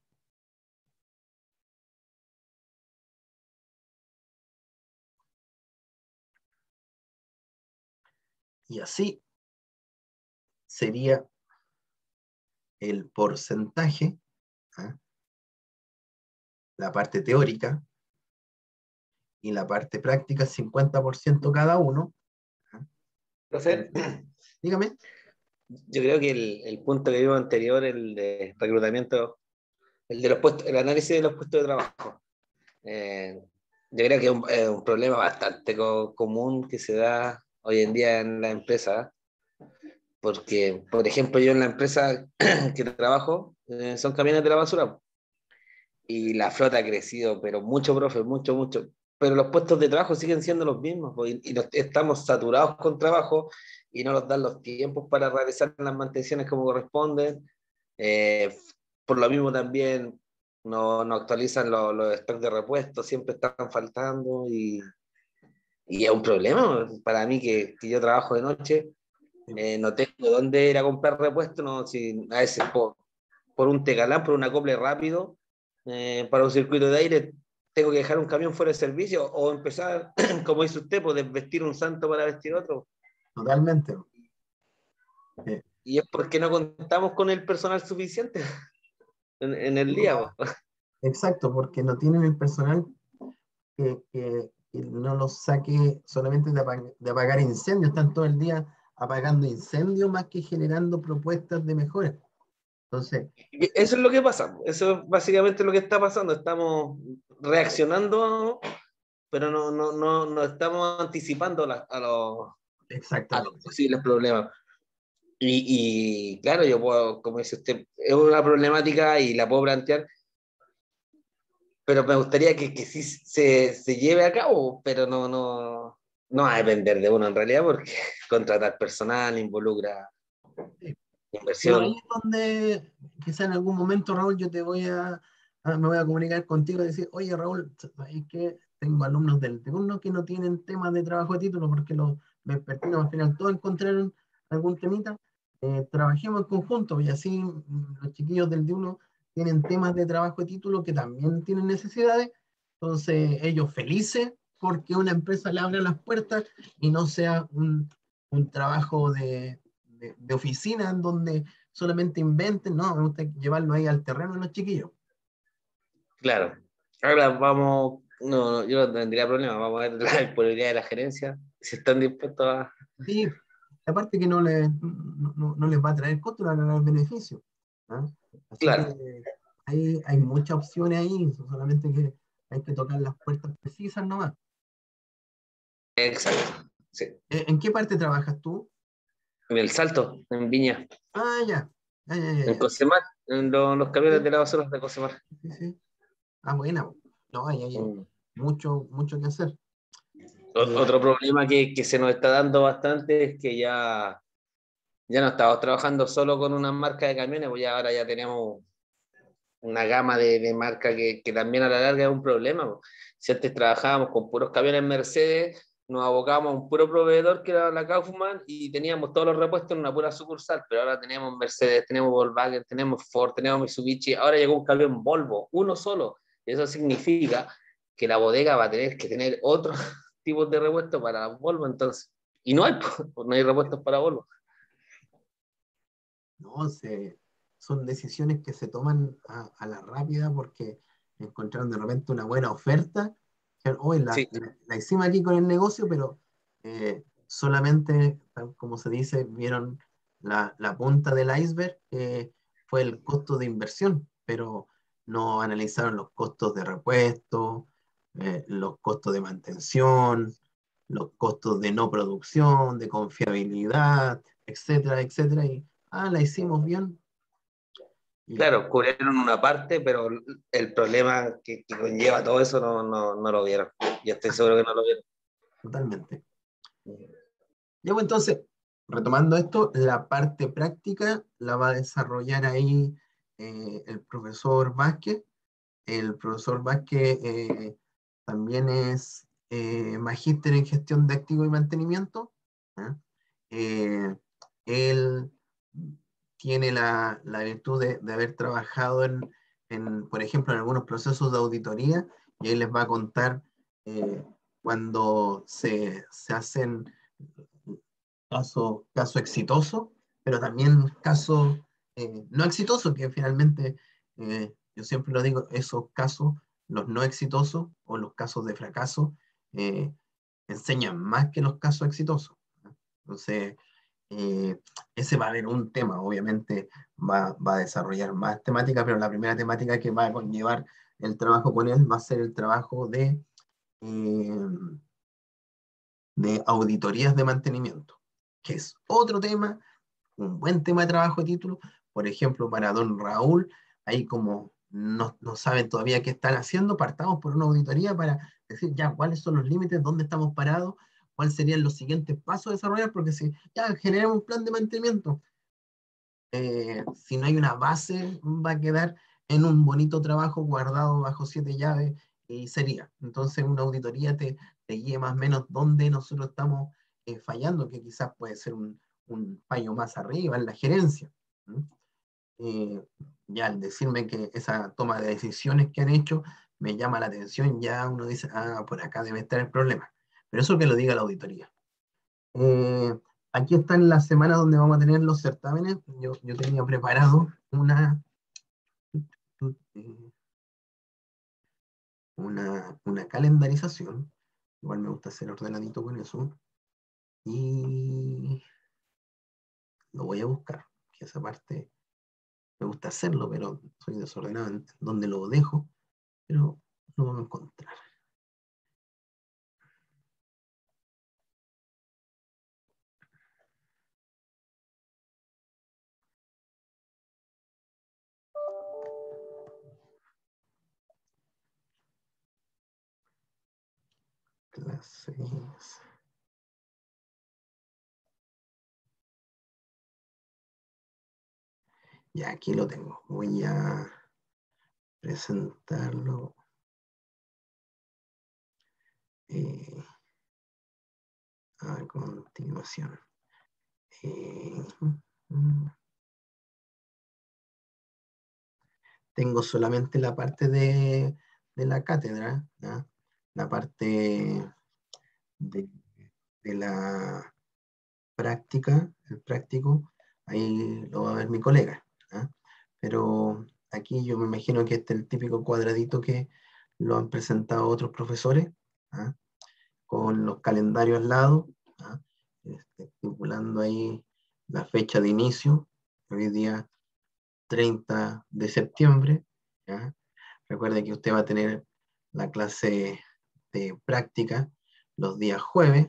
Y así sería el porcentaje, ¿ah? La parte teórica y la parte práctica, 50% cada uno. ¿Ah? Profe, Dígame. yo creo que el punto que vimos anterior, el de reclutamiento, el de los puestos, el análisis de los puestos de trabajo, yo creo que es un problema bastante común que se da hoy en día en la empresa, porque, por ejemplo, yo en la empresa que trabajo, son camiones de la basura, y la flota ha crecido, pero mucho, profe, mucho, mucho. Pero los puestos de trabajo siguen siendo los mismos, pues, y estamos saturados con trabajo y no nos dan los tiempos para realizar las mantenciones como corresponden. Eh, por lo mismo también no actualizan los stocks de repuestos, siempre están faltando y es un problema para mí que yo trabajo de noche. No tengo dónde ir a comprar repuestos, no, si, a veces por un tecalán, por un acople rápido, para un circuito de aire, tengo que dejar un camión fuera de servicio o empezar, como dice usted, pues desvestir un santo para vestir otro. Totalmente. Y es porque no contamos con el personal suficiente en el día. Pues. Exacto, porque no tienen el personal que no los saque solamente de apagar incendios, están todo el día apagando incendios más que generando propuestas de mejora. Entonces, Eso es lo que pasa, eso es básicamente lo que está pasando, estamos reaccionando, pero no estamos anticipando a los exactamente. posibles problemas. Y claro, yo puedo, como dice usted, es una problemática y la puedo plantear, pero me gustaría que sí se lleve a cabo, pero no va a depender de uno en realidad, porque contratar personal involucra Sí. Pero ahí inversión. es donde quizá en algún momento, Raúl, yo me voy a comunicar contigo y decir, oye, Raúl, es que tengo alumnos del turno que no tienen temas de trabajo de título porque los vespertinos al final todos encontraron algún temita. Trabajemos en conjunto y así los chiquillos del D1 tienen temas de trabajo de título que también tienen necesidades. Entonces, ellos felices porque una empresa le abre las puertas y no sea un trabajo de oficina en donde solamente inventen, no, me gusta llevarlo ahí al terreno de los chiquillos. Claro. Ahora vamos, yo no tendría problema, vamos a ver la disponibilidad de la gerencia, si están dispuestos a... Sí, aparte que no les va a traer costo, van a ganar beneficio. ¿Ah? Así Claro, que hay muchas opciones ahí, solamente que hay que tocar las puertas precisas nomás. exacto. Sí. ¿En qué parte trabajas tú? En el Salto, en Viña, Ah, ya, ya, ya, ya, en ya. Cosemar, en los camiones Sí, de la basura de Cosemar. sí, sí. Ah, buena. No, hay Mm. mucho que hacer. Otro problema que se nos está dando bastante es que ya no estamos trabajando solo con una marca de camiones, pues ya ahora ya tenemos una gama de marcas que también a la larga es un problema. Pues. Si antes trabajábamos con puros camiones Mercedes, nos abocábamos a un puro proveedor que era la Kaufman y teníamos todos los repuestos en una pura sucursal, pero ahora tenemos Mercedes, tenemos Volkswagen, tenemos Ford, tenemos Mitsubishi, ahora llegó un camión Volvo, uno solo. Y eso significa que la bodega va a tener que tener otros tipos de repuestos para Volvo, entonces. Y no hay, pues, no hay repuestos para Volvo. No, son decisiones que se toman a la rápida porque encontraron de repente una buena oferta. Que, hoy Sí, la hicimos aquí con el negocio, pero solamente, tal como se dice, vieron la punta del iceberg, que fue el costo de inversión, pero no analizaron los costos de repuesto, los costos de mantención, los costos de no producción, de confiabilidad, etcétera, etcétera. Y la hicimos bien. Claro, cubrieron una parte, pero el problema que conlleva todo eso no lo vieron. Yo estoy seguro que no lo vieron. Totalmente. Ya, pues, entonces, retomando esto, la parte práctica la va a desarrollar ahí el profesor Vázquez. El profesor Vázquez también es magíster en gestión de activos y mantenimiento. ¿Ah? Eh, Él tiene la virtud de haber trabajado por ejemplo, en algunos procesos de auditoría, y él les va a contar cuando se hacen caso exitoso, pero también casos no exitosos, que finalmente, yo siempre lo digo, esos casos, los no exitosos o los casos de fracaso, eh, enseñan más que los casos exitosos. ¿No? Entonces, eh, ese va a haber un tema, obviamente va a desarrollar más temáticas, pero la primera temática que va a conllevar el trabajo con él va a ser el trabajo de auditorías de mantenimiento, que es otro tema, un buen tema de trabajo de título. Por ejemplo, para don Raúl, ahí como no saben todavía qué están haciendo, partamos por una auditoría para decir ya cuáles son los límites, dónde estamos parados, cuáles serían los siguientes pasos a desarrollar, porque si ya generamos un plan de mantenimiento, si no hay una base, va a quedar en un bonito trabajo guardado bajo 7 llaves y sería. Entonces, una auditoría te guía más o menos dónde nosotros estamos fallando, que quizás puede ser un fallo más arriba en la gerencia. ¿No? Ya al decirme que esa toma de decisiones que han hecho me llama la atención, ya uno dice, ah, por acá debe estar el problema. Pero eso que lo diga la auditoría. Eh, Aquí están las semanas donde vamos a tener los certámenes. Yo tenía preparado una calendarización. Igual me gusta ser ordenadito con eso. Y lo voy a buscar, que esa parte me gusta hacerlo, pero soy desordenado en donde lo dejo, pero lo vamos a encontrar. Clases. Ya aquí lo tengo. Voy a presentarlo. A continuación. Tengo solamente la parte de la cátedra, ¿ya? La parte de, de la práctica, el práctico, ahí lo va a ver mi colega. ¿Ya? Pero aquí yo me imagino que este es el típico cuadradito que lo han presentado otros profesores, ¿ya? Con los calendarios al lado, ¿ya? Estipulando ahí la fecha de inicio, hoy día 30 de septiembre. ¿Ya? Recuerde que usted va a tener la clase de práctica los días jueves.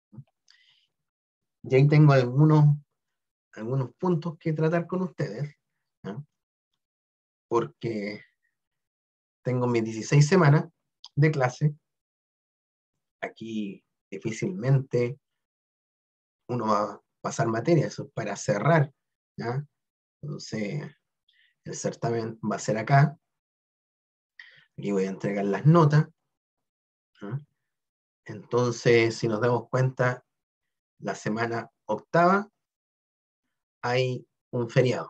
Y ahí tengo algunos puntos que tratar con ustedes, ¿ya? Porque tengo mis 16 semanas de clase. Aquí difícilmente uno va a pasar materia, eso es para cerrar, ¿ya? Entonces, el certamen va a ser acá. Aquí voy a entregar las notas, ¿ya? Entonces, si nos damos cuenta, la semana octava hay un feriado.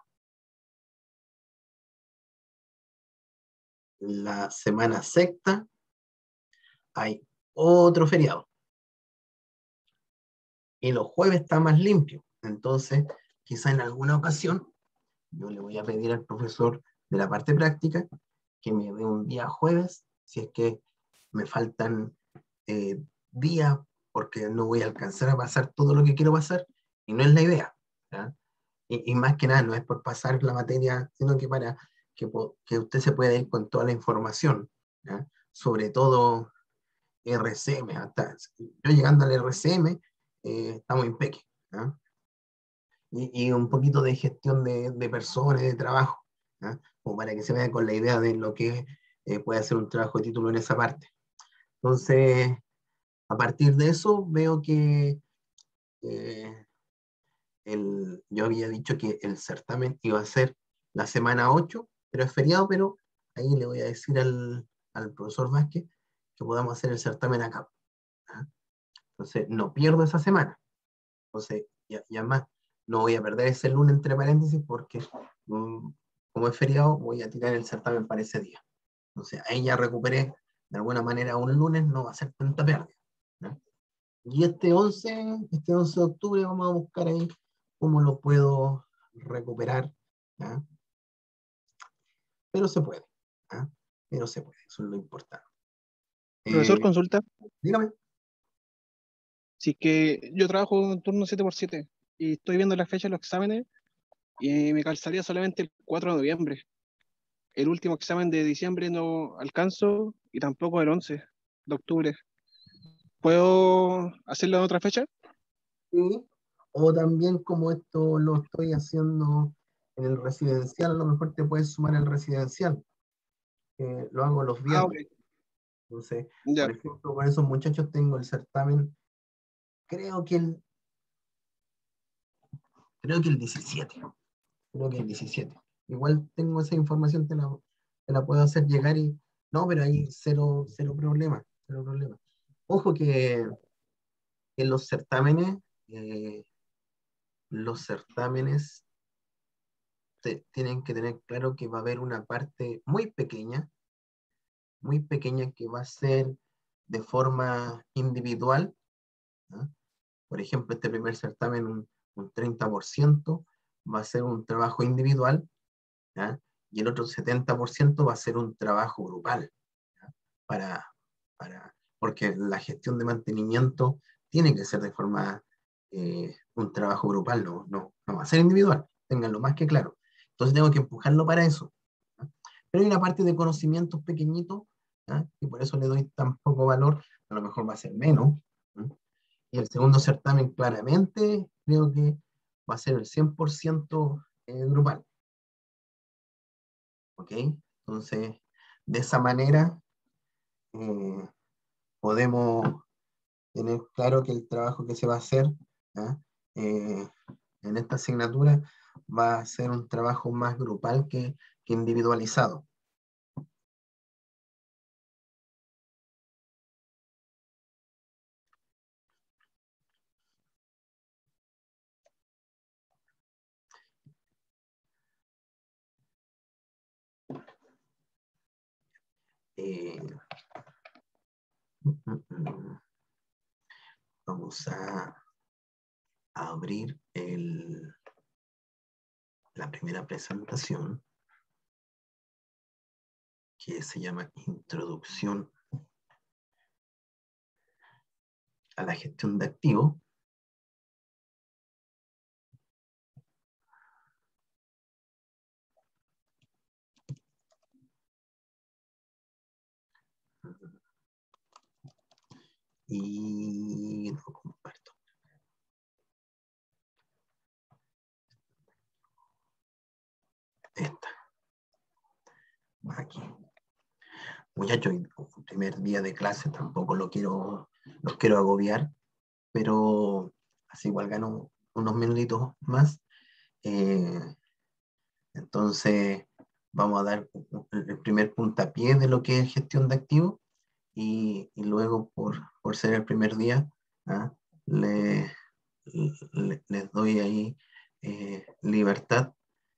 La semana sexta hay otro feriado. Y los jueves está más limpio. Entonces, quizá en alguna ocasión, yo le voy a pedir al profesor de la parte práctica que me dé un día jueves, si es que me faltan días, porque no voy a alcanzar a pasar todo lo que quiero pasar, y no es la idea. ¿Ya? Y más que nada, no es por pasar la materia, sino que para que usted se pueda ir con toda la información, ¿ya? Sobre todo RCM. Hasta, yo llegando al RCM, estamos en peque. ¿Ya? Y un poquito de gestión de personas, de trabajo. ¿ah? Como para que se vaya con la idea de lo que puede hacer un trabajo de título en esa parte. Entonces, a partir de eso, veo que yo había dicho que el certamen iba a ser la semana 8, pero es feriado, pero ahí le voy a decir al profesor Vázquez que podamos hacer el certamen acá. ¿Ah? Entonces, no pierdo esa semana. Entonces, ya más, no voy a perder ese lunes entre paréntesis porque como es feriado, voy a tirar el certamen para ese día. Entonces, ahí ya recuperé de alguna manera un lunes, no va a ser tanta pérdida, ¿no? Y este 11 de octubre vamos a buscar ahí cómo lo puedo recuperar, ¿ya? Pero se puede, ¿ya? Pero se puede, eso es lo importante. Profesor, consulta. Dígame. Si es que yo trabajo en turno 7x7 y estoy viendo la fecha de los exámenes y me calzaría solamente el 4 de noviembre. El último examen de diciembre no alcanzo y tampoco el 11 de octubre. ¿Puedo hacerlo en otra fecha? Sí. O también como esto lo estoy haciendo en el residencial, a lo mejor te puedes sumar al residencial. Lo hago los Ah, ok. viernes. Entonces, Ya. por ejemplo, con esos muchachos tengo el certamen, creo que el 17. Creo que el 17. Igual tengo esa información, te la puedo hacer llegar y. No, pero hay cero problema. Cero problema. Ojo que en eh, los certámenes tienen que tener claro que va a haber una parte muy pequeña que va a ser de forma individual, ¿no? Por ejemplo, este primer certamen, un 30% va a ser un trabajo individual, ¿ya? Y el otro 70% va a ser un trabajo grupal, ¿ya? Para, porque la gestión de mantenimiento tiene que ser de forma, un trabajo grupal, no va a ser individual, tenganlo más que claro. Entonces tengo que empujarlo para eso, ¿ya? Pero hay una parte de conocimientos pequeñitos, ¿ya? Y por eso le doy tan poco valor, a lo mejor va a ser menos, ¿ya? Y el segundo certamen claramente creo que va a ser el 100% grupal. ¿Ok? Entonces, de esa manera eh, podemos tener claro que el trabajo que se va a hacer, ¿ah? Eh, en esta asignatura va a ser un trabajo más grupal que individualizado. Eh, Vamos a abrir la primera presentación, que se llama Introducción a la gestión de activos. Y lo comparto. Esta. Aquí. Muchachos, el primer día de clase tampoco los quiero agobiar, pero así igual gano unos minutitos más. Eh, entonces, vamos a dar el primer puntapié de lo que es gestión de activos y luego, por ser el primer día, ¿ah? Les doy ahí libertad.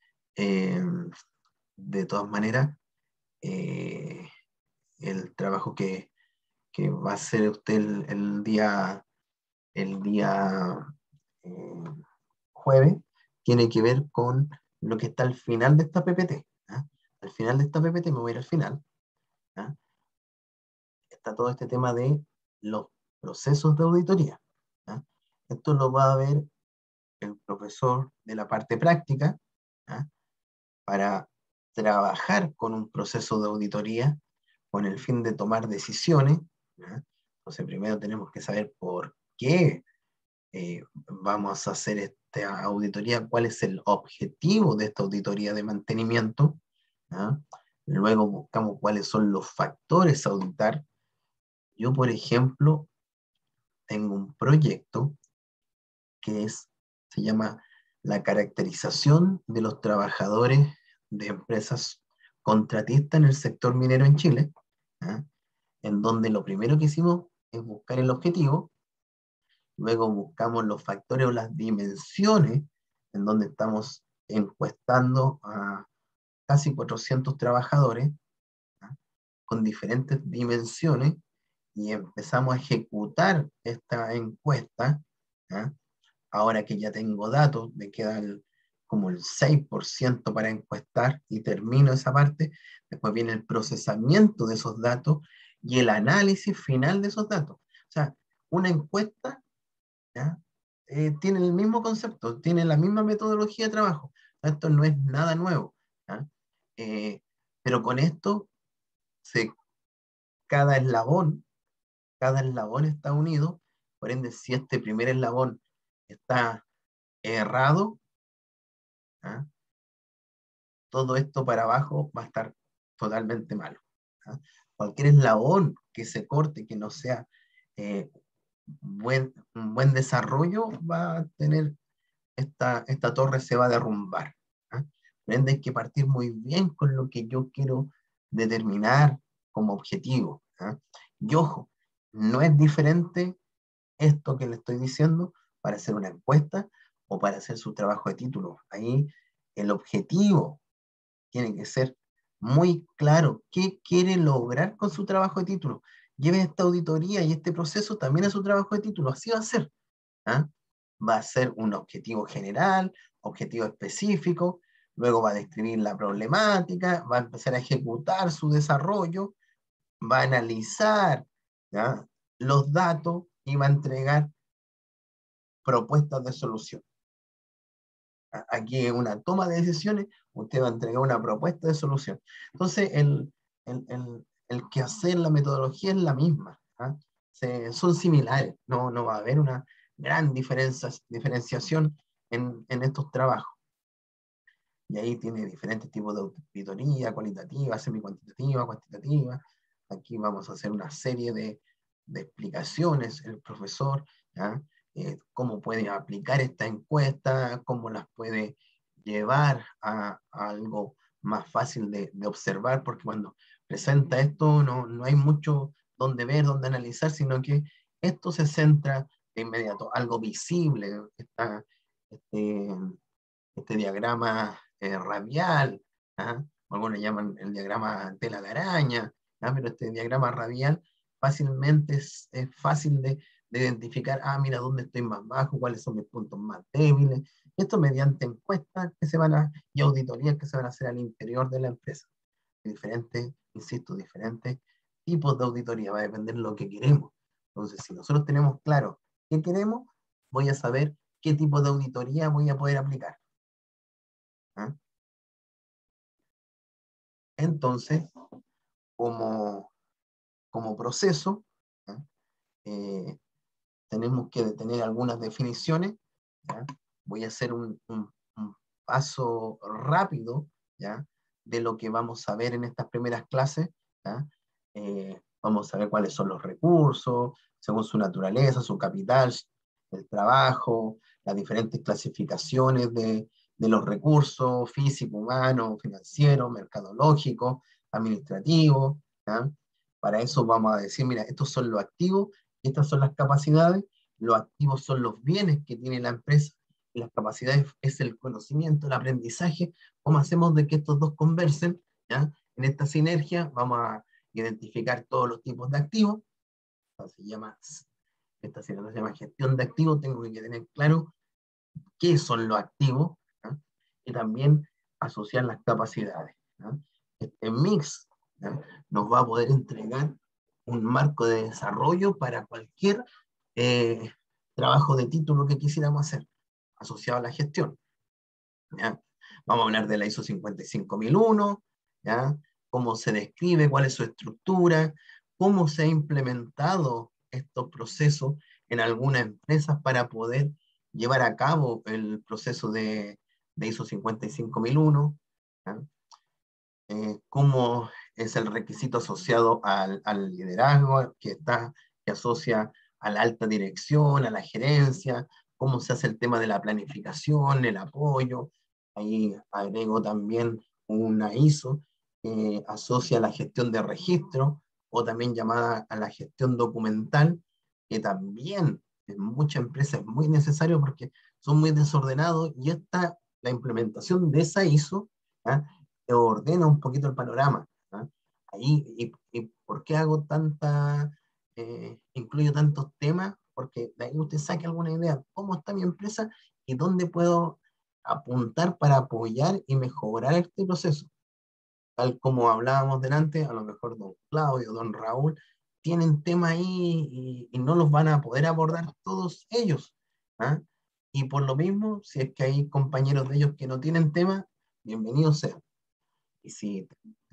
De todas maneras, el trabajo que va a hacer usted el día eh, jueves tiene que ver con lo que está al final de esta PPT. ¿Ah? Al final de esta PPT, me voy a ir al final. ¿Ah? Está todo este tema de los procesos de auditoría. ¿Ah? Esto lo va a ver el profesor de la parte práctica, ¿ah? Para trabajar con un proceso de auditoría con el fin de tomar decisiones, ¿ya? Entonces primero tenemos que saber por qué vamos a hacer esta auditoría, cuál es el objetivo de esta auditoría de mantenimiento, ¿ya? Luego buscamos cuáles son los factores a auditar. Yo, por ejemplo, tengo un proyecto se llama la caracterización de los trabajadores de empresas contratistas en el sector minero en Chile, ¿ya? En donde lo primero que hicimos es buscar el objetivo, luego buscamos los factores o las dimensiones en donde estamos encuestando a casi 400 trabajadores, ¿ya? Con diferentes dimensiones, y empezamos a ejecutar esta encuesta, ¿ya? Ahora que ya tengo datos, me queda como el 6% para encuestar y termino esa parte. Después viene el procesamiento de esos datos y el análisis final de esos datos. O sea, una encuesta, ¿ya? Tiene el mismo concepto, tiene la misma metodología de trabajo. Esto no es nada nuevo, ¿ya? Pero con esto, se, cada eslabón, cada eslabón está unido. Por ende, si este primer eslabón está errado, ¿ah? Todo esto para abajo va a estar totalmente malo, ¿ah? Cualquier eslabón que se corte, que no sea un buen desarrollo, va a tener esta torre se va a derrumbar, ¿ah? Por ende, hay que partir muy bien con lo que yo quiero determinar como objetivo, ¿ah? Y ojo, no es diferente esto que le estoy diciendo para hacer una encuesta o para hacer su trabajo de título. Ahí el objetivo tiene que ser muy claro. ¿Qué quiere lograr con su trabajo de título? Lleve esta auditoría y este proceso también a su trabajo de título. Así va a ser, ¿ah? Va a ser un objetivo general, objetivo específico, luego va a describir la problemática, va a empezar a ejecutar su desarrollo, va a analizar, ¿ya?, los datos y va a entregar propuestas de solución. Aquí en una toma de decisiones, usted va a entregar una propuesta de solución. Entonces, el quehacer, la metodología es la misma, ¿ah? Son similares, no va a haber una gran diferenciación en estos trabajos. Y ahí tiene diferentes tipos de auditoría, cualitativa, semi-cuantitativa, cuantitativa. Aquí vamos a hacer una serie de explicaciones, el profesor, ¿ya? Cómo puede aplicar esta encuesta, cómo las puede llevar a algo más fácil de observar, porque cuando presenta esto no hay mucho donde ver, donde analizar, sino que esto se centra de inmediato, algo visible, este, este diagrama radial, ¿ah? Algunos llaman el diagrama tela de araña, ¿ah? Pero este diagrama radial fácilmente es fácil de identificar, mira dónde estoy más bajo, cuáles son mis puntos más débiles. Esto mediante encuestas que se van y auditorías que se van a hacer al interior de la empresa. Diferentes, insisto, diferentes tipos de auditoría, va a depender de lo que queremos. Entonces, si nosotros tenemos claro qué queremos, voy a saber qué tipo de auditoría voy a poder aplicar, ¿ah? Entonces, como proceso, ¿ah? Tenemos que tener algunas definiciones, ¿ya? Voy a hacer un paso rápido, ¿ya?, de lo que vamos a ver en estas primeras clases, ¿ya? Vamos a ver cuáles son los recursos, según su naturaleza, su capital, el trabajo, las diferentes clasificaciones de los recursos físico, humano, financiero, mercadológico, administrativo, ¿ya? Para eso vamos a decir, mira, estos son los activos, estas son las capacidades, los activos son los bienes que tiene la empresa, y las capacidades es el conocimiento, el aprendizaje. ¿Cómo hacemos de que estos dos conversen, ¿ya? En esta sinergia vamos a identificar todos los tipos de activos. Esta sinergia se llama gestión de activos. Tengo que tener claro qué son los activos, ¿ya? Y también asociar las capacidades, ¿ya? Este mix, ¿ya?, nos va a poder entregar un marco de desarrollo para cualquier trabajo de título que quisiéramos hacer, asociado a la gestión, ¿ya? Vamos a hablar de la ISO 55001, ¿ya?, cómo se describe, cuál es su estructura, cómo se ha implementado estos procesos en algunas empresas para poder llevar a cabo el proceso de ISO 55001, ¿ya? cómo es el requisito asociado al liderazgo que asocia a la alta dirección, a la gerencia, cómo se hace el tema de la planificación, el apoyo. Ahí agrego también una ISO que asocia a la gestión de registro, o también llamada a la gestión documental, que también en muchas empresas es muy necesario porque son muy desordenados, y la implementación de esa ISO, ¿ah?, ordena un poquito el panorama, ¿ah? Ahí, y ¿por qué incluyo tantos temas? Porque de ahí usted saque alguna idea, cómo está mi empresa y dónde puedo apuntar para apoyar y mejorar este proceso. Tal como hablábamos delante, a lo mejor don Claudio, don Raúl, tienen tema ahí y no los van a poder abordar todos ellos, ¿ah? Y por lo mismo, si es que hay compañeros de ellos que no tienen tema, bienvenidos sean. Y si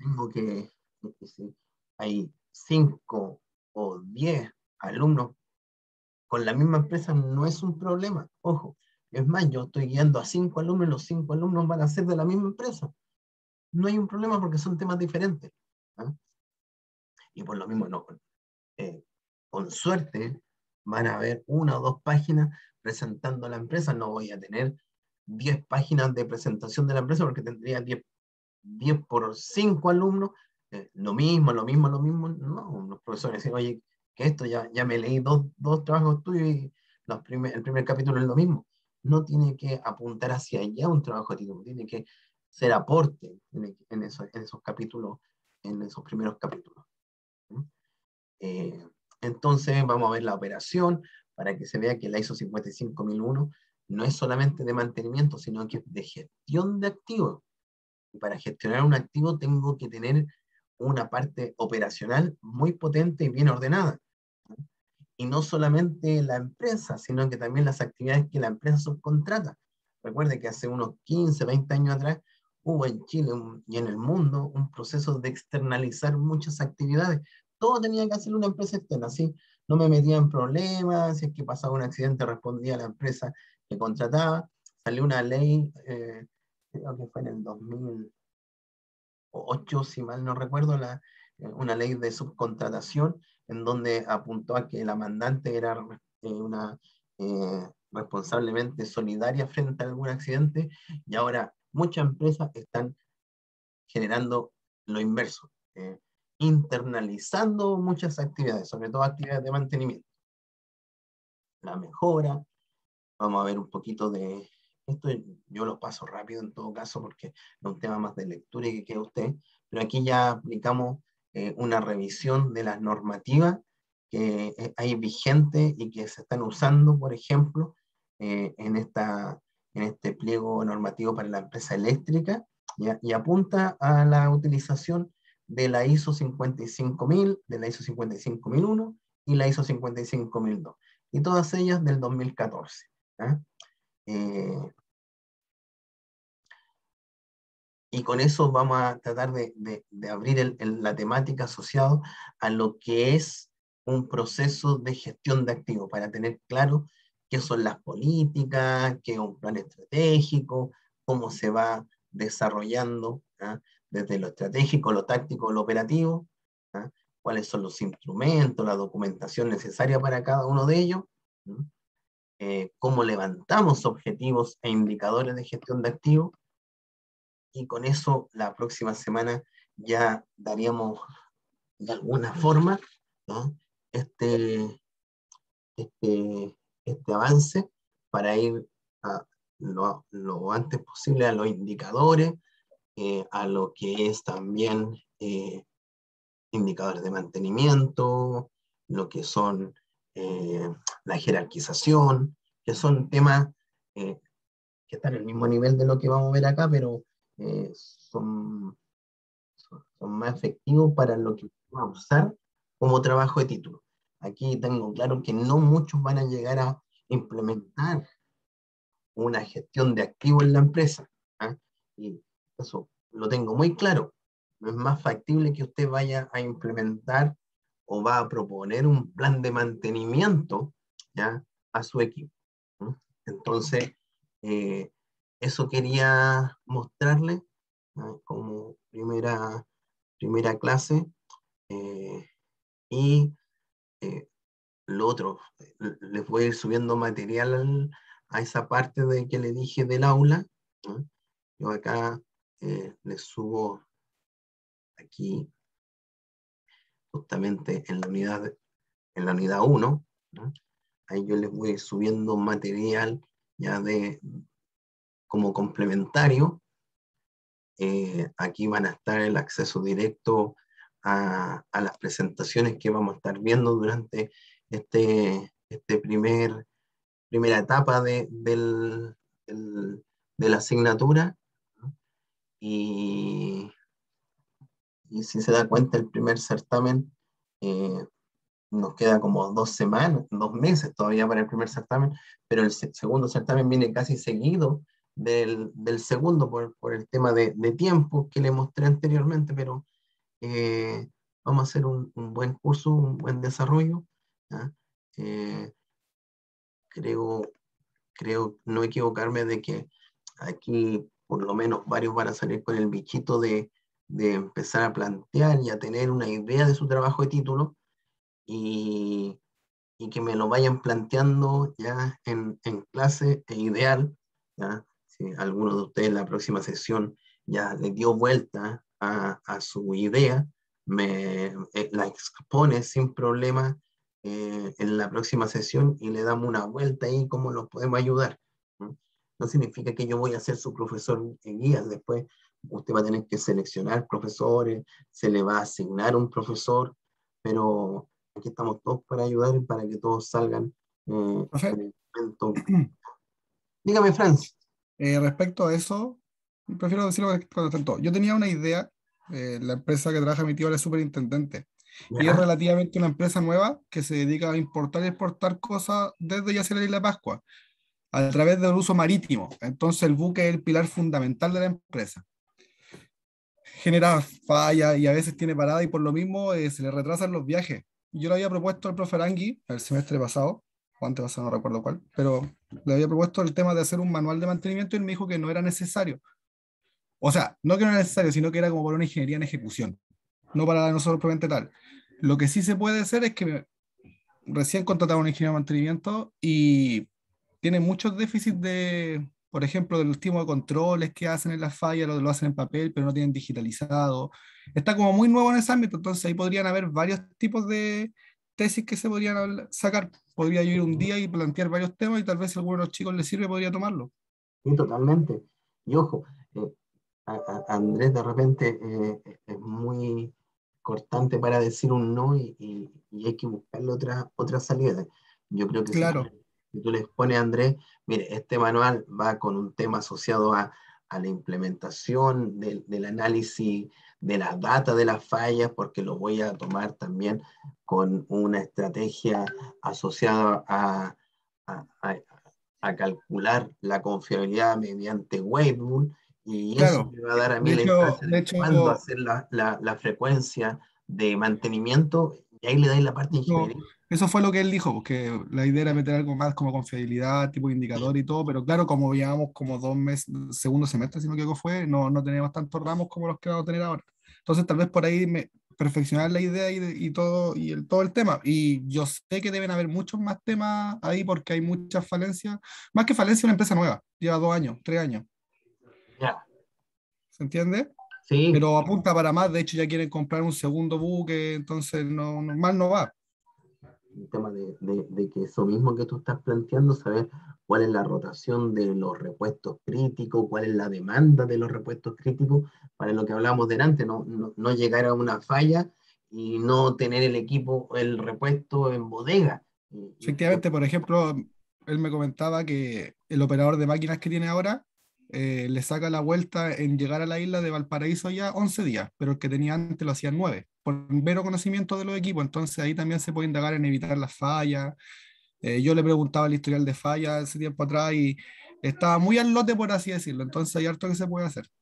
si hay 5 o 10 alumnos con la misma empresa, no es un problema. Ojo, es más, yo estoy guiando a 5 alumnos y los 5 alumnos van a ser de la misma empresa. No hay un problema porque son temas diferentes, ¿ah? Y por lo mismo, no, con suerte van a haber 1 o 2 páginas presentando a la empresa. No voy a tener 10 páginas de presentación de la empresa porque tendría 10 por 5 alumnos, lo mismo. No, los profesores dicen, oye, que esto ya me leí dos trabajos tuyos y el primer capítulo es lo mismo. No tiene que apuntar hacia allá un trabajo de título, tiene que ser aporte en esos capítulos, en esos primeros capítulos. Entonces vamos a ver la operación para que se vea que la ISO 55001 no es solamente de mantenimiento, sino que es de gestión de activos. Y para gestionar un activo tengo que tener una parte operacional muy potente y bien ordenada. Y no solamente la empresa, sino que también las actividades que la empresa subcontrata. Recuerde que hace unos 15, 20 años atrás hubo en Chile y en el mundo un proceso de externalizar muchas actividades. Todo tenía que hacer una empresa externa, ¿sí? No me metía en problemas, si es que pasaba un accidente respondía a la empresa que contrataba. Salió una ley, creo que fue en el 2008, si mal no recuerdo, una ley de subcontratación en donde apuntó a que la mandante era una responsablemente solidaria frente a algún accidente, y ahora muchas empresas están generando lo inverso, internalizando muchas actividades, sobre todo actividades de mantenimiento. La mejora, vamos a ver un poquito de esto, yo lo paso rápido en todo caso porque es un tema más de lectura y que quede usted, pero aquí ya aplicamos una revisión de las normativas que hay vigentes y que se están usando, por ejemplo, en este pliego normativo para la empresa eléctrica, y apunta a la utilización de la ISO 55000, de la ISO 55001 y la ISO 55002, y todas ellas del 2014. ¿Ah? Y con eso vamos a tratar de abrir la temática asociada a lo que es un proceso de gestión de activos, para tener claro qué son las políticas, qué es un plan estratégico, cómo se va desarrollando, ¿ah?, desde lo estratégico, lo táctico, lo operativo, ¿ah?, cuáles son los instrumentos, la documentación necesaria para cada uno de ellos, cómo levantamos objetivos e indicadores de gestión de activos, y con eso la próxima semana ya daríamos de alguna forma, ¿no?, este avance para ir lo antes posible a los indicadores, a lo que es también indicadores de mantenimiento, lo que son la jerarquización, que son temas que están al mismo nivel de lo que vamos a ver acá, pero son más efectivos para lo que vamos a usar como trabajo de título. Aquí tengo claro que no muchos van a llegar a implementar una gestión de activos en la empresa, ¿ah? Y eso lo tengo muy claro. No es más factible que usted vaya a implementar o va a proponer un plan de mantenimiento, ¿ya?, a su equipo, ¿no? Entonces, eso quería mostrarle, ¿no?, como primera clase. Y lo otro, les voy a ir subiendo material a esa parte de que le dije del aula, ¿no? Yo acá les subo aquí justamente en la unidad 1, ¿no? Ahí yo les voy a ir subiendo material ya como complementario. Aquí van a estar el acceso directo a las presentaciones que vamos a estar viendo durante este primera etapa de la asignatura. Y si se da cuenta, el primer certamen nos queda como 2 semanas, 2 meses todavía para el primer certamen, pero el segundo certamen viene casi seguido del segundo por el tema de tiempo que le mostré anteriormente, pero vamos a hacer un buen curso, un buen desarrollo. ¿Ya? Creo no equivocarme de que aquí por lo menos varios van a salir con el bichito de empezar a plantear y a tener una idea de su trabajo de título, y que me lo vayan planteando ya en clase, es ideal. ¿Ya? Si alguno de ustedes en la próxima sesión ya le dio vuelta a su idea, la expone sin problema en la próxima sesión y le damos una vuelta ahí, cómo los podemos ayudar. ¿No? No significa que yo voy a ser su profesor en guía, después usted va a tener que seleccionar profesores, se le va a asignar un profesor, pero aquí estamos todos para ayudar y para que todos salgan en Profe, el momento. Dígame, Franz. respecto a eso, prefiero decirlo cuando estén todos. Yo tenía una idea, la empresa que trabaja mi tío es superintendente, y es ¿Ya? relativamente una empresa nueva que se dedica a importar y exportar cosas desde y hacia la isla de Pascua, a través del uso marítimo. Entonces el buque es el pilar fundamental de la empresa. Genera fallas y a veces tiene parada y por lo mismo se le retrasan los viajes. Yo le había propuesto al profe Arangui el semestre pasado, o antepasado, no recuerdo cuál, pero le había propuesto el tema de hacer un manual de mantenimiento y él me dijo que no era necesario. O sea, no que no era necesario, sino que era como para una ingeniería en ejecución, no para nosotros propiamente tal. Lo que sí se puede hacer es que recién contrataron un ingeniero de mantenimiento y tiene muchos déficits de, por ejemplo, del tipo de controles que hacen en las fallas, lo hacen en papel, pero no tienen digitalizado. Está como muy nuevo en ese ámbito, entonces ahí podrían haber varios tipos de tesis que se podrían sacar. Podría yo ir un día y plantear varios temas y tal vez si a alguno de los chicos les sirve, podría tomarlo. Sí, totalmente. Y ojo, Andrés de repente es muy cortante para decir un no, y hay que buscarle otra salida. Yo creo que Claro, si tú les pones a Andrés, mire, este manual va con un tema asociado a la implementación del análisis de la data de las fallas, porque lo voy a tomar también con una estrategia asociada a, a- a calcular la confiabilidad mediante Weibull, y eso claro. me va a dar a mí De la hecho, instancia de de cuándo hecho, hacer la frecuencia de mantenimiento, y ahí le dais la parte de no, ingeniería. eso fue lo que él dijo, porque la idea era meter algo más como con fidelidad, tipo indicador y todo, pero claro, como llevamos como 2 meses, segundo semestre, si no me equivoco fue, no teníamos tantos ramos como los que vamos a tener ahora. Entonces, tal vez por ahí perfeccionar la idea y todo, todo el tema. Y yo sé que deben haber muchos más temas ahí porque hay muchas falencias. Más que falencia, una empresa nueva, lleva 2 años, 3 años, Ya, ¿se entiende? sí, Pero apunta para más, de hecho ya quieren comprar un segundo buque, entonces mal no va. el tema de que eso mismo que tú estás planteando, saber cuál es la rotación de los repuestos críticos, cuál es la demanda de los repuestos críticos, para lo que hablábamos delante, no llegar a una falla y no tener el equipo, el repuesto en bodega. Efectivamente, por ejemplo, él me comentaba que el operador de máquinas que tiene ahora le saca la vuelta en llegar a la isla de Valparaíso ya 11 días, pero el que tenía antes lo hacían 9, por un mero conocimiento de los equipos. Entonces ahí también se puede indagar en evitar las fallas. Yo le preguntaba el historial de fallas ese tiempo atrás y estaba muy al lote, por así decirlo. Entonces hay harto que se puede hacer.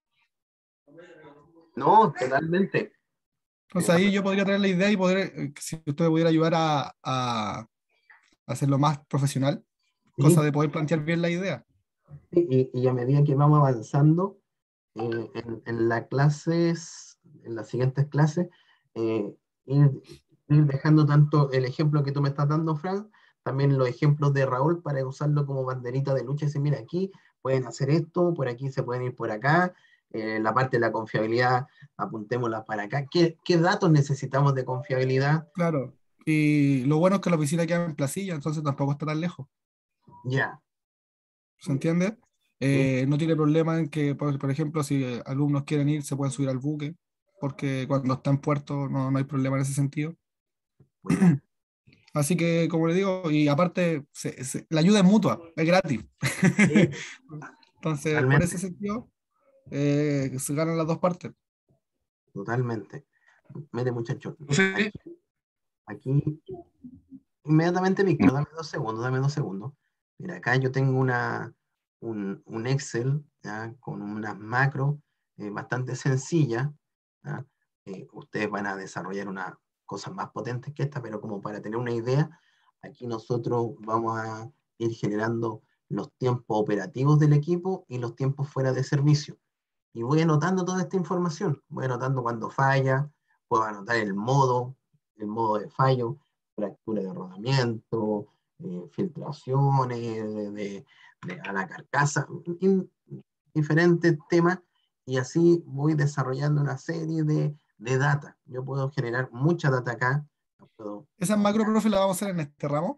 No, totalmente. Entonces ahí yo podría traer la idea y poder, si usted me pudiera ayudar a hacerlo más profesional, cosa Sí, de poder plantear bien la idea. y a medida que vamos avanzando, en las clases, en las siguientes clases, ir, ir dejando tanto el ejemplo que tú me estás dando, Fran, también los ejemplos de Raúl para usarlo como banderita de lucha y decir, mira, aquí pueden hacer esto, por aquí se pueden ir por acá, la parte de la confiabilidad, apuntémosla para acá. ¿Qué datos necesitamos de confiabilidad? Claro. Y lo bueno es que la oficina queda en Placilla, entonces tampoco está tan lejos. Ya, ¿Se entiende? ¿sí? No tiene problema en que, por ejemplo, si alumnos quieren ir, se pueden subir al buque, porque cuando está en puerto no hay problema en ese sentido. Buena. Así que, como le digo, y aparte, la ayuda es mutua, es gratis. Sí, Entonces, por ese totalmente, sentido, se ganan las dos partes. totalmente. Mire, muchachos, Profe, aquí inmediatamente, Víctor, dame 2 segundos. Mira, acá yo tengo un Excel, ¿ya? Con unas macros bastante sencillas, ¿ya? Ustedes van a desarrollar unas cosas más potentes que esta, pero como para tener una idea, aquí nosotros vamos a ir generando los tiempos operativos del equipo y los tiempos fuera de servicio. Y voy anotando toda esta información, voy anotando cuando falla, puedo anotar el modo de fallo, fractura de rodamiento, filtraciones a la carcasa, diferentes temas, y así voy desarrollando una serie de data. Yo puedo generar mucha data acá, puedo, Esas macro, profe, las vamos a hacer en este ramo.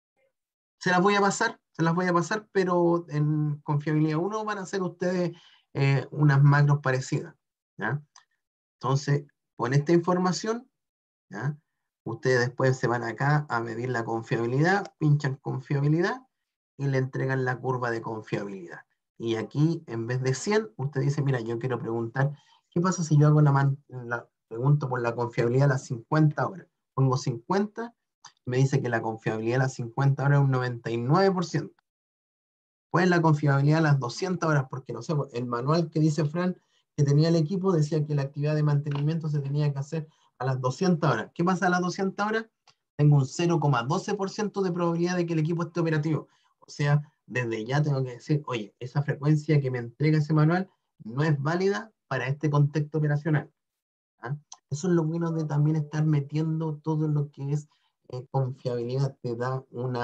se las voy a pasar, pero en Confiabilidad 1 van a hacer ustedes unas macros parecidas, ¿ya? Entonces, con esta información, ¿ya? Ustedes después se van acá a medir la confiabilidad, pinchan confiabilidad y le entregan la curva de confiabilidad. Y aquí, en vez de 100, usted dice, mira, yo quiero preguntar, ¿qué pasa si yo hago pregunto por la confiabilidad a las 50 horas? Pongo 50, me dice que la confiabilidad a las 50 horas es un 99%. ¿Cuál es la confiabilidad a las 200 horas? Porque no sé, el manual que dice Fran que tenía el equipo decía que la actividad de mantenimiento se tenía que hacer a las 200 horas. ¿Qué pasa a las 200 horas? Tengo un 0,12% de probabilidad de que el equipo esté operativo. O sea, desde ya tengo que decir, oye, esa frecuencia que me entrega ese manual no es válida para este contexto operacional. ¿Ah? Eso es lo bueno de también estar metiendo todo lo que es confiabilidad. Te da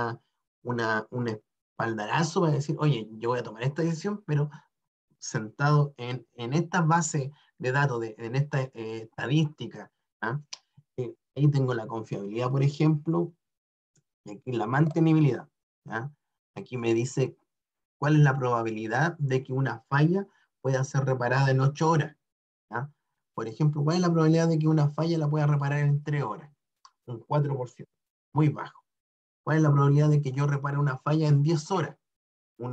un espaldarazo para decir, oye, yo voy a tomar esta decisión, pero sentado en esta base de datos, en esta estadística. ¿Ah? Ahí tengo la confiabilidad, por ejemplo, y aquí la mantenibilidad. ¿Ah? Aquí me dice cuál es la probabilidad de que una falla pueda ser reparada en 8 horas. ¿Ah? Por ejemplo, ¿cuál es la probabilidad de que una falla la pueda reparar en 3 horas? Un 4%, muy bajo. ¿Cuál es la probabilidad de que yo repare una falla en 10 horas? Un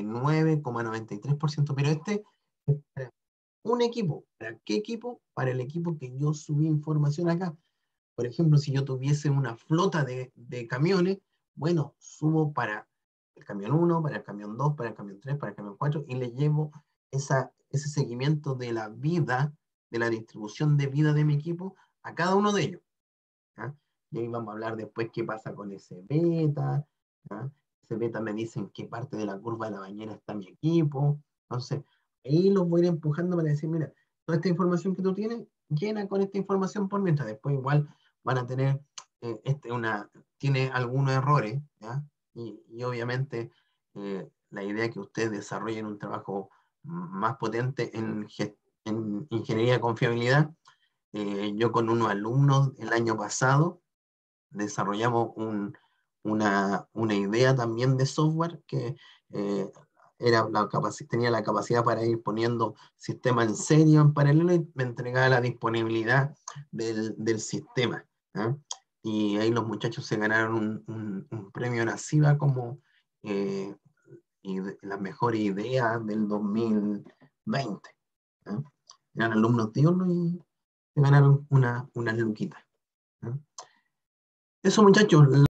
99,93%, pero este es para un equipo. ¿Para qué equipo? Para el equipo que yo subí información acá. Por ejemplo, si yo tuviese una flota de camiones, bueno, subo para el camión 1, para el camión 2, para el camión 3, para el camión 4, y le llevo ese seguimiento de la vida, de la distribución de vida de mi equipo a cada uno de ellos. ¿Ya? Y ahí vamos a hablar después qué pasa con ese beta. ¿Ya? Ese beta me dice en qué parte de la curva de la bañera está mi equipo. Entonces, ahí los voy a ir empujando para decir, mira, toda esta información que tú tienes, llena con esta información por mientras. Después igual van a tener, tiene algunos errores, ¿ya? Y obviamente la idea es que ustedes desarrollen un trabajo más potente en ingeniería de confiabilidad. Yo con unos alumnos el año pasado desarrollamos una idea también de software que eh, tenía la capacidad para ir poniendo sistemas en serio en paralelo y me entregaba la disponibilidad del sistema. ¿Ah? Y ahí los muchachos se ganaron un premio NACIBA como eh, la mejor idea del 2020. ¿Ah? Eran alumnos diurnos y se ganaron unas luquitas. ¿Ah? Eso, muchachos.